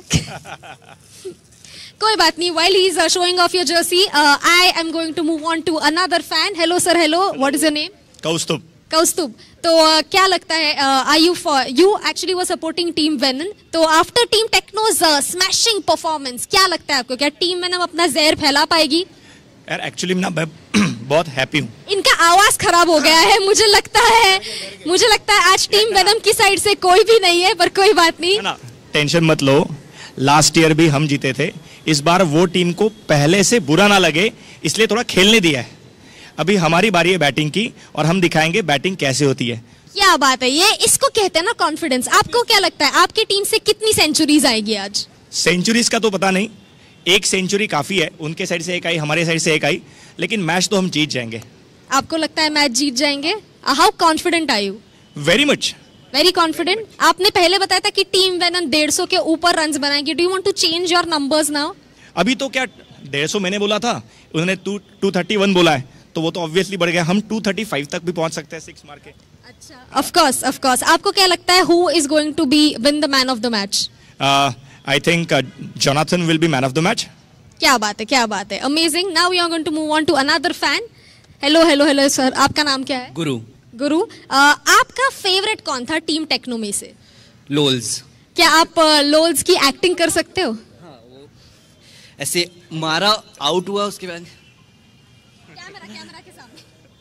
कोई बात नहीं. While he is uh, showing off your jersey, uh, I am going to move on to another fan. Hello sir, hello. What is your name? Kaustubh. Kaustubh. तो uh, क्या लगता है? Are you for you actually were supporting Team Venom? तो after Team Techno's uh, smashing performance, क्या लगता है आपको? क्या Team Venom अपना जहर फैला पाएगी? यार एक्चुअली ना मैं बहुत हैप्पी हूँ. इनका आवाज खराब हो गया है. मुझे लगता है मुझे लगता है आज टीम वेनम की साइड से कोई भी नहीं है, पर कोई बात नहीं. ना टेंशन मत लो. लास्ट ईयर भी हम जीते थे. इस बार वो टीम को पहले से बुरा ना लगे इसलिए थोड़ा खेलने दिया है. अभी हमारी बारी है बैटिंग की और हम दिखाएंगे बैटिंग कैसे होती है. क्या बात है. ये इसको कहते हैं ना कॉन्फिडेंस. आपको क्या लगता है आपकी टीम से कितनी सेंचुरीज आएगी आज? सेंचुरीज का तो पता नहीं. एक सेंचुरी काफी है. उनके साइड से एक आई, हमारे साइड से एक आई, लेकिन मैच तो हम जीत जाएंगे. आपको लगता है मैच जीत जाएंगे? How confident are you? Very much. Very confident. आपने पहले बताया था कि टीम वेनम डेढ़ सौ के ऊपर रन्स बनाएगी. Do you want to change your numbers now? अभी तो क्या डेढ़ सौ मैंने बोला था, उन्होंने टू टू थर्टी वन बोला है, तो वो तो ऑब्वियसली बढ़ गया. हम टू थर्टी फाइव तक भी पहुंच सकते हैं सिक्स मार के. अच्छा. Of course of course. आपको क्या लगता है who is going to be win the man of the match? I think Jonathan will be man of the match. क्या बात है, क्या बात है. Amazing. Now we are going to move on to another fan. Hello hello hello sir, आपका नाम क्या है? गुरु. गुरु, uh, आपका फेवरेट कौन था टीम टेक्नो में से? लोल्स. क्या आप uh, लोल्स की एक्टिंग कर सकते हो? हाँ, वो ऐसे मारा आउट हुआ उसके बाद कैमरा कैमरा के सामने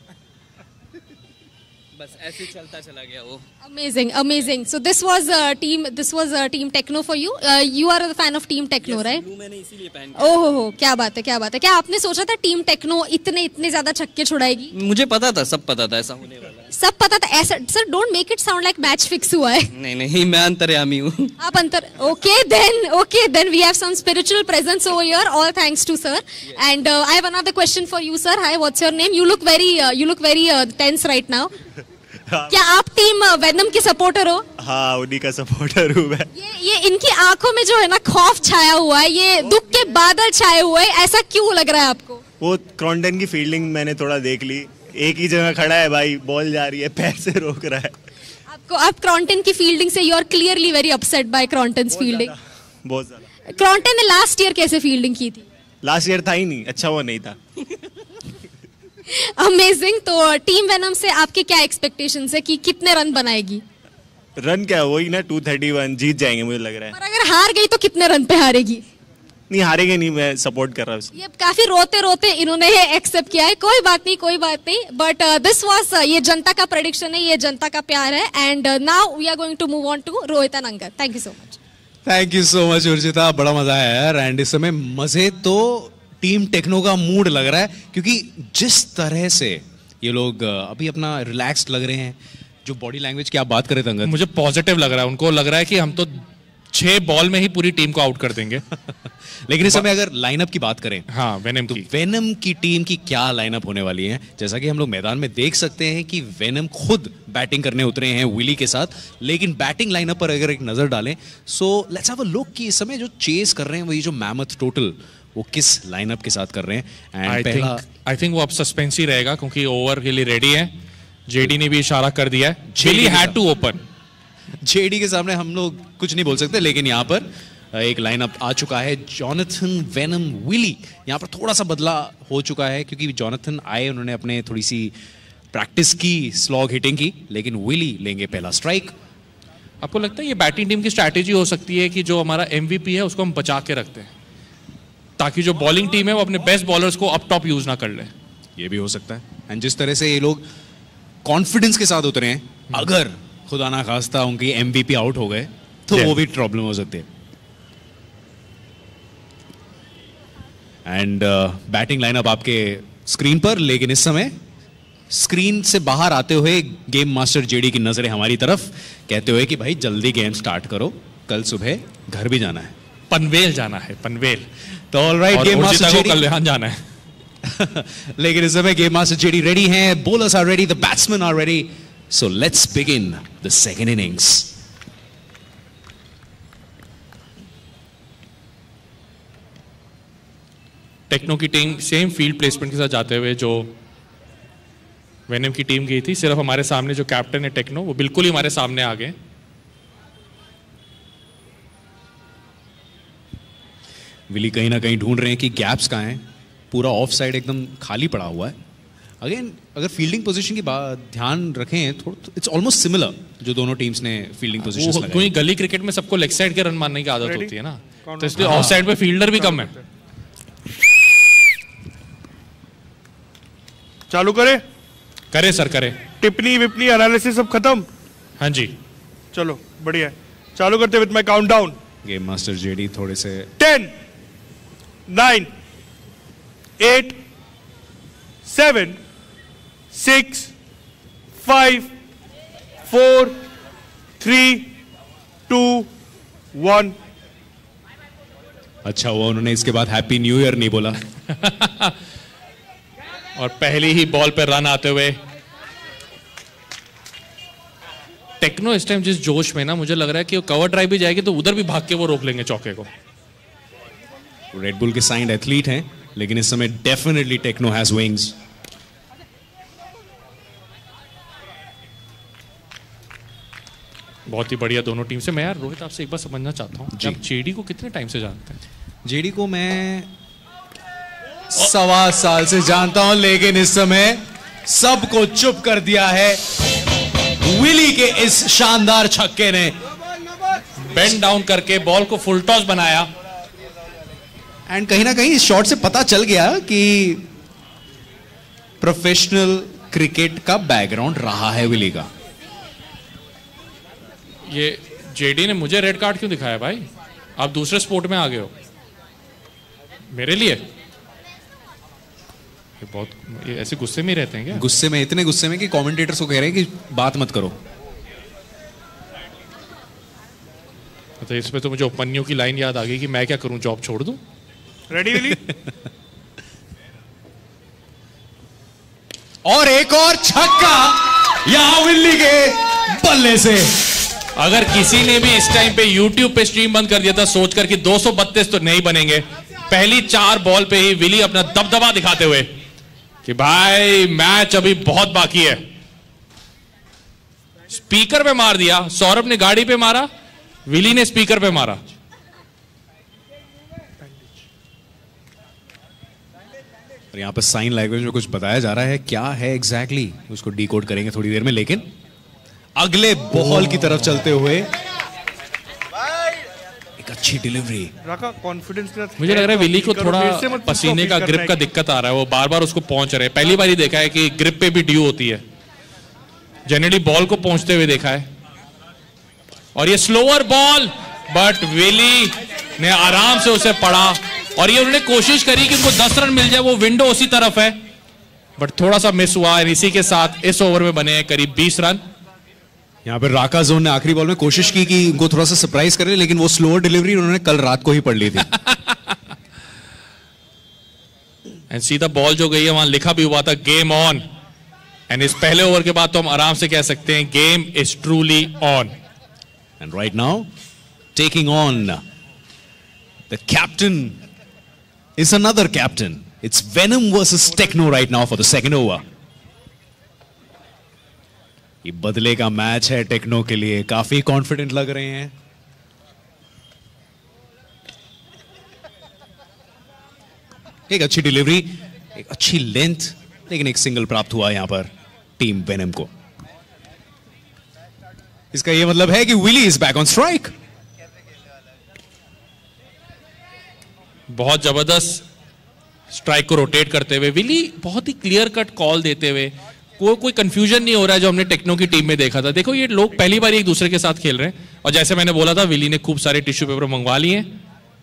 बस ऐसे चलता चला गया वो. Amazing, amazing. So this was a team. This was a team Techno for you. Uh, you are a fan of Team Techno, yes, right? मैंने इसीलिए पहन. ओह हो हो, क्या बात है, क्या बात है. क्या आपने सोचा था टीम टेक्नो इतने इतने ज्यादा छक्के छुड़ाएगी? मुझे पता था, सब पता था ऐसा होने वाला है. सब पता था ऐसा? Sir don't make it sound like match fix हुआ है. नहीं नहीं, मैं अंतर्यामी हूँ. आप अंतर. Okay then, okay then we have some spiritual presence over here. All thanks to sir. And I have another question for you sir. Hi, what's your name? You look very you look very tense right now. क्या आप team venom के supporter हो? हाँ, उन्हीं का supporter हूँ मैं. ये ये इनकी आंखों में जो है ना खौफ छाया हुआ है, ये दुख के बादल छाए हुए हैं. ऐसा क्यों लग रहा है आपको? वो क्रॉन्टन की फील्डिंग मैंने थोड़ा देख ली. एक ही जगह खड़ा है भाई, बॉल जा रही है, पैर से रोक रहा है. आपको आप क्रॉन्टन की फील्डिंग से you are clearly very upset by क्रॉन्टन्स फील्डिंग. बहुत ज्यादा. क्रॉन्टन ने लास्ट ईयर कैसे फील्डिंग की थी? लास्ट ईयर था ही नहीं, अच्छा वो नहीं था. अमेजिंग. तो टीम वेनम से आपके क्या एक्सपेक्टेशंस है कि कितने रन बनाएगी? रन क्या, वही ना टू थर्टी वन. जीत जाएंगे मुझे लग रहा है. पर अगर हार गई तो कितने रन पे हारेगी? नहीं हारेंगे नहीं, मैं सपोर्ट कर रहा हूँ. ये काफी रोते रोते इन्होंने एक्सेप्ट किया है. कोई बात नहीं, कोई बात नहीं. बट दिस वाज ये जनता का प्रेडिक्शन है, ये जनता का प्यार है. And now we are going to move on to Rohit Angad. Thank you so much. Thank you so much Urjita, बड़ा मजा आया यार. एंड इस समय मजे तो टीम टेक्नो का मूड लग रहा है, क्योंकि जिस तरह से ये लोग अभी अपना रिलैक्स्ड लग रहे हैं, जो बॉडी लैंग्वेज की आप बात करें तंगत, मुझे पॉजिटिव लग रहा है. उनको लग रहा है कि हम तो छह बॉल में ही पूरी टीम को आउट कर देंगे. लेकिन इस समय अगर लाइनअप की बात करें, हाँ वेनम तो की वेनम की टीम की क्या लाइनअप होने वाली है. जैसा कि हम लोग मैदान में देख सकते हैं कि वेनम खुद बैटिंग करने उतरे हैं विली के साथ. लेकिन बैटिंग लाइनअप पर अगर एक नजर डालें, so let's have a look कि इस समय जो चेस कर रहे हैं वही जो मैमथ टोटल, वो किस लाइनअप के साथ कर रहे हैं. आई थिंक आई थिंक वो अब सस्पेंस ही रहेगा, क्योंकि ओवर के लिए रेडी है. जेडी ने भी इशारा कर दिया है. JD had to open. JD के सामने हम लोग कुछ नहीं बोल सकते. लेकिन यहाँ पर एक लाइनअप आ चुका है. Jonathan, Venom, Willy. यहाँ पर थोड़ा सा बदला हो चुका है, क्योंकि जोनाथन आए, उन्होंने अपने थोड़ी सी प्रैक्टिस की स्लॉग हिटिंग की, लेकिन विली लेंगे पहला स्ट्राइक. आपको लगता है ये बैटिंग टीम की स्ट्रैटेजी हो सकती है कि जो हमारा एमवीपी है उसको हम बचा के रखते हैं, ताकि जो बॉलिंग टीम है वो अपने बेस्ट बॉलर्स को अप टॉप यूज ना कर ले? ये भी हो सकता है. एंड जिस तरह से ये लोग कॉन्फिडेंस के साथ उतरे हैं, अगर खुदा ना खास्ता उनकी एमवीपी आउट हो गए तो yeah. वो भी प्रॉब्लम हो सकती है. एंड बैटिंग लाइनअप आपके स्क्रीन पर, लेकिन इस समय स्क्रीन से बाहर आते हुए गेम मास्टर जेडी की नजरें हमारी तरफ, कहते हुए कि भाई जल्दी गेम स्टार्ट करो, कल सुबह घर भी जाना है, पनवेल जाना है, पनवेल. तो alright, game master JD Kalyan जाना है. लेकिन इस समय गेम मास्टर जेडी रेडी हैं, bowlers are ready, the batsman are ready. So let's begin the second innings. Techno की टीम सेम फील्ड प्लेसमेंट के साथ जाते हुए जो वेनम की टीम गई थी, सिर्फ हमारे सामने जो कैप्टन है टेक्नो, वो बिल्कुल ही हमारे सामने आ गए. विली कहीं ना कहीं ढूंढ रहे हैं कि गैप्स कहाँ हैं. पूरा ऑफ साइड एकदम खाली पड़ा हुआ है. अगेन अगर फील्डिंग पोजीशन की बात ध्यान रखें थोड़ा, इट्स ऑलमोस्ट सिमिलर जो दोनों टीम्स ने फील्डिंग पोजीशंस लगाई. क्योंकि गली क्रिकेट में सबको लेग साइड के रन मारने की आदत होती है ना, तो इसलिए ऑफ साइड पे फील्डर भी कम है. चालू करे करे सर करे. टिप्पणी विपनी एनालिसिस सब खत्म. हाँ जी चलो बढ़िया है. चालू करते with my countdown. Game master JD थोड़े से ten nine eight seven six five four three two one. अच्छा हुआ उन्होंने इसके बाद हैप्पी न्यू ईयर नहीं बोला. और पहली ही बॉल पे रन आते हुए टेक्नो इस टाइम जिस जोश में ना, मुझे लग रहा है कि वो कवर ड्राइव भी जाएगी तो उधर भी भाग के वो रोक लेंगे चौके को. रेडबुल के साइंड एथलीट हैं, लेकिन इस समय डेफिनेटली टेक्नो हैज विंग्स. बहुत ही बढ़िया दोनों टीम से. मैं यार रोहित आपसे एक बार समझना चाहता हूँ, आप जेडी को कितने टाइम से जानते हैं? जेडी को मैं सवा साल से जानता हूं, लेकिन इस समय सबको चुप कर दिया है विली के इस शानदार छक्के ने. बेंड डाउन करके बॉल को फुल टॉस बनाया. एंड कहीं ना कहीं इस शॉट से पता चल गया कि प्रोफेशनल क्रिकेट का बैकग्राउंड रहा है विली का. ये जेडी ने मुझे रेड कार्ड क्यों दिखाया भाई? आप दूसरे स्पोर्ट में आ गए हो मेरे लिए. ये बहुत ये ऐसे गुस्से में ही रहते हैं क्या? गुस्से में, इतने गुस्से में कि कमेंटेटर्स को कह रहे हैं कि बात मत करो. तो इसमें तो मुझे उपन्यों की लाइन याद आ गई कि मैं क्या करूं, जॉब छोड़ दूं. Ready Willy. और एक और छक्का यहां विली के बल्ले से. अगर किसी ने भी इस टाइम पे YouTube पे स्ट्रीम बंद कर दिया था सोचकर कि दो सौ बत्तीस तो नहीं बनेंगे, पहली चार बॉल पे ही विली अपना दबदबा दिखाते हुए कि भाई मैच अभी बहुत बाकी है. स्पीकर पे मार दिया. सौरभ ने गाड़ी पे मारा, विली ने स्पीकर पे मारा. और यहां पर साइन लैंग्वेज में कुछ बताया जा रहा है, क्या है एग्जैक्टली exactly? उसको डिकोड करेंगे थोड़ी देर में. लेकिन अगले बॉल की तरफ चलते हुए एक अच्छी डिलीवरी. कॉन्फिडेंस मुझे लग रहा है विली को थोड़ा पसीने का ग्रिप का दिक्कत आ रहा है. वो बार बार उसको पहुंच रहे हैं. पहली बार ही देखा है कि ग्रिप पे भी ड्यू होती है. जनरली बॉल को पहुंचते हुए देखा है. और ये स्लोअर बॉल, बट विली ने आराम से उसे पढ़ा. और ये उन्होंने कोशिश करी कि उनको दस रन मिल जाए, वो विंडो उसी तरफ है, बट थोड़ा सा मिस हुआ. इसी के साथ इस ओवर में बने हैं करीब बीस रन. यहाँ पे राका जोन ने आखिरी बॉल में कोशिश की कि उनको थोड़ा सा सरप्राइज करे, लेकिन वो स्लोअर डिलीवरी उन्होंने कल रात को ही पढ़ ली थी. एंड सीधा बॉल जो गई है वहां लिखा भी हुआ था गेम ऑन. एंड इस पहले ओवर के बाद तो हम आराम से कह सकते हैं game is truly on. And right now taking on the captain is another captain. It's Venom versus Techno right now for the second over. ये बदले का मैच है टेक्नो के लिए. काफी कॉन्फिडेंट लग रहे हैं. एक अच्छी डिलीवरी, एक अच्छी लेंथ, लेकिन एक सिंगल प्राप्त हुआ यहां पर टीम वेनम को. इसका यह मतलब है कि Willy is back on strike. बहुत जबरदस्त स्ट्राइक को रोटेट करते हुए विली बहुत ही क्लियर कट कॉल देते हुए. कोई कोई कंफ्यूजन नहीं हो रहा है जो हमने टेक्नो की टीम में देखा था. देखो ये लोग पहली बार एक दूसरे के साथ खेल रहे हैं. और जैसे मैंने बोला था विली ने खूब सारे टिश्यू पेपर मंगवा लिए हैं.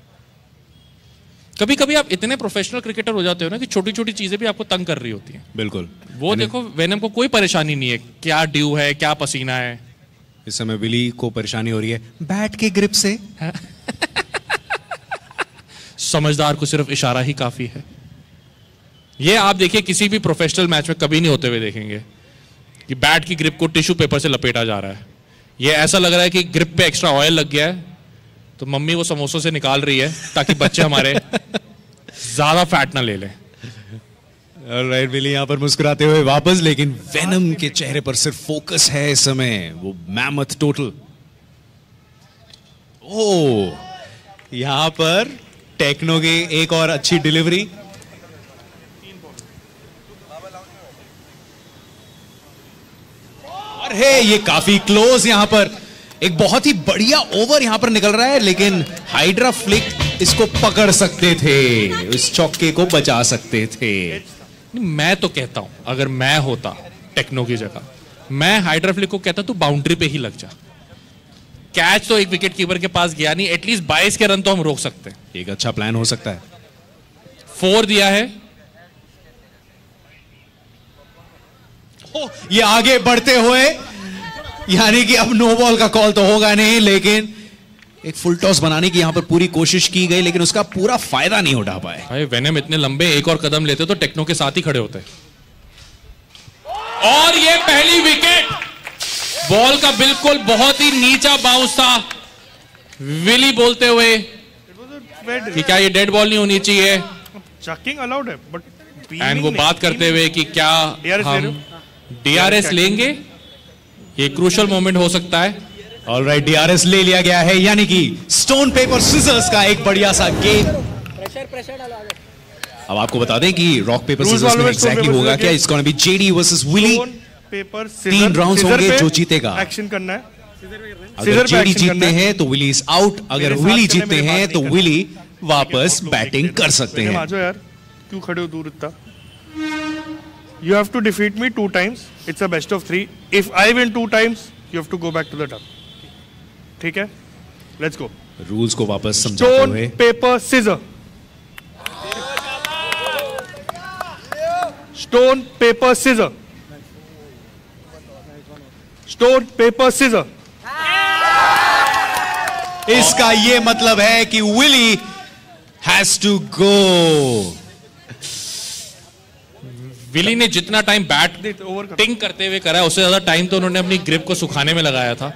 कभी कभी आप इतने प्रोफेशनल क्रिकेटर हो जाते हो ना कि छोटी छोटी चीजें भी आपको तंग कर रही होती हैं. बिल्कुल. वो देखो वेनम को कोई परेशानी नहीं है, क्या ड्यू है, क्या पसीना है. इस समय विली को परेशानी हो रही है बैट के ग्रिप से. समझदार को सिर्फ इशारा ही काफी है. ये आप देखिए किसी भी प्रोफेशनल मैच में कभी नहीं होते हुए देखेंगे कि बैट की ग्रिप को टिश्यू पेपर से लपेटा जा रहा है. ये ऐसा लग रहा है कि ग्रिप पे एक्स्ट्रा ऑयल लग गया है तो मम्मी वो समोसों से निकाल रही है ताकि बच्चे हमारे ज्यादा फैट ना ले लें. ऑलराइट विली यहां पर मुस्कुराते हुए वापस, लेकिन वेनम के चेहरे पर सिर्फ फोकस है इस समय. वो मैमथ टोटल. ओ यहां पर टेक्नो की एक और अच्छी डिलीवरी। और है ये काफी क्लोज, यहां पर एक बहुत ही बढ़िया ओवर यहां पर निकल रहा है, लेकिन हाइड्रा फ्लिक इसको पकड़ सकते थे, इस चौके को बचा सकते थे। मैं तो कहता हूं अगर मैं होता टेक्नो की जगह, मैं हाइड्रा फ्लिक को कहता तू बाउंड्री पे ही लग जा। कैच तो एक विकेट कीपर के पास गया नहीं, एटलीस्ट बाईस के रन तो हम रोक सकते हैं। एक अच्छा प्लान हो सकता है। फोर दिया है, ओ, ये आगे बढ़ते हुए, यानी कि अब नो बॉल का कॉल तो होगा नहीं, लेकिन एक फुल टॉस बनाने की यहां पर पूरी कोशिश की गई, लेकिन उसका पूरा फायदा नहीं उठा पाए। भाई वेनम इतने लंबे एक और कदम लेते तो टेक्नो के साथ ही खड़े होते। और ये पहली विकेट, बॉल का बिल्कुल बहुत ही नीचा बाउंस था। विली बोलते हुए कि क्या ये डेड बॉल नहीं होनी चाहिए, चकिंग अलाउड है, बट एंड वो बात करते हुए कि क्या हम डीआरएस लेंगे, ये क्रूशल मोमेंट हो सकता है। ऑलराइट, डीआरएस ले लिया गया है, यानी कि स्टोन पेपर सिजर्स का एक बढ़िया सा गेम। प्रेशर प्रेशर डालो आगे। अब आपको बता दें कि रॉक पेपर सिजर्स में एग्जैक्टली होगा क्या, it's gonna be JD versus Willy. Paper तीन राउंड्स होंगे, जो जीतेगा एक्शन करना है। अगर जेडी जीतते हैं तो विली इज आउट, अगर विली जीतते हैं तो विली वापस बैटिंग कर सकते हैं। आ जाओ यार, क्यों खड़े हो दूर इतना? You have to defeat me two times. It's a best of three. If I win two times, you have to go back to the top. ठीक है? Let's go. रूल्स को वापस समझाते Stone, हुए। paper, scissor. Stone, paper, scissor. Stone, paper, scissor. इसका ये मतलब है कि Willy has to go. Willy ने जितना टाइम बैटिंग करते हुए करा है, उससे ज्यादा टाइम तो उन्होंने अपनी ग्रिप को सुखाने में लगाया था।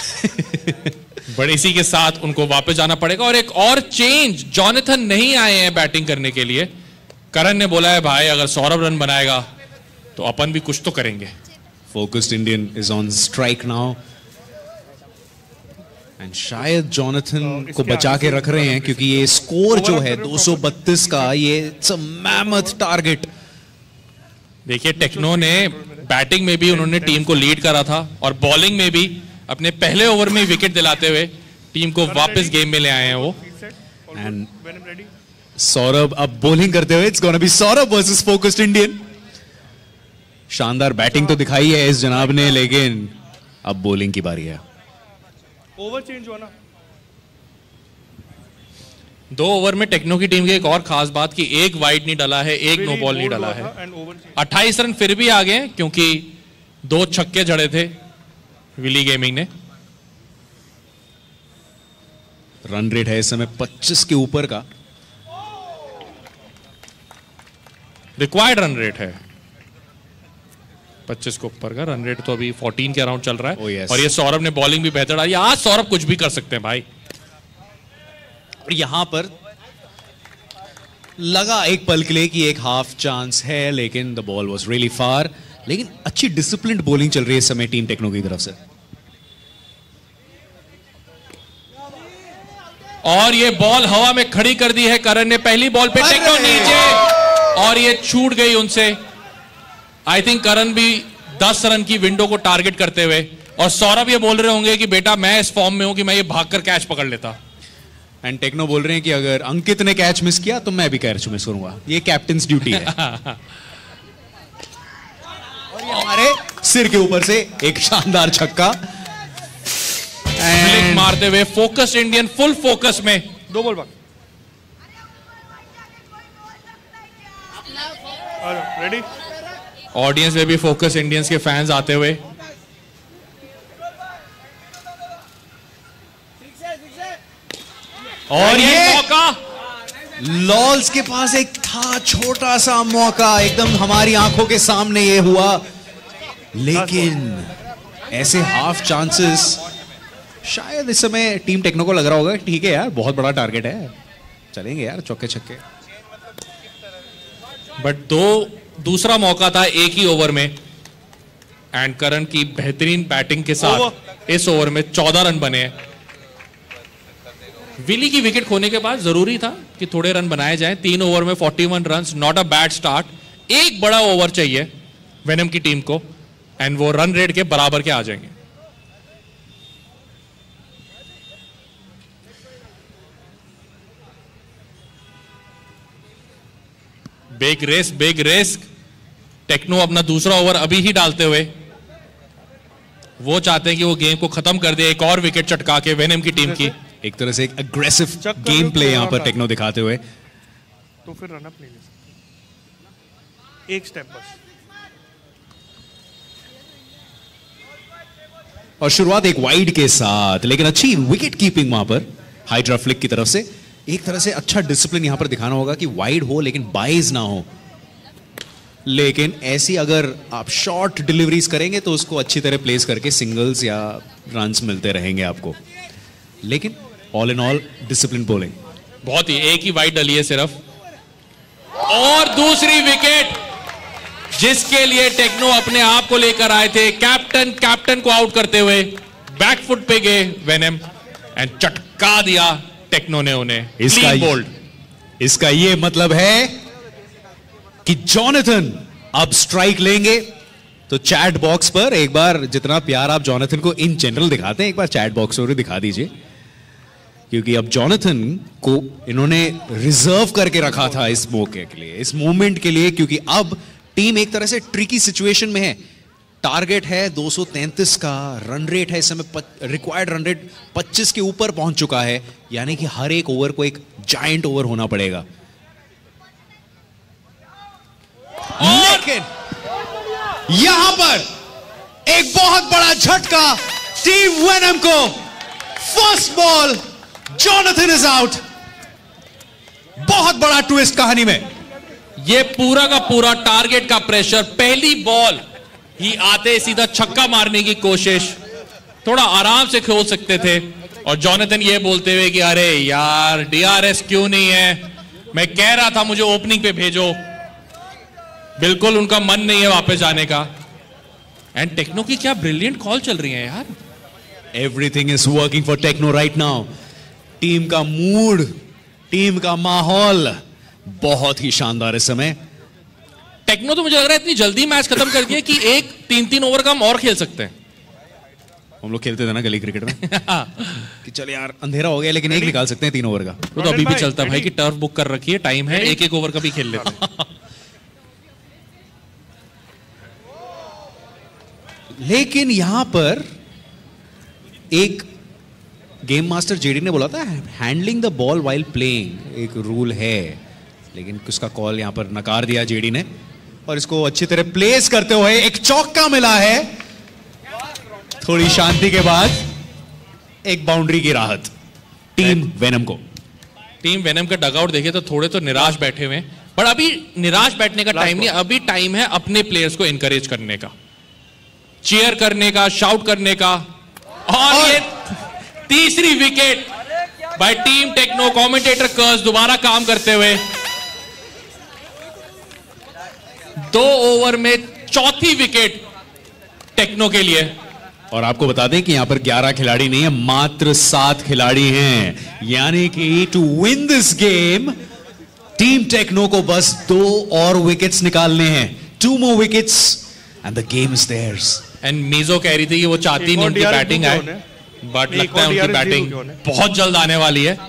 बट इसी के साथ उनको वापस जाना पड़ेगा। और एक और चेंज, जॉनथन नहीं आए हैं बैटिंग करने के लिए। करण ने बोला है भाई अगर सौरभ रन बनाएगा तो अपन भी कुछ तो करेंगे। Focused Indian is on strike now, and शायद जॉनथन को बचा के रख रहे हैं, क्योंकि ये स्कोर जो है दो सौ बत्तीस का, ये इट्स अ मैमथ टारगेट। देखिए टेक्नो ने बैटिंग में भी उन्होंने टीम को लीड करा था, और बॉलिंग में भी अपने पहले ओवर में विकेट दिलाते हुए टीम को वापस गेम में ले आए हैं वो। एंड सौरभ अब बॉलिंग करते हुए, it's gonna be Saurabh versus Focused Indian. शानदार बैटिंग तो दिखाई है इस जनाब ने, लेकिन अब बॉलिंग की बारी है। ओवर चेंज हुआ ना। दो ओवर में टेक्नो की टीम की एक और खास बात कि एक वाइड नहीं डाला है, एक नो बॉल नहीं डाला है। अट्ठाईस रन फिर भी आ गए, क्योंकि दो छक्के जड़े थे विली गेमिंग ने। रन रेट है इस समय पच्चीस के ऊपर का, रिक्वायर्ड रन रेट है पच्चीस के ऊपर का। रन रेट तो अभी चौदह के अराउंड चल रहा है। oh, yes. और ये सौरभ ने बॉलिंग भी बेहतर डाली। आज सौरभ कुछ भी कर सकते हैं भाई। और यहां पर लगा एक पल के लिए कि एक हाफ चांस है, लेकिन the ball was really far. लेकिन अच्छी डिसिप्लिन्ड बॉलिंग चल रही है इस समय टीम टेक्नो की तरफ से। और ये बॉल हवा में खड़ी कर दी है करण ने पहली बॉल पे। टेक्नो नीचे, और ये छूट गई उनसे। आई थिंक करण भी दस रन की विंडो को टारगेट करते हुए, और सौरभ ये बोल रहे होंगे कि बेटा मैं इस फॉर्म में हूं कि मैं ये भागकर कैच पकड़ लेता। एंड टेक्नो बोल रहे हैं कि अगर अंकित ने कैच मिस किया तो मैं भी कैच मिस करूंगा, ये कैप्टन्स ड्यूटी है। और ये हमारे सिर के ऊपर से एक शानदार छक्का फ्लिक मारते हुए फोकस इंडियन फुल फोकस में। दो बॉल बाकी। रेडी? ऑडियंस में भी फोकस इंडियंस के फैंस आते हुए। और ये मौका लॉल्स के पास एक था, छोटा सा मौका, एकदम हमारी आंखों के सामने ये हुआ, लेकिन ऐसे हाफ चांसेस शायद इस समय टीम टेक्नो को लग रहा होगा ठीक है यार बहुत बड़ा टारगेट है, चलेंगे यार चौके छक्के। बट दो दूसरा मौका था एक ही ओवर में, एंड करण की बेहतरीन बैटिंग के साथ इस ओवर में चौदह रन बने हैं। विली की विकेट खोने के बाद जरूरी था कि थोड़े रन बनाए जाएं। तीन ओवर में इकतालीस run, not a bad start. एक बड़ा ओवर चाहिए वेनम की टीम को एंड वो रन रेट के बराबर के आ जाएंगे। Big race, big race. Techno अपना दूसरा ओवर अभी ही डालते हुए वो चाहते हैं कि वो गेम को खत्म कर दे, एक और विकेट चटका के वेनम की टीम की। एक तरह से एक अग्रेसिव गेम प्ले यहां पर टेक्नो दिखाते हुए। तो फिर रन अप नहीं ले सकते, एक स्टेप बस। और शुरुआत एक वाइड के साथ, लेकिन अच्छी विकेट कीपिंग वहां पर हाइड्रा फ्लिक की तरफ से। एक तरह से अच्छा डिसिप्लिन यहां पर दिखाना होगा कि वाइड हो लेकिन बाइज ना हो। लेकिन ऐसी अगर आप शॉर्ट डिलीवरीज करेंगे तो उसको अच्छी तरह प्लेस करके सिंगल्स या रन्स मिलते रहेंगे आपको। लेकिन all in all discipline bowling बहुत ही, एक ही वाइड डली है सिर्फ। और दूसरी विकेट जिसके लिए टेक्नो अपने आप को लेकर आए थे, कैप्टन कैप्टन को आउट करते हुए बैक फुट पे गए वेनम एंड चटका दिया टेक्नो ने उन्हें। इसका बोल्ड इसका ये मतलब है कि जॉनथन अब स्ट्राइक लेंगे। तो चैट बॉक्स पर एक बार जितना प्यार आप जॉनथन को इन जनरल दिखाते हैं, एक बार चैट बॉक्स पर दिखा दीजिए, क्योंकि अब जॉनथन को इन्होंने रिजर्व करके रखा था इस मौके के लिए, इस मोमेंट के लिए, क्योंकि अब टीम एक तरह से ट्रिकी सिचुएशन में है। टारगेट है दो सौ तैंतीस का, रन रेट है इस समय रिक्वायर्ड रन रेट पच्चीस के ऊपर पहुंच चुका है, यानी कि हर एक ओवर को एक जायंट ओवर होना पड़ेगा। लेकिन यहां पर एक बहुत बड़ा झटका टीम वेनम को। First ball Jonathan is out. बहुत बड़ा ट्विस्ट कहानी में। ये पूरा का पूरा टारगेट का प्रेशर, पहली बॉल ही आते सीधा छक्का मारने की कोशिश, थोड़ा आराम से खेल सकते थे। और जॉनथन ये बोलते हुए कि अरे यार डीआरएस क्यों नहीं है, मैं कह रहा था मुझे ओपनिंग पे भेजो। बिल्कुल उनका मन नहीं है वापस जाने का। एंड टेक्नो की क्या ब्रिलियंट कॉल चल रही है यार। Everything is working for Techno right now. Team का मूड, टीम का माहौल बहुत ही शानदार इस समय। टेक्नो तो मुझे लग रहा है इतनी जल्दी मैच खत्म कर दिया कि एक तीन तीन ओवर का हम और खेल सकते हैं। हम लोग खेलते थे ना गली क्रिकेट में कि चल यार अंधेरा हो गया लेकिन एक निकाल सकते हैं तीन ओवर का। वो तो अभी भी चलता है भाई कि टर्फ बुक कर रखी है, टाइम है, एक एक ओवर का भी खेल लेते हैं। लेकिन यहां पर एक गेम मास्टर जेडी ने बोला था handling the ball while playing एक रूल है, लेकिन उसका कॉल यहां पर नकार दिया जेडी ने। और इसको अच्छी तरह प्लेस करते हुए एक चौका मिला है। थोड़ी शांति के बाद एक बाउंड्री की राहत टीम वेनम को। टीम वेनम का डगआउट देखे तो थोड़े तो निराश बैठे हुए हैं, पर अभी निराश बैठने का टाइम नहीं, अभी टाइम है अपने प्लेयर्स को एनकरेज करने का, चीयर करने का, शाउट करने का। और, और ये तीसरी wicket by team Techno. Commentator कर्स दोबारा काम करते हुए दो ओवर में चौथी विकेट टेक्नो के लिए। और आपको बता दें कि यहां पर ग्यारह खिलाड़ी नहीं है, मात्र सात खिलाड़ी हैं, यानी कि to win this game team Techno को बस दो और विकेट्स निकालने हैं। Two more wickets and the game is theirs. And मीजो कह रही थी कि वो चाहती नहीं उनकी बैटिंग आए, बट लगता है उनकी बैटिंग बहुत जल्द आने वाली है।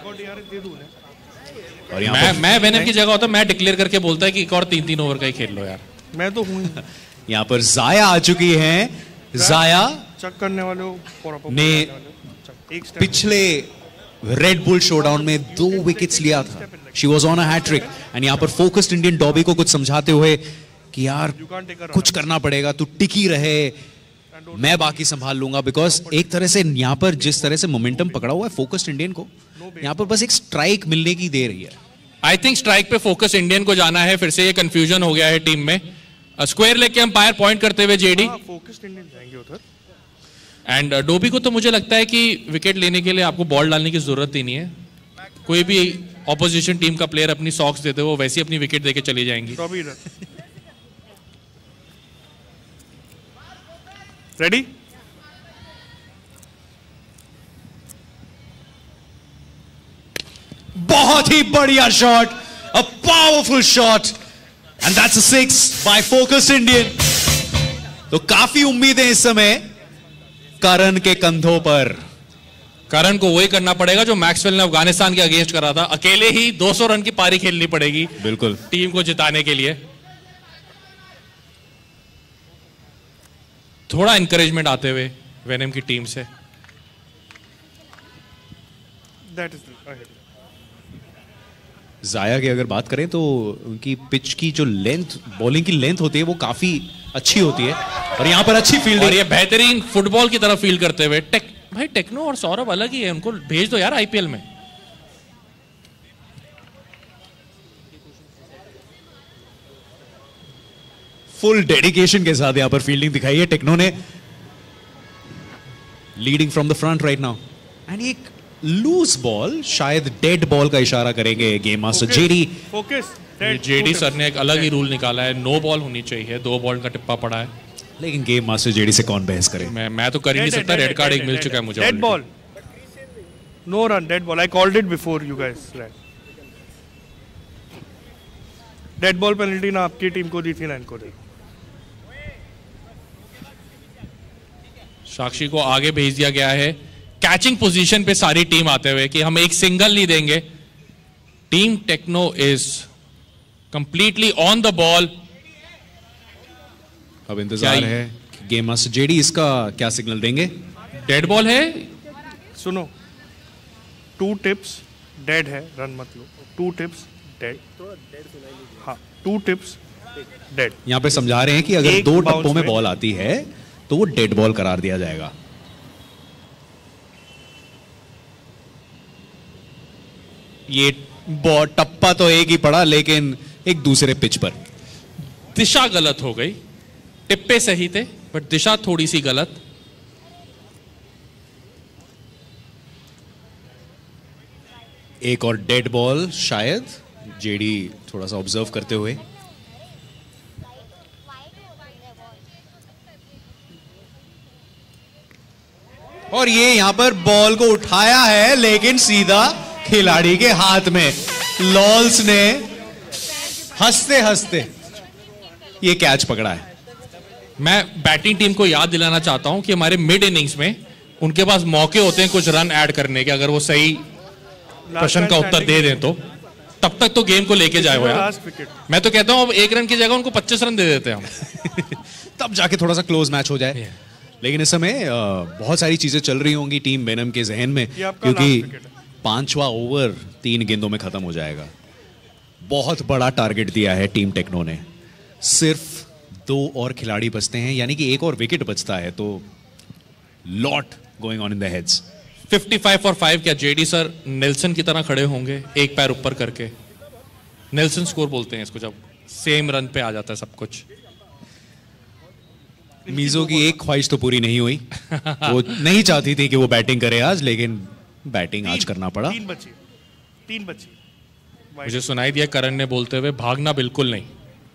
और मैं मैं वेनम की जगह होता मैं डिक्लेयर करके बोलता है कि एक और तीन तीन ओवर का ही खेल लो यार। मैं तो हूं। यहां पर जाया आ चुकी हैं। जाया चक करने वाले ने पिछले रेड बुल शोडाउन में दो विकेट्स लिया था। She was on a hattrick and यहां पर फोकस्ड इंडियन डॉबी को कुछ समझाते हुए कि यार कुछ करना पड़ेगा, तू टिकी रहे, मैं बाकी संभाल लूंगा। बिकॉज एक तरह से यहां पर जिस तरह से मोमेंटम पकड़ा हुआ है फोकस्ड इंडियन को, यहां पर बस एक स्ट्राइक मिलने की देर है। आई थिंक स्ट्राइक पे फोकस इंडियन को जाना है। फिर से ये कंफ्यूजन हो गया है टीम में। स्क्वायर लेके अंपायर पॉइंट करते हुए जेडी फोकस्ड इंडियन जाएंगे उधर। एंड डोबी को तो मुझे लगता है कि विकेट लेने के लिए आपको बॉल डालने की जरूरत ही नहीं है। कोई भी ऑपोजिशन टीम का प्लेयर अपनी सॉक्स देते वो वैसे ही अपनी विकेट देके चली जाएंगी। रेडी? बहुत ही बढ़िया shot, a powerful shot, and that's a six by Focused Indian. तो काफी उम्मीदें इस समय करण के कंधों पर। करण को वही करना पड़ेगा जो मैक्सवेल ने अफगानिस्तान के अगेंस्ट करा था, अकेले ही दो सौ रन की पारी खेलनी पड़ेगी बिल्कुल टीम को जिताने के लिए। थोड़ा इंकरेजमेंट आते हुए वेनम की टीम से। That is the, जाया की अगर बात करें तो उनकी पिच की जो लेंथ, बॉलिंग की लेंथ होती है वो काफी अच्छी होती है, और यहां पर अच्छी फील्डिंग। और ये बेहतरीन फुटबॉल की तरफ फील्ड करते हुए। टेक भाई टेक्नो और सौरभ अलग ही है, उनको भेज दो यार आईपीएल में। फुल डेडिकेशन के साथ यहां पर फील्डिंग दिखाई है टेक्नो ने, leading from the front right now. And एक लूज बॉल, शायद डेड बॉल का इशारा करेंगे game master JD. Focus. JD sir ने एक अलग ही रूल निकाला है, नो बॉल होनी चाहिए, दो बॉल का टिप्पा पड़ा है। लेकिन गेम मास्टर जेडी से कौन बहस करे? मैं मैं तो कर ही नहीं सकता, रेड कार्ड एक मिल चुका है मुझे। Dead ball, no run, dead ball. I called it before you guys. Dead ball penalty ना आपकी टीम को दी थी ना इनको दी। साक्षी को आगे भेज दिया गया है कैचिंग पोजीशन पे सारी टीम आते हुए कि हम एक सिंगल नहीं देंगे। Team Techno is completely on the ball. अब इंतजार है गेम मास्टर जेडी इसका क्या सिग्नल देंगे। डेड बॉल है, सुनो, टू टिप्स डेड है, रन मत लो। टू टिप्स डेड, हाँ टू टिप्स डेड। यहां पे समझा रहे हैं कि अगर दो टप्पों में बॉल आती है तो वो डेड बॉल करार दिया जाएगा। ये बॉल टप्पा तो एक ही पड़ा, लेकिन एक दूसरे पिच पर दिशा गलत हो गई। टिप्पे सही थे बट दिशा थोड़ी सी गलत। एक और डेड बॉल शायद, जेडी थोड़ा सा ऑब्जर्व करते हुए। और ये यहां पर बॉल को उठाया है लेकिन सीधा खिलाड़ी के हाथ में। लॉल्स ने हंसते हंसते ये कैच पकड़ा है। मैं बैटिंग टीम को याद दिलाना चाहता हूं कि हमारे मिड इनिंग्स में उनके पास मौके होते हैं कुछ रन ऐड करने के, अगर वो सही प्रश्न का उत्तर दे दें तो तब तक तो गेम को लेके जाए हो यार। मैं तो कहता हूं अब एक रन की जगह उनको पच्चीस रन दे देते हैं हम तब जाके थोड़ा सा क्लोज मैच हो जाए। लेकिन इस समय बहुत सारी चीजें चल रही होंगी टीम वेनम के जहन में, क्योंकि पांचवा ओवर तीन गेंदों में खत्म हो जाएगा। बहुत बड़ा टारगेट दिया है टीम टेक्नो ने। सिर्फ दो और खिलाड़ी बचते हैं, यानी कि एक और विकेट बचता है तो lot going on in the heads. पचपन फॉर फाइव। क्या जेडी सर नेल्सन की तरह खड़े होंगे एक पैर ऊपर करके? नेल्सन स्कोर बोलते हैं इसको जब सेम रन पे आ जाता है सब कुछ। मीजो की एक ख्वाहिश तो पूरी नहीं हुई। वो नहीं चाहती थी कि वो बैटिंग करे आज, लेकिन बैटिंग आज करना पड़ा। तीन बची, तीन बची। मुझे सुनाई दिया करण ने बोलते हुए भागना बिल्कुल नहीं।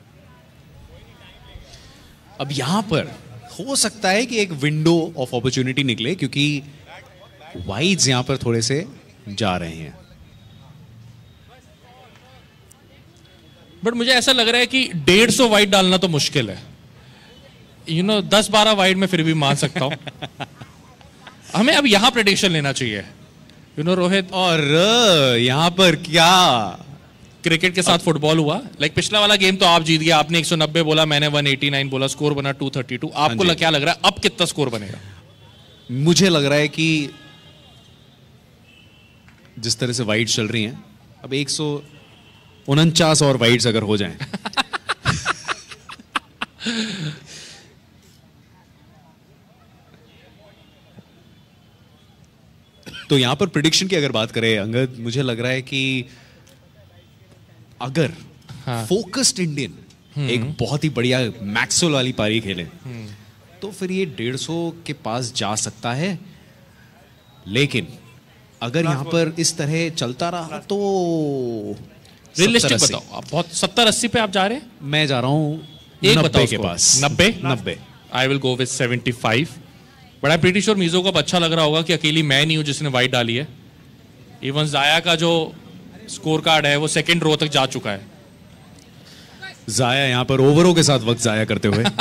अब यहां पर हो सकता है कि एक विंडो ऑफ अपॉर्चुनिटी निकले, क्योंकि वाइड्स यहां पर थोड़े से जा रहे हैं। बट मुझे ऐसा लग रहा है कि डेढ़ सौ वाइड डालना तो मुश्किल है। यू नो दस बारह वाइड में फिर भी मान सकता हूं। हमें अब यहां प्रेडिक्शन लेना चाहिए, यू नो रोहित। और यहां पर क्या क्रिकेट के साथ फुटबॉल हुआ। लाइक पिछला वाला गेम तो आप जीत गया, आपने एक सौ नब्बे बोला, मैंने एक सौ अस्सी बोला, स्कोर बना दो सौ बत्तीस। आपको लग, क्या लग रहा है अब कितना स्कोर बनेगा? मुझे लग रहा है कि जिस तरह से वाइड्स चल रही हैं, अब एक सौ उनचास और वाइड्स अगर हो जाएं तो यहां पर प्रिडिक्शन की अगर बात करें अंगद, मुझे लग रहा है कि अगर हाँ। फोकस्ड इंडियन एक बहुत ही बढ़िया मैक्सवेल वाली पारी खेले तो फिर ये डेढ़ सौ के पास जा सकता है। लेकिन अगर यहां पर इस तरह चलता रहा तो रियलिस्टिक बताओ, आप बहुत सत्तर अस्सी पे आप जा रहे हैं? मैं जा रहा हूं एक नब्बे के पास। नब्बे नब्बे I will go with seventy five. But I pretty sure मीजो को अब अच्छा लग रहा होगा कि अकेली मैं नहीं हूं जिसने वाइड डाली है। इवन जाया का जो स्कोर कार्ड है वो सेकंड रो तक जा चुका है। जाया यहाँ पर ओवरों के साथ वक्त जाया करते हुए।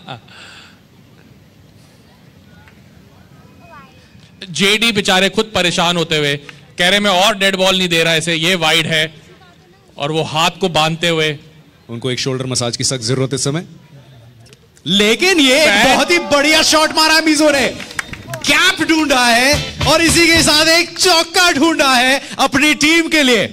जेडी बेचारे खुद परेशान होते हुए कह रहे मैं और डेड बॉल नहीं दे रहा ऐसे, ये वाइड है, और वो हाथ को बांधते हुए उनको एक शोल्डर मसाज की सख्त जरूरत है इस समय। लेकिन ये एक बहुत ही बढ़िया शॉट मारा है मीजो ने, गैप ढूंढा है और इसी के साथ एक चौका ढूंढा है अपनी टीम के लिए।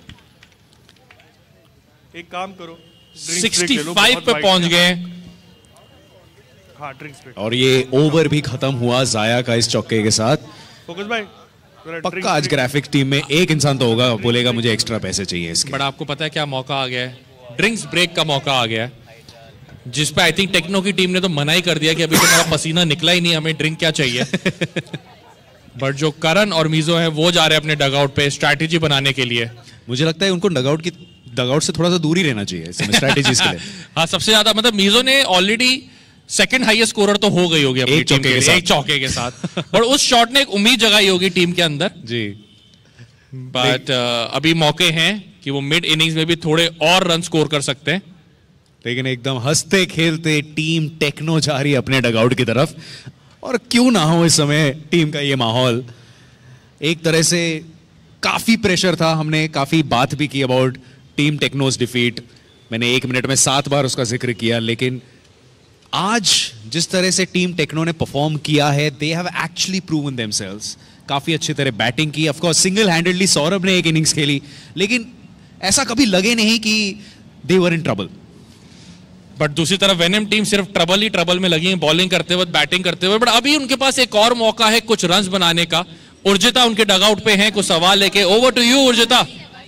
एक काम करो, पैंसठ पे पहुंच गए। हाँ, ड्रिंक्स ब्रेक। और ये ओवर भी खत्म हुआ जाया का इस चौके के साथ। फोकस भाई, पक्का आज ग्राफिक टीम में एक इंसान तो होगा बोलेगा मुझे एक्स्ट्रा पैसे चाहिए इसके। बट आपको पता है क्या मौका आ गया है? ड्रिंक्स ब्रेक का मौका आ गया है, जिस पे आई थिंक टेक्नो की टीम ने तो मना ही कर दिया कि अभी तो मेरा पसीना निकला ही नहीं, हमें ड्रिंक क्या चाहिए। बट जो करण और मीजो है वो जा रहे हैं अपने डगआउट पे स्ट्रैटेजी बनाने के लिए। मुझे लगता है उनको डगआउट की डगआउट से थोड़ा सा दूर ही रहना चाहिए स्ट्रैटेजीज के लिए। हाँ, सबसे ज्यादा मतलब मीजो ने ऑलरेडी सेकंड हाईएस्ट स्कोरर तो हो गई होगी अपनी टीम के लिए एक चौके के साथ। और उस शॉट ने एक उम्मीद जगाई होगी टीम के अंदर जी। बट uh, अभी मौके हैं कि वो मिड इनिंग्स में भी थोड़े और रन स्कोर कर सकते हैं। लेकिन एकदम हंसते खेलते टीम टेक्नो जा रही है अपने डगआउट की तरफ, और क्यों ना हो इस समय टीम का ये माहौल। एक तरह से काफी प्रेशर था, हमने काफी बात भी की अबाउट टीम टेक्नोस डिफीट, मैंने एक मिनट में सात बार उसका जिक्र किया। लेकिन आज जिस तरह से टीम टेक्नो ने परफॉर्म किया है, they have actually proven themselves. काफी अच्छी तरह बैटिंग की, of course single handedly Saurabh ने एक इनिंग्स खेली, लेकिन ऐसा कभी लगे नहीं कि दे वर इन ट्रबल। बट दूसरी तरफ वेनम टीम सिर्फ ट्रबल ही ट्रबल में लगी है, बॉलिंग करते हुए, बैटिंग करते हुए। बट अभी उनके पास एक और मौका है कुछ रन्स बनाने का। उर्जिता उनके डगआउट पे हैं कुछ सवाल लेके। Over to you Urjita.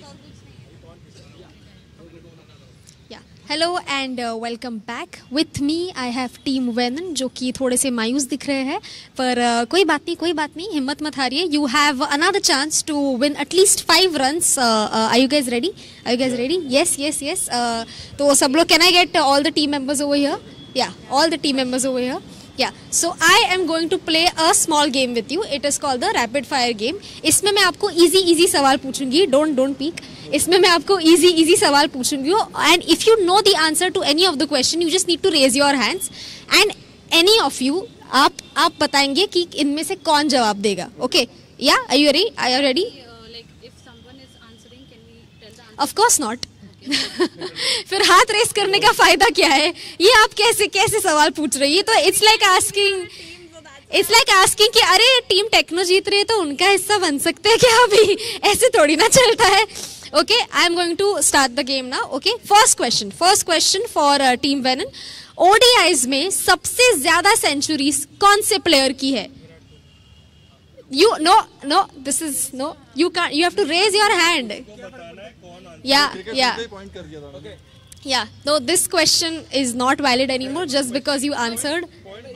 Hello and welcome back. With me I have team Venom, जो कि थोड़े से मायूस दिख रहे हैं, पर uh, कोई बात नहीं, कोई बात नहीं, हिम्मत मत हारिए। You have another chance to win at least five runs. Are you guys ready? Are you guys ready? Yes yes yes. तो सब लोग, can I get all the team members over here? Yeah all the team members over here. Yeah, so I am going to play a small game with you. It is called the rapid fire game. इसमें मैं आपको easy easy सवाल पूछूंगी. Don't don't peek. इसमें मैं आपको easy easy सवाल पूछूंगी. And if you know the answer to any of the question, you just need to raise your hands. And any of you, आप आप बताएंगे कि इनमें से कौन जवाब देगा. Okay? Yeah? Are you ready? Are you ready? Uh, like if someone is answering, can we tell the answer? Of course not. फिर हाथ रेस करने का फायदा क्या है? ये आप कैसे कैसे सवाल पूछ रही है? तो it's like asking it's like asking कि अरे टीम टेक्नो जीत रही है तो उनका हिस्सा बन सकते हैं क्या? अभी ऐसे थोड़ी ना चलता है। Okay, I am going to start the game now. Okay, first question first question for team Venom. ODIs में सबसे ज्यादा सेंचुरीज कौन से प्लेयर की है? You no no this is no you can't, you have to raise your hand. Yeah yeah yeah no, this question is not valid anymore just because you answered.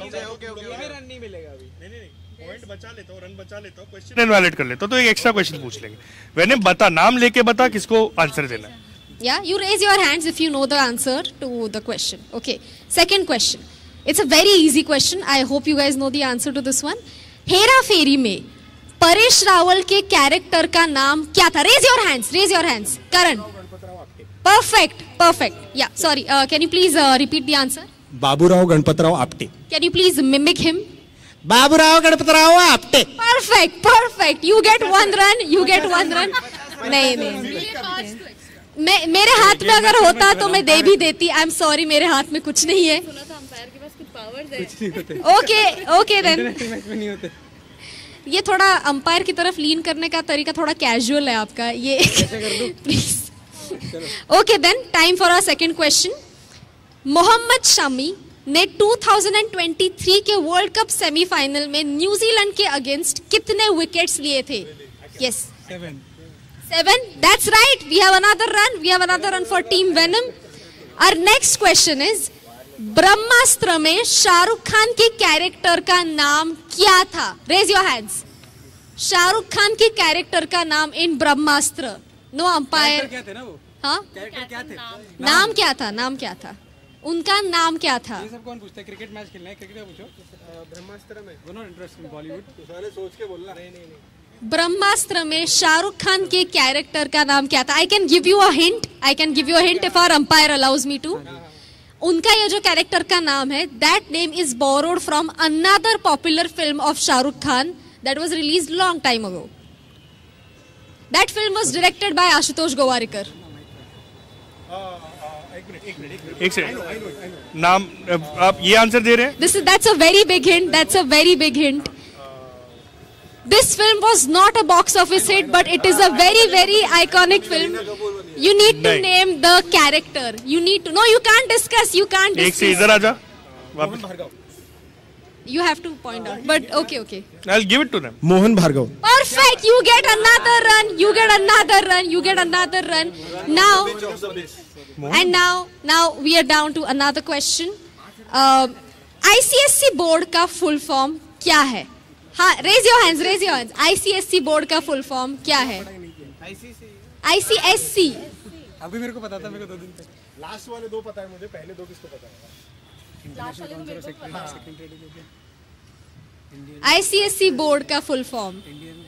Question invalid कर लेता तो एक extra question पूछ लेंगे। मैंने बता, नाम लेके बता किसको आंसर देना है। Yeah, you raise your hands if you know the answer to the question. Okay, second question. It's a very easy question. I hope you guys know the answer to this one. Hera फेरी में परेश रावल के character का नाम क्या था? Raise your hands, raise your hands. Karan, perfect perfect. Yeah sorry, can you please repeat the answer? Baburao Ganpatrao Apte. Can you please mimic him? Baburao Ganpatrao Apte. Perfect perfect. You get one run, you get one run. नहीं नहीं, मैं मेरे हाथ में अगर होता तो मैं दे भी देती। आई एम सॉरी, मेरे हाथ में कुछ नहीं है। Okay okay then. ये थोड़ा अंपायर की तरफ लीन करने का तरीका थोड़ा कैजुअल है आपका ये। Please. Okay then, time for our second question. Mohammed Shami ने दो हज़ार तेईस के वर्ल्ड कप सेमीफाइनल में न्यूजीलैंड के अगेंस्ट कितने विकेट्स लिए थे? Yes, seven. Seven, that's right. We have another run, we have another run for team Venom. Our next question is, Brahmastra में शाहरुख खान के कैरेक्टर का नाम क्या था? Raise your hands. Shahrukh Khan के कैरेक्टर का नाम इन ब्रह्मास्त्र। No umpire. क्या थे ना वो? हाँ, कैरेक्टर क्या थे? नाम, नाम क्या था? नाम क्या था उनका? नाम क्या था? ये सब कौन पूछता है? क्रिकेट मैच खेलना है, क्रिकेट पूछो। ब्रह्मास्त्र में दोनों इंटरेस्टिंग बॉलीवुड। सारे सोच के बोलना। नहीं नहीं नहीं, ब्रह्मास्त्र में शाहरुख खान के कैरेक्टर का नाम क्या था? I can give you a hint, I can give you a hint if our umpire allows me to. उनका ये जो कैरेक्टर का नाम है, that name is borrowed from another popular film of Shahrukh Khan that was released long time ago. That film was directed by Ashutosh Gowariker. एक second, नाम आप ये आंसर दे रहे हैं? This is that's a very big hint. That's a very big hint. This film was not a box office hit, but it is a very very iconic film. You need to name the character. You need to. No, you can't discuss. You can't discuss. एक से इधर आजा. You have to point out. But okay, okay. I'll give it to them. Mohan Bhargav. Perfect. You get another run. You get another run. You get another run. Now. And now, now we are down to another question. Uh, I C S C board का full form क्या है? हाँ, raise your hands, raise your hands. I C S C board का full form क्या है? I C S C. अभी मेरे को पता था, मेरे को दो दिन तक. लास्ट वाले दो पता है मुझे, पहले दो किसको पता है? I C S C board का full form.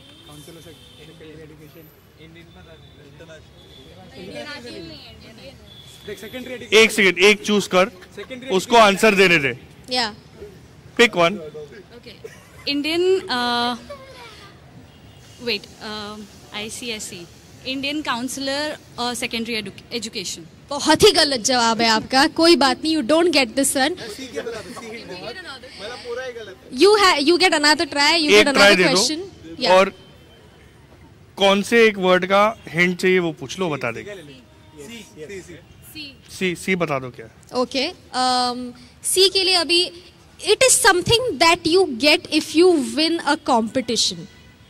एक सेकंड, एक चूज कर, उसको आंसर देने दे. Yeah. Pick one. Okay. Indian. Uh, wait. Uh, I C S C. Indian Counselor uh, Secondary Edu Education. बहुत ही गलत जवाब है आपका. कोई बात नहीं. You don't get this one. You have. You get another try. You get another question. Yeah. और कौन से एक वर्ड का हिंट चाहिए वो पूछ लो, बता देगा. सी सी बता दो क्या. ओके. सी के लिए अभी it is something that you get if you win a competition.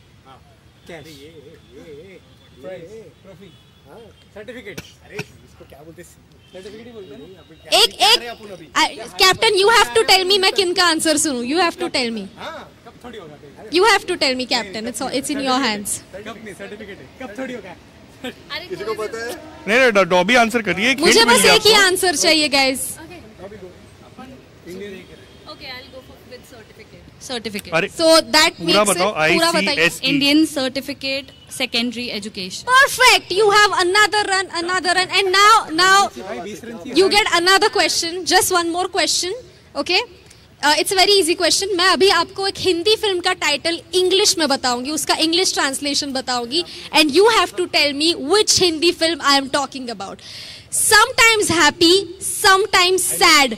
Certificate. अरे इसको क्या बोलते हैं? सर्टिफिकेट ही बोलते हैं. एक एक captain, you have to tell me मैं किन का आंसर सुनूं. You have to tell me. कब थोड़ी होगा. You have to tell me captain. It's it's in your hands. कब नहीं सर्टिफिकेट है. कब थोड़ी होगा. किसी को पता है? नहीं नहीं, डॉबी आंसर करिए. मुझे बस एक ही आंसर चाहिए guys. Okay, I'll go for with certificate. Certificate. अरे, So that पूरा makes बताओ. it. पूरा बताइए. Indian Certificate Secondary Education. Perfect. You have another run, another run, and now now you get another question. Just one more question. Okay. Uh, it's a very easy question. मैं अभी आपको एक Hindi film का title English में बताऊंगी, उसका English translation बताऊंगी, and you have to tell me which Hindi film I am talking about. Sometimes happy, sometimes sad.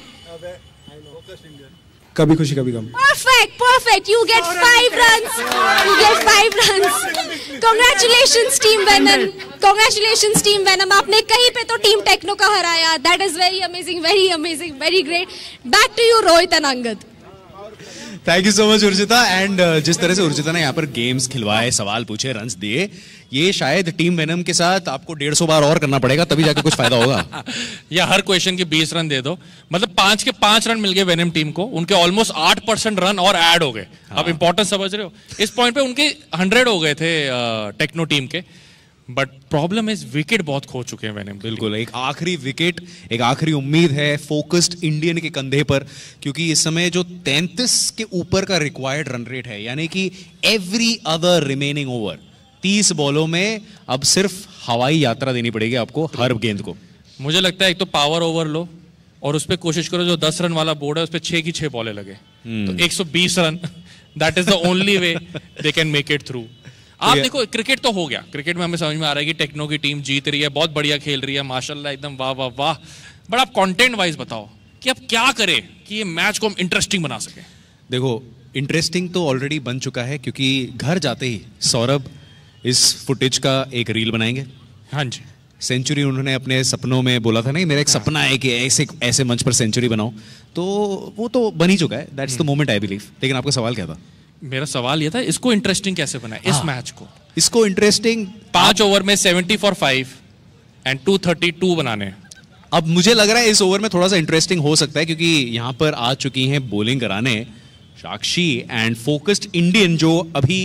कभी खुशी कभी गम. Perfect, perfect. You get five runs. You get five runs. Congratulations, Team Venom. Congratulations, Team Venom. आपने कहीं पे तो team techno का हराया. That is very amazing, very amazing, very great. Back to you, Rohit and Angad. Thank you so much Urjita. And जिस तरह से उर्जिता ने यहाँ पर गेम्स खिलवाए, सवाल पूछे, रन्स दिए, ये शायद टीम वेनम के साथ आपको डेढ़ सौ बार और करना पड़ेगा, तभी जाके कुछ फायदा होगा. या हर क्वेश्चन के बीस रन दे दो. मतलब पांच के पांच रन मिल गए वेनम टीम को. उनके ऑलमोस्ट आठ परसेंट रन और ऐड हो गए. आप इंपॉर्टेंस समझ रहे हो. इस पॉइंट पे उनके हंड्रेड हो गए थे टेक्नो टीम के. बट प्रॉब्लम इज विकेट बहुत खो चुके हैं वेनम. बिल्कुल, एक आखिरी विकेट, एक आखिरी उम्मीद है फोकस्ड इंडियन के कंधे पर, क्योंकि इस समय जो तैंतीस के ऊपर का रिक्वायर्ड रन रेट है, यानी कि एवरी अदर रिमेनिंग ओवर, तीस बॉलों में अब सिर्फ हवाई यात्रा देनी पड़ेगी आपको हर गेंद को. मुझे लगता है एक तो पावर ओवर लो और उस पर कोशिश करो, जो दस रन वाला बोर्ड है उस पर छह की छह बॉलें लगे, तो एक सौ बीस run. That is the only way they can make it through. आप देखो, क्रिकेट तो हो गया. क्रिकेट में हमें समझ में आ रहा है कि टेक्नो की टीम जीत रही है, बहुत बढ़िया खेल रही है, माशाल्लाह, एकदम वाह वाह वाह. बट आप कंटेंट वाइज बताओ कि अब क्या करें कि ये मैच को हम इंटरेस्टिंग बना सके. देखो, इंटरेस्टिंग तो ऑलरेडी बन चुका है, क्योंकि घर जाते ही सौरभ इस फुटेज का एक रील बनाएंगे. हाँ जी. सेंचुरी उन्होंने अपने सपनों में बोला था, नहीं मेरा एक सपना है कि ऐसे ऐसे मंच पर सेंचुरी बनाऊं, तो वो तो बन ही चुका है. That's the moment I believe. लेकिन आपका सवाल क्या था? मेरा सवाल ये था, इसको इंटरेस्टिंग कैसे बनाए इस मैच को. इसको इंटरेस्टिंग पांच ओवर में seventy four five and two thirty two बनाने. अब मुझे लग रहा है इस ओवर में थोड़ा सा इंटरेस्टिंग हो सकता है, क्योंकि यहाँ पर आ चुकी हैं बॉलिंग कराने साक्षी एंड फोकस्ड इंडियन, जो अभी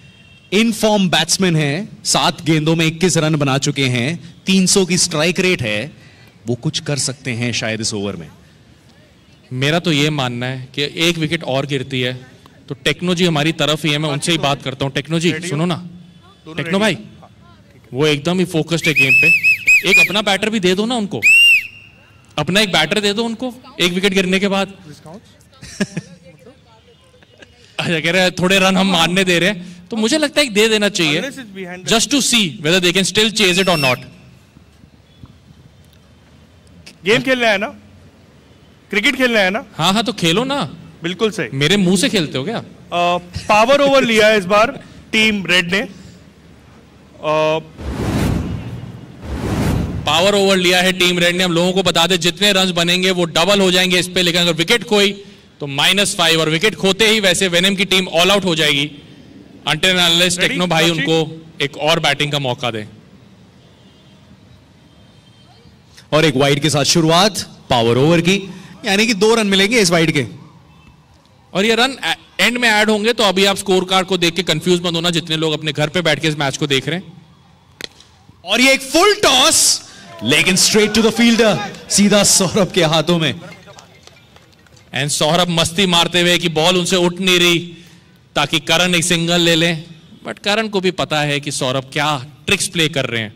इन फॉर्म बैट्समैन है. सात गेंदों में इक्कीस रन बना चुके हैं, तीन सौ की स्ट्राइक रेट है. वो कुछ कर सकते हैं शायद इस ओवर में. मेरा तो ये मानना है कि एक विकेट और गिरती है तो टेक्नो जी हमारी तरफ ही है, मैं उनसे ही बात करता हूँ। टेक्नो जी सुनो ना, टेक्नो भाई वो एकदम ही फोकस्ड है गेम पे, एक अपना बैटर भी दे दो ना उनको, अपना एक बैटर दे दो उनको एक विकेट गिरने के बाद। अच्छा कह रहे हैं थोड़े रन हम मारने दे रहे हैं, तो मुझे लगता है कि दे देना चाहिए, just to see whether they can still chase it और नॉट। गेम खेलना है ना, क्रिकेट खेलना है ना? हाँ हाँ तो खेलो ना। बिल्कुल सही। मेरे मुंह से खेलते हो क्या? पावर ओवर लिया है इस बार टीम रेड ने। पावर ओवर लिया है टीम रेड ने। हम लोगों को बता दें जितने रन बनेंगे वो डबल हो जाएंगे इस पे, लेकिन अगर विकेट खोई तो माइनस फाइव, और विकेट खोते ही वैसे वेनम की टीम ऑल आउट हो जाएगी अंटिल अनलेस टेक्नो भाई उनको एक और बैटिंग का मौका दें। और एक वाइड के साथ शुरुआत पावर ओवर की, यानी कि दो रन मिलेंगे इस वाइड के, और ये रन एंड में ऐड होंगे। तो अभी आप स्कोर कार्ड को देख के कंफ्यूज मत होना जितने लोग अपने घर पे बैठ के इस मैच को देख रहे हैं। और ये एक फुल टॉस, लेकिन स्ट्रेट टू द फील्डर, सीधा सौरभ के हाथों में। एंड सौरभ मस्ती मारते हुए कि बॉल उनसे उठ नहीं रही ताकि करण एक सिंगल ले लें, बट करण को भी पता है कि सौरभ क्या ट्रिक्स प्ले कर रहे हैं।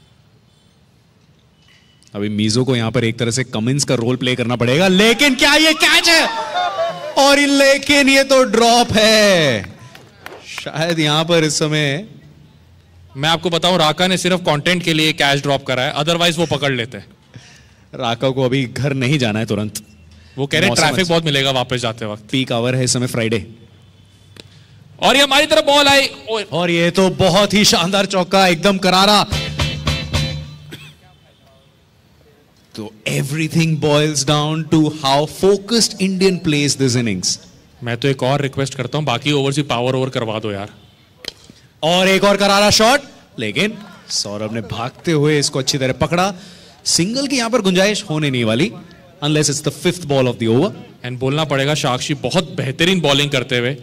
अभी मीजो को यहां पर एक तरह से कमिंस का रोल प्ले करना पड़ेगा, लेकिन क्या ये कैच है? और लेकिन ये तो ड्रॉप है। शायद यहां पर इस समय मैं आपको बताऊं राका ने सिर्फ कंटेंट के लिए कैच ड्रॉप करा है, अदरवाइज वो पकड़ लेते हैं। राका को अभी घर नहीं जाना है तुरंत, वो कह रहे हैं ट्रैफिक बहुत मिलेगा वापस जाते वक्त, पीक आवर है इस समय फ्राइडे। और ये हमारी तरफ बॉल आई, और ये तो बहुत ही शानदार चौका, एकदम करारा। तो everything boils down to how focused Indian plays this innings. मैं तो एक और रिक्वेस्ट करता हूं, बाकी ओवर्स भी पावर ओवर करवा दो यार। और एक और करारा शॉट, लेकिन सौरभ ने भागते हुए इसको अच्छी तरह पकड़ा। सिंगल की यहां पर गुंजाइश होने नहीं वाली unless it's the fifth ball of the over. And बोलना पड़ेगा साक्षी बहुत बेहतरीन बॉलिंग करते हुए,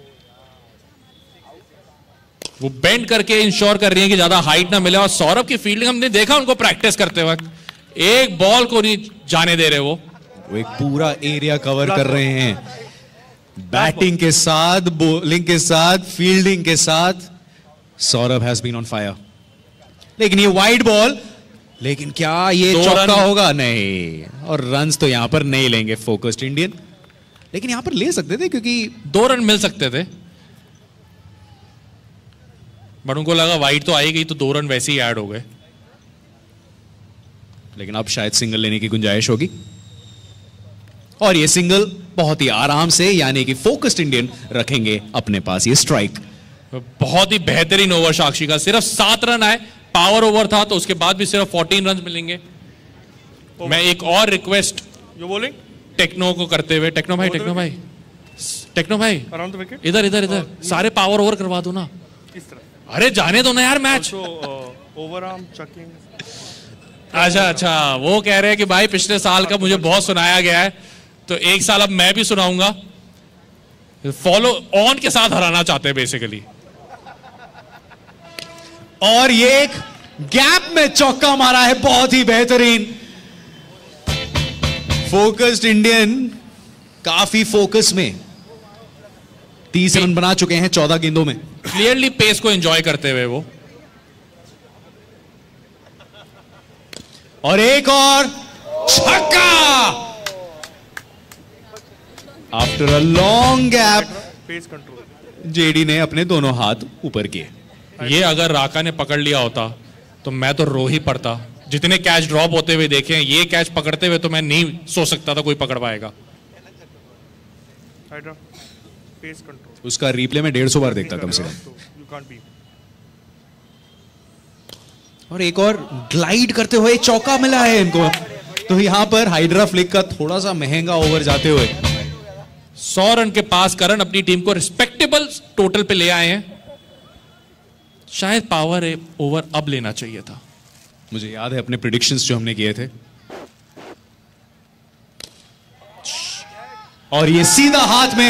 वो बेंड करके इंश्योर कर रही है कि ज्यादा हाइट ना मिले। और सौरभ की फील्डिंग हमने देखा उनको प्रैक्टिस करते वक्त, एक बॉल को नहीं जाने दे रहे वो वो एक पूरा एरिया कवर कर रहे हैं, बैटिंग के साथ, बॉलिंग के साथ, फील्डिंग के साथ। Saurabh has been on fire. लेकिन ये वाइड बॉल, लेकिन क्या ये चौका होगा? नहीं, और रन्स तो यहां पर नहीं लेंगे फोकस्ड इंडियन, लेकिन यहां पर ले सकते थे क्योंकि दो रन मिल सकते थे, बट उनको लगा वाइड तो आई गई तो दो रन वैसे ही ऐड हो गए। लेकिन अब शायद सिंगल लेने की गुंजाइश होगी, और ये सिंगल बहुत ही आराम से, यानी कि फोकस्ड इंडियन रखेंगे अपने पास ये स्ट्राइक। बहुत ही बेहतरीन ओवर साक्षी का, सिर्फ सात रन आए, पावर ओवर था तो उसके बाद भी सिर्फ चौदह रन मिलेंगे। मैं एक और रिक्वेस्ट जो बोलिंग टेक्नो को करते हुए, टेक्नो भाई टेक्नो भाई टेक्नो भाई अराउंड द विकेट, इधर इधर इधर सारे पावर ओवर करवा दो ना। इस तरह अरे जाने दो ना यार मैच। Over arm चकिंग। अच्छा अच्छा, वो कह रहे हैं कि भाई पिछले साल का मुझे बहुत सुनाया गया है, तो एक साल अब मैं भी सुनाऊंगा। फॉलो ऑन के साथ हराना चाहते हैं बेसिकली। और ये एक गैप में चौका मारा है, बहुत ही बेहतरीन। फोकस्ड इंडियन काफी फोकस में, तीस रन बना चुके हैं चौदह गेंदों में। क्लियरली पेस को एंजॉय करते हुए वो। और एक और छक्का after a long gap. Pace control, JD ने अपने दोनों हाथ ऊपर किए। ये अगर राका ने पकड़ लिया होता तो मैं तो रो ही पड़ता। जितने कैच ड्रॉप होते हुए देखे हैं, ये कैच पकड़ते हुए तो मैं नहीं सोच सकता था कोई पकड़ पाएगा। पेस कंट्रोल, उसका रिप्ले में डेढ़ सौ बार देखता कम से कम। और एक और ग्लाइड करते हुए चौका मिला है इनको, तो यहां पर हाइड्रा फ्लिक का थोड़ा सा महंगा ओवर जाते हुए सौ रन के पास करण अपनी टीम को रिस्पेक्टेबल टोटल पे ले आए हैं। शायद पावर ओवर अब लेना चाहिए था। मुझे याद है अपने प्रेडिक्शंस जो हमने किए थे, और ये सीधा हाथ में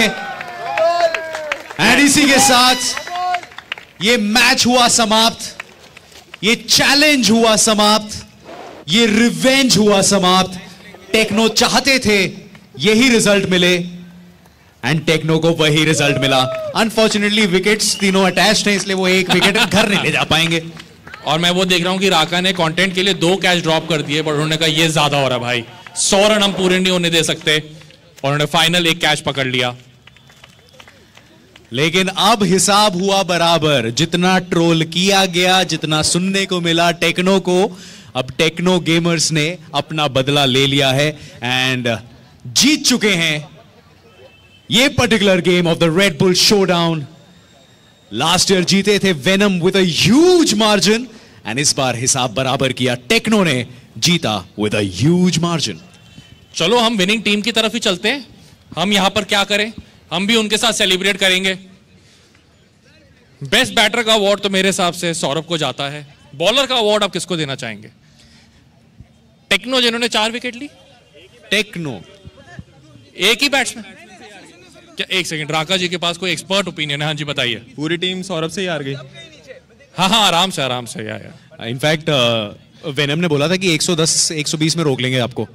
एडीसी के साथ ये मैच हुआ समाप्त, ये चैलेंज हुआ समाप्त, ये रिवेंज हुआ समाप्त। टेक्नो चाहते थे यही रिजल्ट मिले, एंड टेक्नो को वही रिजल्ट मिला। अनफॉर्चुनेटली विकेट्स तीनों अटैच्ड हैं, इसलिए वो एक विकेट घर नहीं ले जा पाएंगे। और मैं वो देख रहा हूं कि राका ने कंटेंट के लिए दो कैच ड्रॉप कर दिए, पर उन्होंने कहा ये ज्यादा हो रहा है भाई, सौ रन हम पूरे नहीं होने दे सकते, और उन्होंने फाइनल एक कैच पकड़ लिया। लेकिन अब हिसाब हुआ बराबर, जितना ट्रोल किया गया, जितना सुनने को मिला टेक्नो को, अब टेक्नो गेमर्स ने अपना बदला ले लिया है एंड जीत चुके हैं ये particular game of the Red Bull showdown. Last year जीते थे Venom with a huge margin and इस बार हिसाब बराबर किया, टेक्नो ने जीता विद अ ह्यूज मार्जिन। चलो हम विनिंग टीम की तरफ ही चलते हैं। हम यहां पर क्या करें, हम भी उनके साथ सेलिब्रेट करेंगे। बेस्ट बैटर का अवार्ड तो मेरे हिसाब से सौरभ को जाता है। बॉलर का अवार्ड आप किसको देना चाहेंगे? टेक्नो जिन्होंने चार विकेट ली। टेक्नो एक ही बैट्समैन क्या? एक सेकंड, राका जी के पास कोई एक्सपर्ट ओपिनियन है? हाँ जी बताइए। पूरी टीम सौरभ से ही हार गई। हाँ हाँ आराम से आराम से। या, या। इनफैक्ट वेनम ने बोला था कि एक सौ दस एक सौ बीस में रोक लेंगे आपको।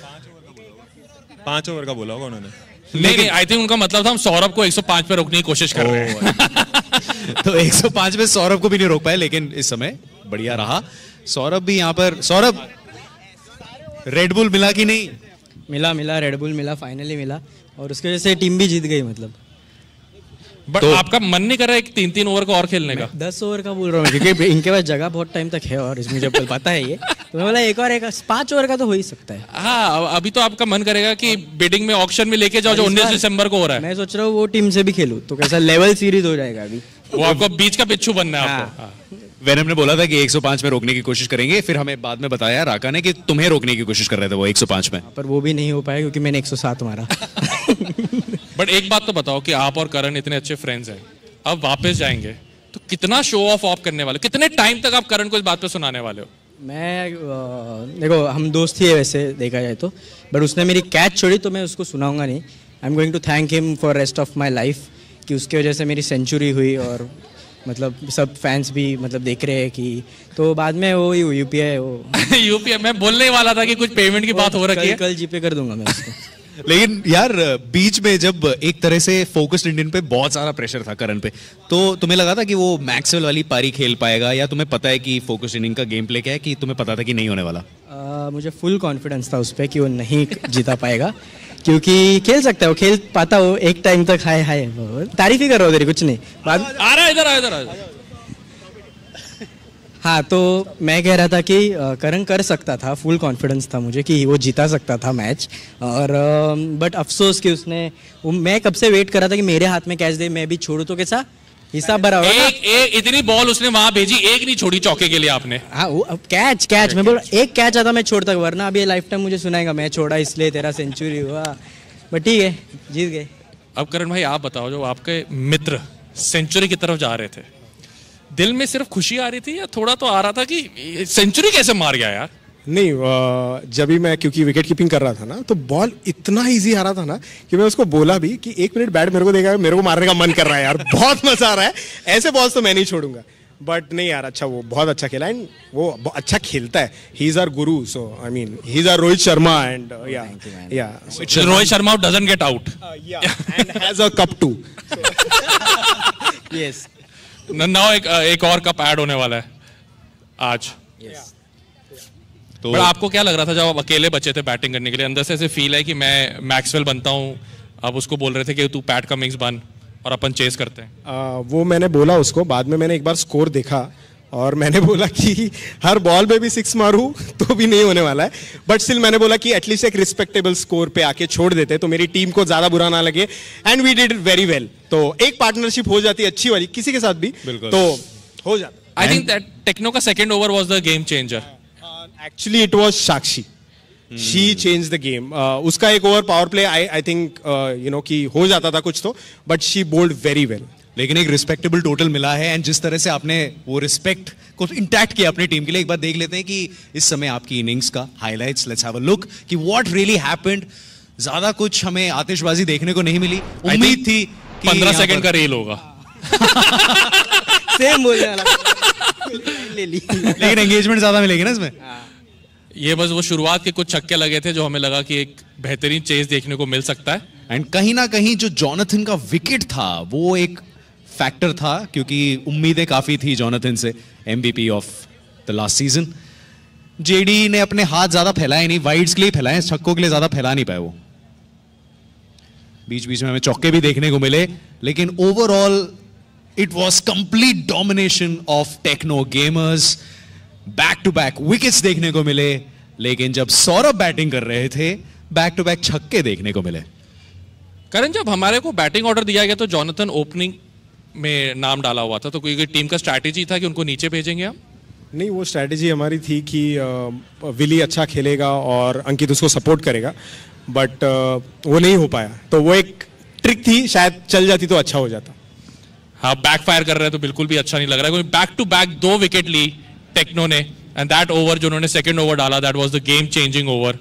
पांच ओवर का बोला होगा उन्होंने। नहीं नहीं, आई थिंक उनका मतलब था हम सौरभ को एक सौ पाँच पे रोकने की कोशिश कर रहे हैं। तो एक सौ पाँच में सौरभ को भी नहीं रोक पाए, लेकिन इस समय बढ़िया रहा सौरभ भी यहाँ पर। सौरभ रेडबुल मिला कि नहीं? मिला मिला रेडबुल मिला, फाइनली मिला, और उसकी वजह से टीम भी जीत गई। मतलब बट तो, आपका मन नहीं कर रहा है कि तीन तीन ओवर का और खेलने का? दस ओवर का बोल रहा हूँ क्योंकि इनके पास जगह बहुत टाइम तक है और इसमें जब पता है ये, तो मैं बोला एक और एक पांच ओवर का तो हो ही सकता है। हाँ अभी तो आपका मन करेगा कि बिडिंग में ऑक्शन में लेके जाओ जो उन्नीस दिसंबर को हो रहा है। मैं सोच रहा हूँ वो टीम से भी खेलूं तो कैसा लेवल सीरीज हो जाएगा। अभी वो आपको बीच का पिच्चू बनना है आपको। वेनम ने बोला था कि एक सौ पाँच में रोकने की कोशिश करेंगे, फिर हमें बाद में बताया राका ने कि तुम्हें रोकने की कोशिश कर रहे थे वो एक सौ पाँच में, पर वो भी नहीं हो पाया क्योंकि मैंने एक सौ सात मारा। बट एक बात तो बताओ कि आप और करण इतने अच्छे फ्रेंड्स हैं, अब वापस जाएंगे तो कितना शो ऑफ ऑफ करने वाले, कितने टाइम तक आप करण को इस बात पे सुनाने वाले हो? मैं देखो हम दोस्त ही है वैसे देखा जाए तो, बट उसने मेरी कैच छोड़ी तो मैं उसको सुनाऊंगा नहीं। I am going to thank him for rest of my life कि उसकी वजह से मेरी सेंचुरी हुई और मतलब सब फैंस भी मतलब देख रहे हैं कि, तो बाद में वो यूपीआई वो यूपीआई मैं बोलने वाला था कि कुछ पेमेंट की बात हो रही है, कल जीपे कर दूंगा मैं उसको। लेकिन यार बीच में जब एक तरह से फोकस्ड इंडियन पे बहुत सारा प्रेशर था करण पे, तो तुम्हें लगा था कि वो मैक्सवेल वाली पारी खेल पाएगा, या तुम्हें पता है कि फोकस्ड इंडियन का गेम प्ले क्या है, कि तुम्हें पता था कि नहीं होने वाला? uh, मुझे फुल कॉन्फिडेंस था उस पर कि वो नहीं जीता पाएगा, क्योंकि खेल सकता है वो, खेल पाता हो एक टाइम तक। हाय हाय तारीफ ही कर रहा हो तेरी, कुछ नहीं बाद आ रहा है इधर आ इधर आ। हाँ तो मैं कह रहा था कि करण कर सकता था, फुल कॉन्फिडेंस था मुझे कि वो जीता सकता था मैच, और बट अफसोस कि उसने, मैं कब से वेट कर रहा था कि मेरे हाथ में कैच दे, मैं भी छोड़ू तो कैसा हिसाब भरा होगा। एक, एक इतनी बॉल उसने वहां भेजी, एक नहीं छोड़ी चौके के लिए आपने। हाँ वो कैच कैच मैं बोल एक कैच आता मैं छोड़ता, वरना अभी लाइफ टाइम मुझे सुनाएगा मैं छोड़ा इसलिए तेरा सेंचुरी हुआ, बट ठीक है जीत गए। अब करण भाई आप बताओ, जो आपके मित्र सेंचुरी की तरफ जा रहे थे, दिल में सिर्फ खुशी आ रही थी या थोड़ा तो आ रहा था कि सेंचुरी कैसे मार गया यार? नहीं, जब भी मैं क्योंकि विकेट कीपिंग कर रहा था ना, तो बॉल इतना इजी आ रहा था ना कि मैं उसको बोला भी कि एक मिनट बैट मेरे को देगा, मेरे को मारने का मन कर रहा है यार, बहुत मजा आ रहा है, ऐसे बॉल्स तो मैं नहीं छोड़ूंगा। बट नहीं यार, अच्छा वो बहुत अच्छा खेला एंड वो अच्छा खेलता है, he is our guru, so I mean he is our Rohit Sharma and yeah yeah Rohit Sharma doesn't get out and has a cup too. Yes now एक एक और कप ऐड होने वाला है आज। yes. तो आपको क्या लग रहा था जब आप अकेले बचे थे बैटिंग करने के लिए? अंदर से ऐसे फील है कि मैं मैक्सवेल बनता हूँ, अब उसको बोल रहे थे कि तू पैट कमिंग्स बन और अपन चेस करते हैं। आ, वो मैंने बोला उसको, बाद में मैंने एक बार स्कोर देखा और मैंने बोला कि हर बॉल पे भी सिक्स मारूं तो भी नहीं होने वाला है, बट स्टिल मैंने बोला कि एटलीस्ट एक रिस्पेक्टेबल स्कोर पे आके छोड़ देते तो मेरी टीम को ज्यादा बुरा ना लगे, and we did very well. तो एक पार्टनरशिप हो जाती है अच्छी वाली किसी के साथ भी, तो हो जाता। आई थिंक दैट टेक्नो का second over was the game changer. Actually it was Sakshi, she change the game. उसका एक over power play I I think you know कि हो जाता था कुछ तो, but she bowled very well. लेकिन एक रिस्पेक्टेबल टोटल मिला है, एंड जिस तरह से आपने वो रिस्पेक्ट को इंटैक्ट किया अपनी टीम के लिए, एक बार देख लेते हैं कि इस समय आपकी इनिंग्स का highlights. Let's have a look कि व्हाट रियली हैपेंड। ज्यादा कुछ हमें आतिशबाजी देखने को नहीं मिली, उम्मीद थी पंद्रह सेकंड का रेल होगा। सेम बोलने वाला ले ली, लेकिन एंगेजमेंट ज्यादा मिलेगी ना इसमें। ये बस वो शुरुआत के कुछ छक्के लगे थे जो हमें लगा कि एक बेहतरीन चेस देखने को मिल सकता है, एंड कहीं ना कहीं जो जॉनथन का विकेट था वो एक फैक्टर था, क्योंकि उम्मीदें काफी थी जॉनथन से, MVP of the last season. JD ने अपने हाथ ज्यादा फैलाए नहीं, वाइड्स के लिए फैलाए, छक्कों के लिए ज्यादा फैला नहीं पाए वो। बीच बीच में हमें चौके भी देखने को मिले, लेकिन overall it was complete domination of Techno gamers. Back to back wickets देखने को मिले, लेकिन जब सौरभ बैटिंग कर रहे थे बैक टू बैक छक्के देखने को मिले। करण, जब हमारे को बैटिंग ऑर्डर दिया गया तो जॉनथन ओपनिंग में नाम डाला हुआ था, तो कोई टीम का स्ट्रैटेजी था कि उनको नीचे भेजेंगे हम? नहीं, वो स्ट्रैटेजी हमारी थी कि विली अच्छा खेलेगा और अंकित उसको सपोर्ट करेगा, बट वो नहीं हो पाया। तो वो एक ट्रिक थी, शायद चल जाती तो अच्छा हो जाता। हाँ, बैकफायर कर रहे हैं तो बिल्कुल भी अच्छा नहीं लग रहा है, क्योंकि बैक टू बैक दो विकेट ली टेक्नो ने, एंड दैट ओवर जो उन्होंने सेकंड ओवर डाला, that was the game changing over.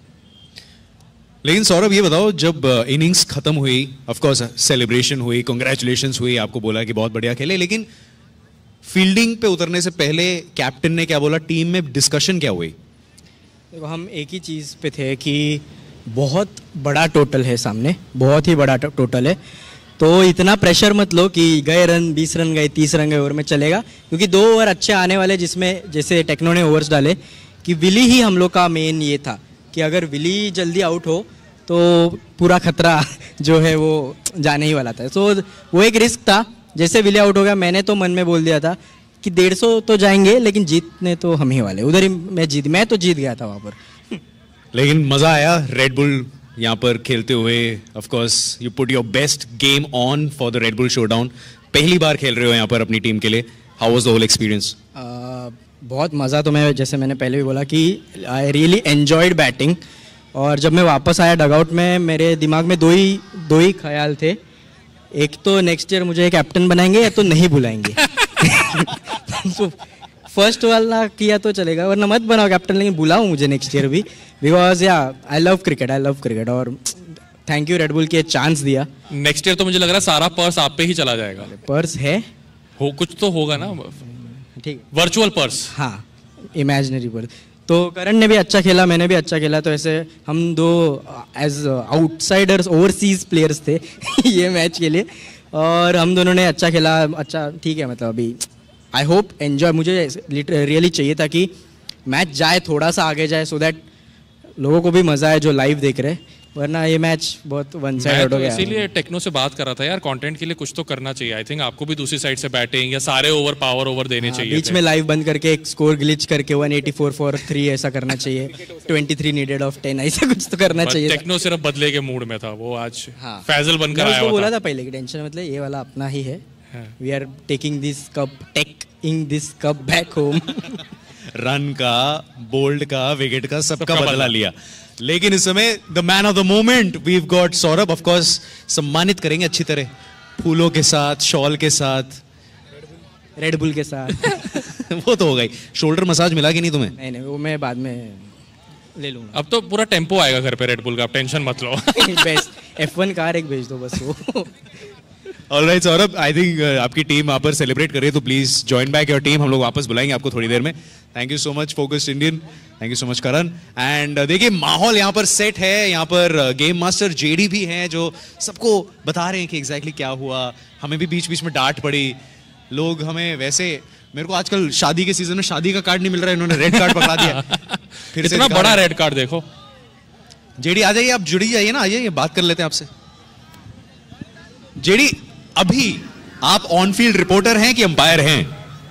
लेकिन सौरभ ये बताओ, जब इनिंग्स खत्म हुई, ऑफ कोर्स सेलिब्रेशन हुई, कांग्रेचुलेशंस हुई, आपको बोला कि बहुत बढ़िया खेले, लेकिन फील्डिंग पे उतरने से पहले कैप्टन ने क्या बोला, टीम में डिस्कशन क्या हुई? देखो, हम एक ही चीज़ पे थे कि बहुत बड़ा टोटल है सामने, बहुत ही बड़ा टोटल है, तो इतना प्रेशर मत लो कि गए रन बीस रन गए तीस रन गए ओवर में चलेगा, क्योंकि दो ओवर अच्छे आने वाले, जिसमें जैसे टेक्नो ने ओवर्स डाले कि विली ही हम लोग का मेन ये था कि अगर विली जल्दी आउट हो तो पूरा खतरा जो है वो जाने ही वाला था। तो वो एक रिस्क था। जैसे विली आउट हो गया, मैंने तो मन में बोल दिया था कि डेढ़ सौ तो जाएंगे, लेकिन जीतने तो हम ही वाले। उधर ही मैं जीत मैं तो जीत गया था वहाँ पर। लेकिन मजा आया रेड बुल यहाँ पर खेलते हुए। Of course you put your best game on for the Red Bull showdown. पहली बार खेल रहे हो यहाँ पर अपनी टीम के लिए, how was the whole experience? बहुत मज़ा तो मैं, जैसे मैंने पहले भी बोला कि आई रियली एन्जॉयड बैटिंग। और जब मैं वापस आया डगआउट में, मेरे दिमाग में दो ही दो ही ख्याल थे। एक तो नेक्स्ट ईयर मुझे कैप्टन बनाएंगे या तो नहीं बुलाएंगे। तो फर्स्ट वाला किया तो चलेगा, वरना मत बनाओ कैप्टन, लेकिन बुलाओ मुझे नेक्स्ट ईयर भी, because yeah I love cricket I love cricket और थैंक यू रेड बुल की चांस दिया। नेक्स्ट ईयर तो मुझे लग रहा है सारा पर्स आप पे ही चला जाएगा। पर्स है, हो कुछ तो होगा ना, ठीक, वर्चुअल पर्स। हाँ, इमेजिनरी पर्स। तो करण ने भी अच्छा खेला, मैंने भी अच्छा खेला, तो ऐसे हम दो एज आउटसाइडर्स ओवरसीज प्लेयर्स थे ये मैच के लिए, और हम दोनों ने अच्छा खेला। अच्छा ठीक है, मतलब अभी आई होप एंजॉय, मुझे रियली चाहिए था कि मैच जाए, थोड़ा सा आगे जाए, सो दैट लोगों को भी मजा आए जो लाइव देख रहे, वरना ये मैच बहुत वन साइड हो गया। इसीलिए टेक्नो से बात कर रहा था यार, कंटेंट के लिए कुछ तो करना चाहिए। आई थिंक आपको भी दूसरी साइड से बैटिंग या सारे ओवर पावर ओवर देने हाँ, चाहिए। बीच में लाइव बंद करके एक स्कोर ग्लिच करके one eighty four for three ऐसा करना चाहिए, twenty three needed off ten, ऐसा कुछ तो करना चाहिए। टेक्नो सिर्फ बदले के मूड में था वो, आज हाँ, फैजल बनकर आया हुआ था। बोला था पहले की टेंशन मतलब ये वाला अपना ही है, we are taking this cup taking this cup back home. Run का, बोल्ड का, विकेट का, सबका बदला लिया। लेकिन इस समय the man of the moment we have got Saurabh. Of course सम्मानित करेंगे अच्छी तरह, फूलों के साथ, शॉल के साथ, रेड बुल के साथ। वो तो हो गई। शोल्डर मसाज मिला कि नहीं तुम्हें? नहीं नहीं, वो मैं बाद में ले लूंगा। अब तो पूरा टेम्पो आएगा घर पे रेड बुल का, आप टेंशन मत लो। बेस्ट एफ वन कार एक भेज दो बस वो। ऑलराइट सौरभ, आई थिंक आपकी टीम वहाँ पर सेलिब्रेट कर रही है, तो please join back your team. हम लोग वापस बुलाएंगे आपको थोड़ी देर में। Thank you so much focused Indian, thank you so much Karan. And देखिए माहौल यहाँ पर सेट है, यहाँ पर गेम मास्टर जेडी भी हैं जो सबको बता रहे हैं कि एग्जैक्टली क्या हुआ। हमें भी बीच बीच में डांट पड़ी, लोग हमें वैसे, मेरे को आजकल शादी के सीजन में शादी का कार्ड नहीं मिल रहा है, इन्होंने रेड कार्ड पकड़ा दिया। फिर इतना बड़ा रेड कार्ड देखो। जेडी आ जाइए, आप जुड़ी जाइए ना, आइए बात कर लेते हैं आपसे। जेडी, अभी आप ऑन फील्ड रिपोर्टर हैं कि अंपायर हैं?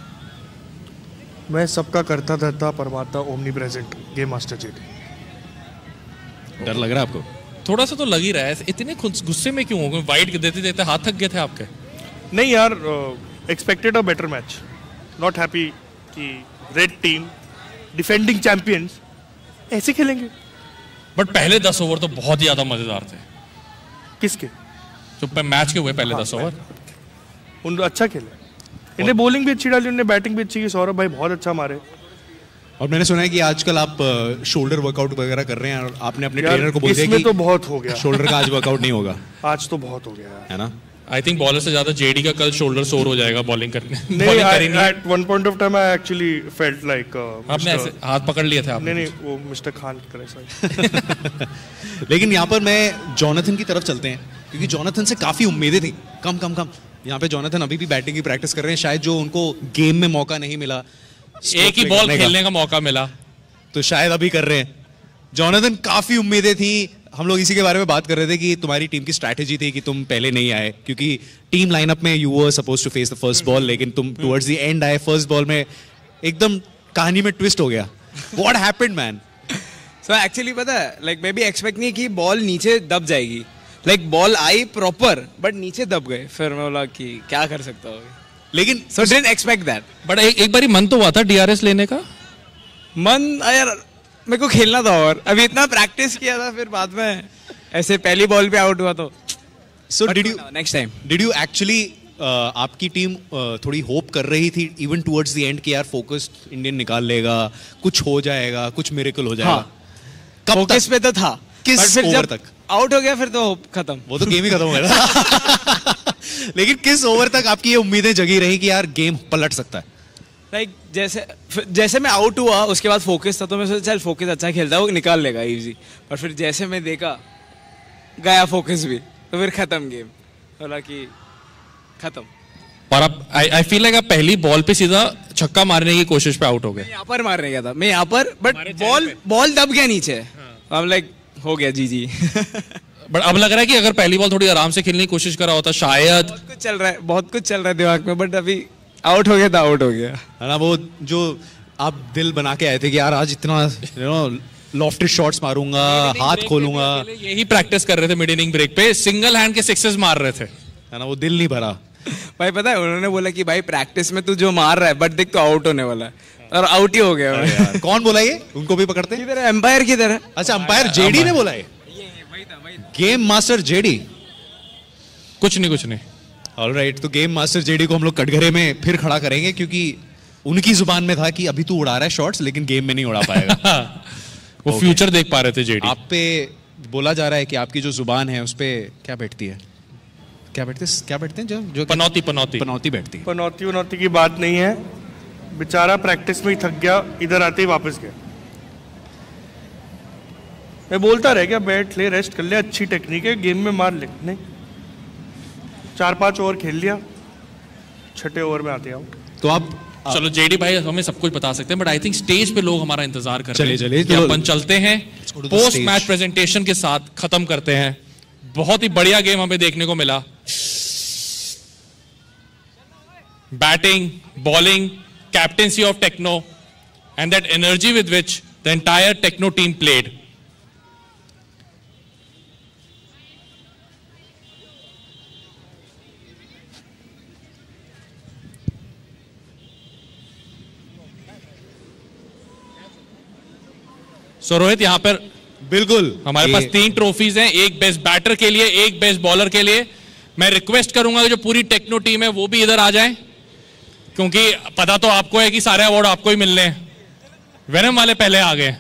मैं सबका करता धरता परमात्मा omnipresent game master JD. डर लग रहा है आपको? थोड़ा सा तो लग ही रहा है। इतने गुस्से में क्यों हो गए? वाइड देते देते हाथ थक गए थे आपके? नहीं यार, expected a better match, not happy कि रेड टीम डिफेंडिंग चैंपियंस ऐसे खेलेंगे। बट पहले दस ओवर तो बहुत ही ज्यादा मजेदार थे। किसके? जो मैच के हुए पहले हाँ, दस ओवर उन अच्छा खेले, इन्हें बॉलिंग भी अच्छी डाली, उन्हें बैटिंग भी अच्छी की। सौरभ भाई बहुत अच्छा मारे। और मैंने सुना है कि आजकल आप शोल्डर वर्कआउट वगैरह कर रहे हैं, और आपने अपने ट्रेनर को बोल दिया कि तो बहुत हो गया, शोल्डर का आज वर्कआउट नहीं होगा। आज तो बहुत हो गया है ना? आई थिंक बॉलर से ज्यादा जेडी का कल शोल्डर सोर हो जाएगा बॉलिंग करने नहीं, Bowling करी नहीं। at one point of time I actually felt like uh, आपने Mister ऐसे हाथ पकड़ लिए थे आपने। नहीं नहीं वो मिस्टर खान की तरह से। लेकिन यहाँ पर मैं जॉनथन की तरफ चलते हैं क्योंकि जॉनथन से काफी उम्मीदें थी। कम कम कम यहाँ पे जॉनथन अभी भी बैटिंग की प्रैक्टिस कर रहे हैं, शायद जो उनको गेम में मौका नहीं मिला, एक ही बॉल खेलने का मौका मिला, तो शायद अभी कर रहे हैं। जॉनथन काफी उम्मीदें थी, हम लोग इसी के बारे में बात कर रहे थे कि तुम्हारी टीम की स्ट्रैटेजी थी कि तुम पहले नहीं आए क्योंकि टीम लाइनअप में you were supposed to face the first ball, लेकिन तुम टुवर्ड्स द एंड आए। फर्स्ट बॉल में एकदम कहानी में ट्विस्ट हो गया। What happened man? So actually पता है, लाइक मैं भी एक्सपेक्ट नहीं कि बॉल नीचे दब जाएगी, लाइक बॉल आई प्रॉपर बट नीचे दब गए। फिर मैं बोला कि क्या कर सकता हूँ, लेकिन so didn't expect that. But एक एक बारी मन तो हुआ था डीआरएस लेने का। मन यार मेरे को खेलना था और अभी इतना प्रैक्टिस किया था, फिर बाद में ऐसे पहली बॉल पे आउट हुआ तो। So did you next time did you actually आपकी टीम uh, थोड़ी होप कर रही थी इवन टुवर्ड्स द एंड कि यार फोकस्ड इंडियन निकाल लेगा, कुछ हो जाएगा, कुछ मिरेकल हो जाएगा? हाँ, कब फोकस पे तो था, किस फिर ओवर जब तक आउट हो गया फिर तो खत्म। वो तो गेम ही खत्म हो गया था। लेकिन किस ओवर तक आपकी ये उम्मीदें जगी रही कि यार गेम पलट सकता है? लाइक like, जैसे जैसे मैं आउट हुआ उसके बाद फोकस था तो मैं सोचा चल फोकस अच्छा खेलता है, वो निकाल लेगा इजी। पर फिर जैसे मैं देखा गया फोकस भी, तो फिर खत्म गेम, बोला कि खत्म। और अब आई आई फील लाइक आप पहली बॉल पे सीधा छक्का मारने की कोशिश पे आउट हो गए। यहाँ पर मारने गया था मैं, यहाँ पर बट बॉल बॉल दब गया नीचे। अब लाइक हो गया जी जी। बट अब लग रहा है कि अगर पहली बॉल थोड़ी आराम से खेलने की कोशिश करा होता शायद। बहुत कुछ चल रहा है, बहुत कुछ चल रहा है दिमाग में, बट अभी आउट हो गया था, आउट हो गया है ना। वो जो आप दिल बना के आए थे कि यार आज इतना यू नो लॉफ्टेड शॉट्स मारूंगा, हाथ खोलूंगा, यही प्रैक्टिस कर रहे थे मिड इनिंग ब्रेक पे, सिंगल हैंड के सिक्सेस मार रहे थे, है ना। वो दिल नहीं भरा भाई। पता है उन्होंने बोला कि भाई प्रैक्टिस में तू जो मार रहा है बट देख तो आउट होने वाला है, और आउट ही हो गया। कौन बोला ये? उनको भी पकड़ते हैं? किधर है एम्पायर, किधर है? अच्छा अंपायर जेडी ने बोला है, गेम मास्टर जेडी। कुछ नहीं कुछ नहीं। ऑलराइट, तो गेम मास्टर जेडी को हम लोग कटघरे में फिर खड़ा करेंगे क्योंकि उनकी जुबान में था कि अभी तू उड़ा रहा है शॉट्स लेकिन गेम में नहीं उड़ा पाएगा। वो फ्यूचर देख पा रहे थे जेडी। आप पे बोला जा रहा है कि आपकी जो जुबान है उस पे क्या बैठती है, क्या बैठते क्या बैठते हैं जो जो पनौती पनौती पनौती बैठती है। पनौती वनौती की बात नहीं है, बेचारा प्रैक्टिस में ही थक गया, इधर आते ही वापस गया। मैं बोलता रह गया बैठ ले, रेस्ट कर ले, अच्छी टेक्निक है, गेम में मार ले। नहीं, चार पांच ओवर खेल लिया, छठे ओवर में आते आउट। तो आप चलो जेडी भाई हमें सब कुछ बता सकते हैं, बट आई थिंक स्टेज पे लोग हमारा इंतजार कर रहे हैं। चलिए चलिए अपन चलते हैं, पोस्ट मैच प्रेजेंटेशन के साथ खत्म करते हैं। बहुत ही बढ़िया गेम हमें देखने को मिला। Batting, bowling, captaincy of Techno and that energy with which the entire Techno team played. So Rohit, यहां पर बिल्कुल हमारे पास तीन ट्रॉफीज हैं, एक बेस्ट बैटर के लिए, एक बेस्ट बॉलर के लिए। मैं रिक्वेस्ट करूंगा कि जो पूरी टेक्नो टीम है वो भी इधर आ जाए, क्योंकि पता तो आपको है कि सारे अवार्ड आपको ही मिलने हैं। वेनम वाले पहले आ गए।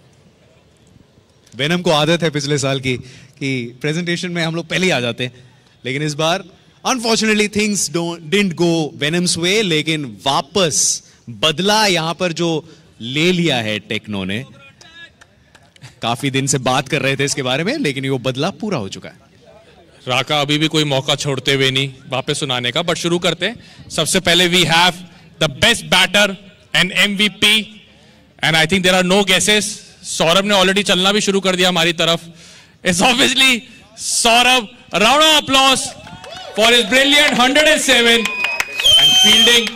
वेनम को आदत है पिछले साल की कि प्रेजेंटेशन में हम लोग पहले ही आ जाते हैं, लेकिन इस बार unfortunately things didn't go Venom's way. लेकिन वापस बदला यहां पर जो ले लिया है टेक्नो ने, काफी दिन से बात कर रहे थे इसके बारे में, लेकिन वो बदला पूरा हो चुका है। राका अभी भी कोई मौका छोड़ते हुए नहीं वापस सुनाने का, बट शुरू करते हैं। सबसे पहले we have the best batter and MVP, and I think there are no guesses. Saurabh ने ऑलरेडी चलना भी शुरू कर दिया हमारी तरफ। It's obviously Saurabh. Round of applause for his brilliant one oh seven and fielding.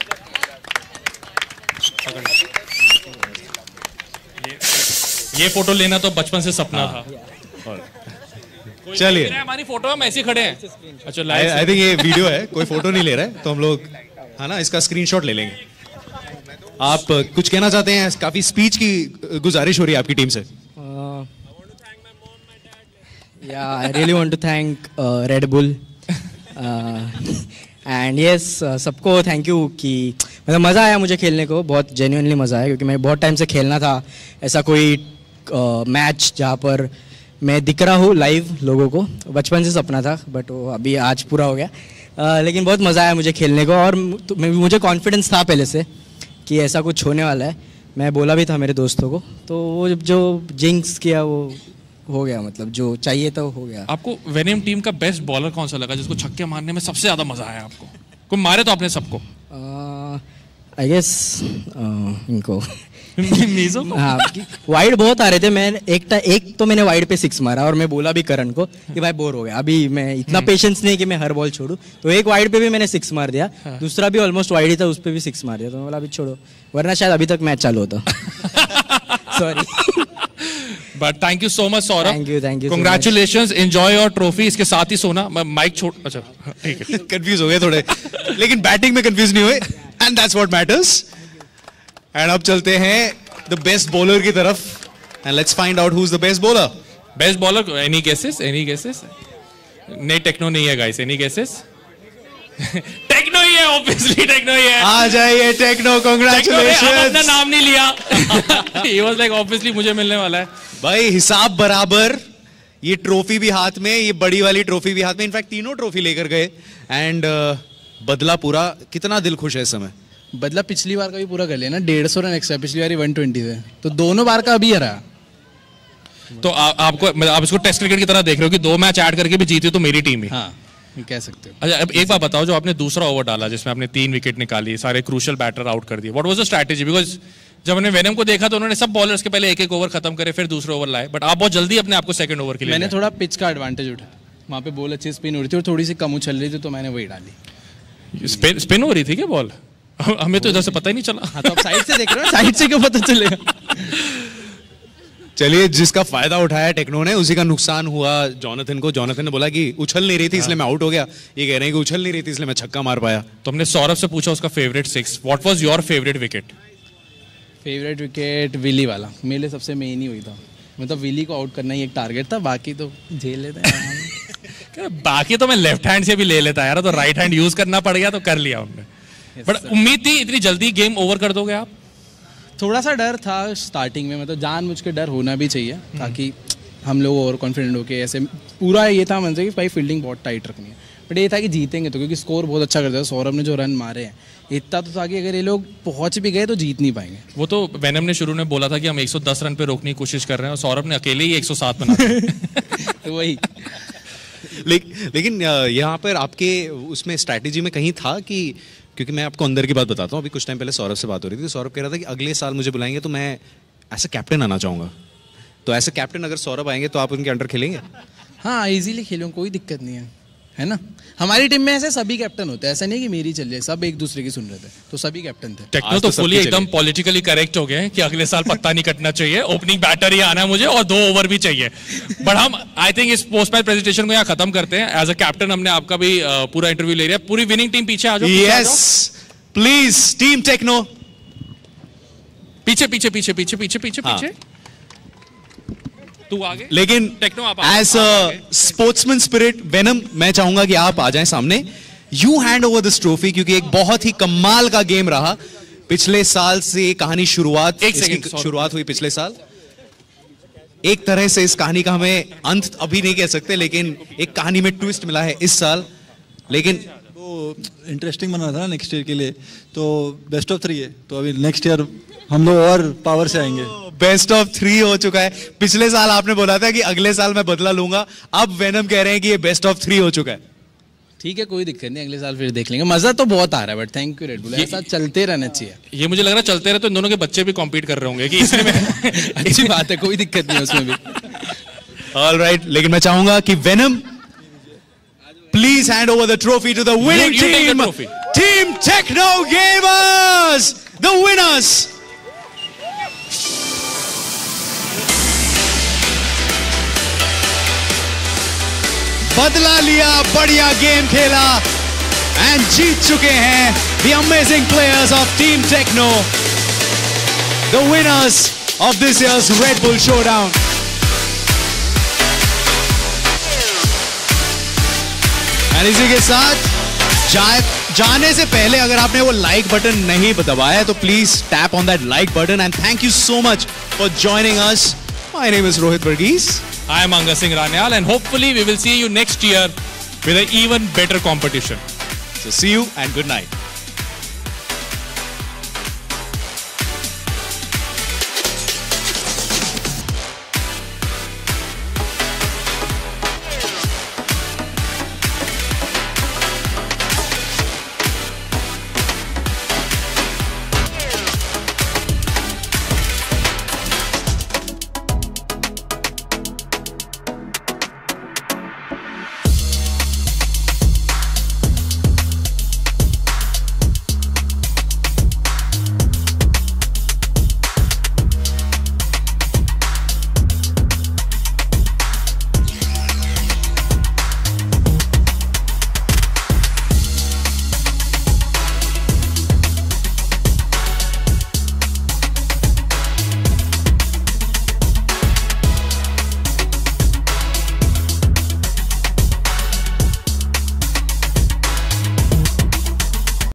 ये फोटो लेना तो बचपन से सपना था। चलिए, हमारी फोटो हम ऐसे खड़े हैं। अच्छा, आई थिंक ये वीडियो है, कोई फोटो नहीं ले रहा है, तो हम लोग है ना इसका स्क्रीनशॉट ले लेंगे। आप कुछ कहना चाहते हैं? काफी स्पीच की गुजारिश हो रही है आपकी टीम से। Yeah I really want to thank Red Bull and yes सबको थैंक यू कि मतलब मज़ा आया मुझे खेलने को, बहुत जेन्युइनली मज़ा आया, क्योंकि मैं बहुत टाइम से खेलना था ऐसा कोई मैच uh, जहाँ पर मैं दिख रहा हूँ लाइव लोगों को, बचपन से सपना था बट वो अभी आज पूरा हो गया। आ, लेकिन बहुत मज़ा आया मुझे खेलने को और तो मुझे कॉन्फिडेंस था पहले से कि ऐसा कुछ होने वाला है। मैं बोला भी था मेरे दोस्तों को, तो वो जो जिंक्स किया वो हो गया, मतलब जो चाहिए था वो हो गया। आपको वेनम टीम का बेस्ट बॉलर कौन सा लगा जिसको छक्के मारने में सबसे ज़्यादा मज़ा आया आपको? कोई मारे तो आपने सबको? आई गेस इनको मीज़ो को? हाँ, वाइड बहुत आ रहे थे। मैं एक टा, एक तो मैंने वाइड पे सिक्स मारा और मैं बोला भी करण को कि भाई बोर हो गया, अभी मैं इतना पेशेंस नहीं कि मैं हर बॉल छोड़ूं, तो एक वाइड पे भी मैंने सिक्स मार दिया। हाँ। दूसरा भी ऑलमोस्ट वाइड ही था, उस पे भी सिक्स मार दिया, तो मैं बोला अभी छोड़ो, वरना शायद अभी तक मैच चालू होता। Sorry. But thank you so much Saurabh. Thank you thank you congratulations, enjoy your trophy. इसके साथ ही सोना, मैं माइक छोड़, अच्छा ठीक है, कंफ्यूज हो गए थोड़े, लेकिन बैटिंग में कंफ्यूज नहीं हुए, and that's what matters. And अब चलते हैं द बेस्ट बॉलर की तरफ, and let's find out who is the best bowler. Best bowler, any guesses? Any guesses? नहीं, टेक्नो नहीं है गाइस, एनी गेसेस? टेक्नो ही है, ऑब्वियसली टेक्नो ही है। आ जाइए टेक्नो, कांग्रेचुलेशंस। अपना नाम नहीं लिया। He was like obviously मुझे मिलने वाला है। भाई हिसाब बराबर, ये ट्रॉफी भी हाथ में, ये बड़ी वाली ट्रॉफी भी हाथ में, इनफैक्ट तीनों ट्रॉफी लेकर गए, एंड uh, बदला पूरा। कितना दिल खुश है इस समय? बदला पिछली बार का भी पूरा कर लिया ना, डेढ़ सौ रन एक्स्ट्रा, पिछली बार वन ट्वेंटी थे, तो दोनों बार का अभी हरा। तो आ, आपको, आप इसको टेस्ट क्रिकेट की तरह देख रहे हो कि दो मैच ऐड करके भी जीती तो मेरी टीम ही। हाँ, कह सकते हो। अच्छा, अब एक बात बताओ, जो आपने दूसरा ओवर डाला जिसमें आपने तीन विकेट निकाली, सारे क्रूशियल बैटर आउट कर दिए, what was the strategy? Because जब हमने वेनम को देखा तो उन्होंने सब बॉलर्स के पहले एक एक ओवर खत्म करे, फिर दूसरे ओवर लाए, बट आप बहुत जल्दी अपने आपको सेकंड ओवर के लिए। मैंने थोड़ा पिच का एडवांटेज उठाया, वहाँ पे बॉल अच्छी स्पिन हो रही थी और थोड़ी सी कम उछल रही थी, तो मैंने वही डाली। स्पिन स्पिन हो रही थी क्या बॉल? हमें तो इधर से पता ही नहीं चला। हाँ, तो आप साइड से देख रहे हो, साइड से क्यों पता चलेगा? चलिए, जिसका फायदा उठाया टेक्नो ने, उसी का नुकसान हुआ जॉनथन को। जॉनथन ने बोला कि उछल नहीं रही थी इसलिए मैं आउट हो गया, ये कह रहे हैं कि उछल नहीं रही थी इसलिए मैं छक्का मार पाया। तो हमने सौरभ से पूछा उसका favourite six, what was your favourite wicket? Favourite wicket Willie वाला, मेरे लिए सबसे मेन ही हुई था, मतलब विली को आउट करना ही एक टारगेट था, बाकी तो झेल लेते हैं। बाकी तो मैं लेफ्ट हैंड से भी ले लेता यार, तो राइट हैंड यूज करना पड़ गया तो कर लिया हमने। बट उम्मीद थी इतनी जल्दी गेम ओवर कर दोगे आप? थोड़ा सा डर था स्टार्टिंग में, मतलब जान मुझ के डर होना भी चाहिए ताकि हम लोग ओवर कॉन्फिडेंट होके ऐसे, पूरा ये था मन से कि भाई फील्डिंग बहुत टाइट रखनी है, बट ये था कि जीतेंगे तो, क्योंकि स्कोर बहुत अच्छा करते हैं। सौरभ ने जो रन मारे हैं इतना तो था कि अगर ये लोग पहुंच भी गए तो जीत नहीं पाएंगे। वो तो वेनम ने शुरू में बोला था कि हम एक सौ दस रन पे रोकने की कोशिश कर रहे हैं, और सौरभ ने अकेले ही एक सौ सात बना दिया। वही। ले, लेकिन यहाँ पर आपके उसमें स्ट्रैटेजी में कहीं था कि, क्योंकि मैं आपको अंदर की बात बताता हूँ, अभी कुछ टाइम पहले सौरभ से बात हो रही थी, सौरभ कह रहा था कि अगले साल मुझे बुलाएंगे तो मैं ऐसा कैप्टन आना चाहूँगा, तो ऐसे कैप्टन अगर सौरभ आएंगे तो आप उनके अंडर खेलेंगे? हाँ, इजीली खेलूँ, कोई दिक्कत नहीं है, है ना। हमारी टीम में ऐसे सभी कैप्टन होते हैं, ऐसा नहीं कि मेरी चल रही, सब एक दूसरे की सुन रहे थे, तो सभी कैप्टन थे। टेक्नो तो फुली एकदम पॉलिटिकली करेक्ट हो गए कि अगले साल पत्ता नहीं कटना चाहिए, ओपनिंग बैटर ही आना है मुझे और दो ओवर भी चाहिए। बट हम आई थिंक इस पोस्ट मैच प्रेजेंटेशन को यहाँ खत्म करते हैं। एज अ कैप्टन हमने आपका भी पूरा इंटरव्यू ले लिया, पूरी विनिंग टीम पीछे आ जाओ। यस प्लीज, टीम टेक्नो पीछे पीछे पीछे पीछे पीछे पीछे पीछे तू आगे। लेकिन as a sportsman spirit Venom, मैं चाहूंगा कि आप आ जाएं सामने, you hand over this trophy, क्योंकि एक बहुत ही कमाल का गेम रहा। पिछले साल से कहानी शुरुआत इसकी शुरुआत हुई पिछले साल, एक तरह से इस कहानी का हमें अंत अभी नहीं कह सकते, लेकिन एक कहानी में ट्विस्ट मिला है इस साल। लेकिन इंटरेस्टिंग बना था ना नेक्स्ट ईयर के लिए, तो बेस्ट ऑफ थ्री है, तो अभी नेक्स्ट ईयर हम लोग और पावर से आएंगे। बेस्ट ऑफ थ्री हो चुका है। पिछले साल आपने बोला था कि अगले साल मैं बदला लूंगा, अब वेनम कह रहे हैं कि ये बेस्ट ऑफ थ्री हो चुका है। ठीक है, कोई दिक्कत नहीं, अगले साल फिर देख लेंगे। मजा तो बहुत आ रहा है, but thank you Red Bull, ऐसा चलते रहना चाहिए। ये मुझे लग रहा है चलते रहे तो इन दोनों के बच्चे भी कॉम्पीट कर रहे होंगे कि इसमें में अच्छी बात है, कोई दिक्कत नहीं है उसमें भी। ऑल राइट, लेकिन मैं चाहूंगा कि Venom please hand over the trophy to the winning team. Team Techno gave us the winners. बदला लिया, बढ़िया गेम खेला एंड जीत चुके हैं the amazing players of Team Techno, the winners of this year's Red Bull Showdown. और इसी के साथ जा, जाने से पहले अगर आपने वो लाइक बटन नहीं दबाया तो please tap on that like button, and thank you so much for joining us My name is Rohit Varghese. I am Anga Singh Ranyal, and hopefully we will see you next year with an even better competition. So see you and good night.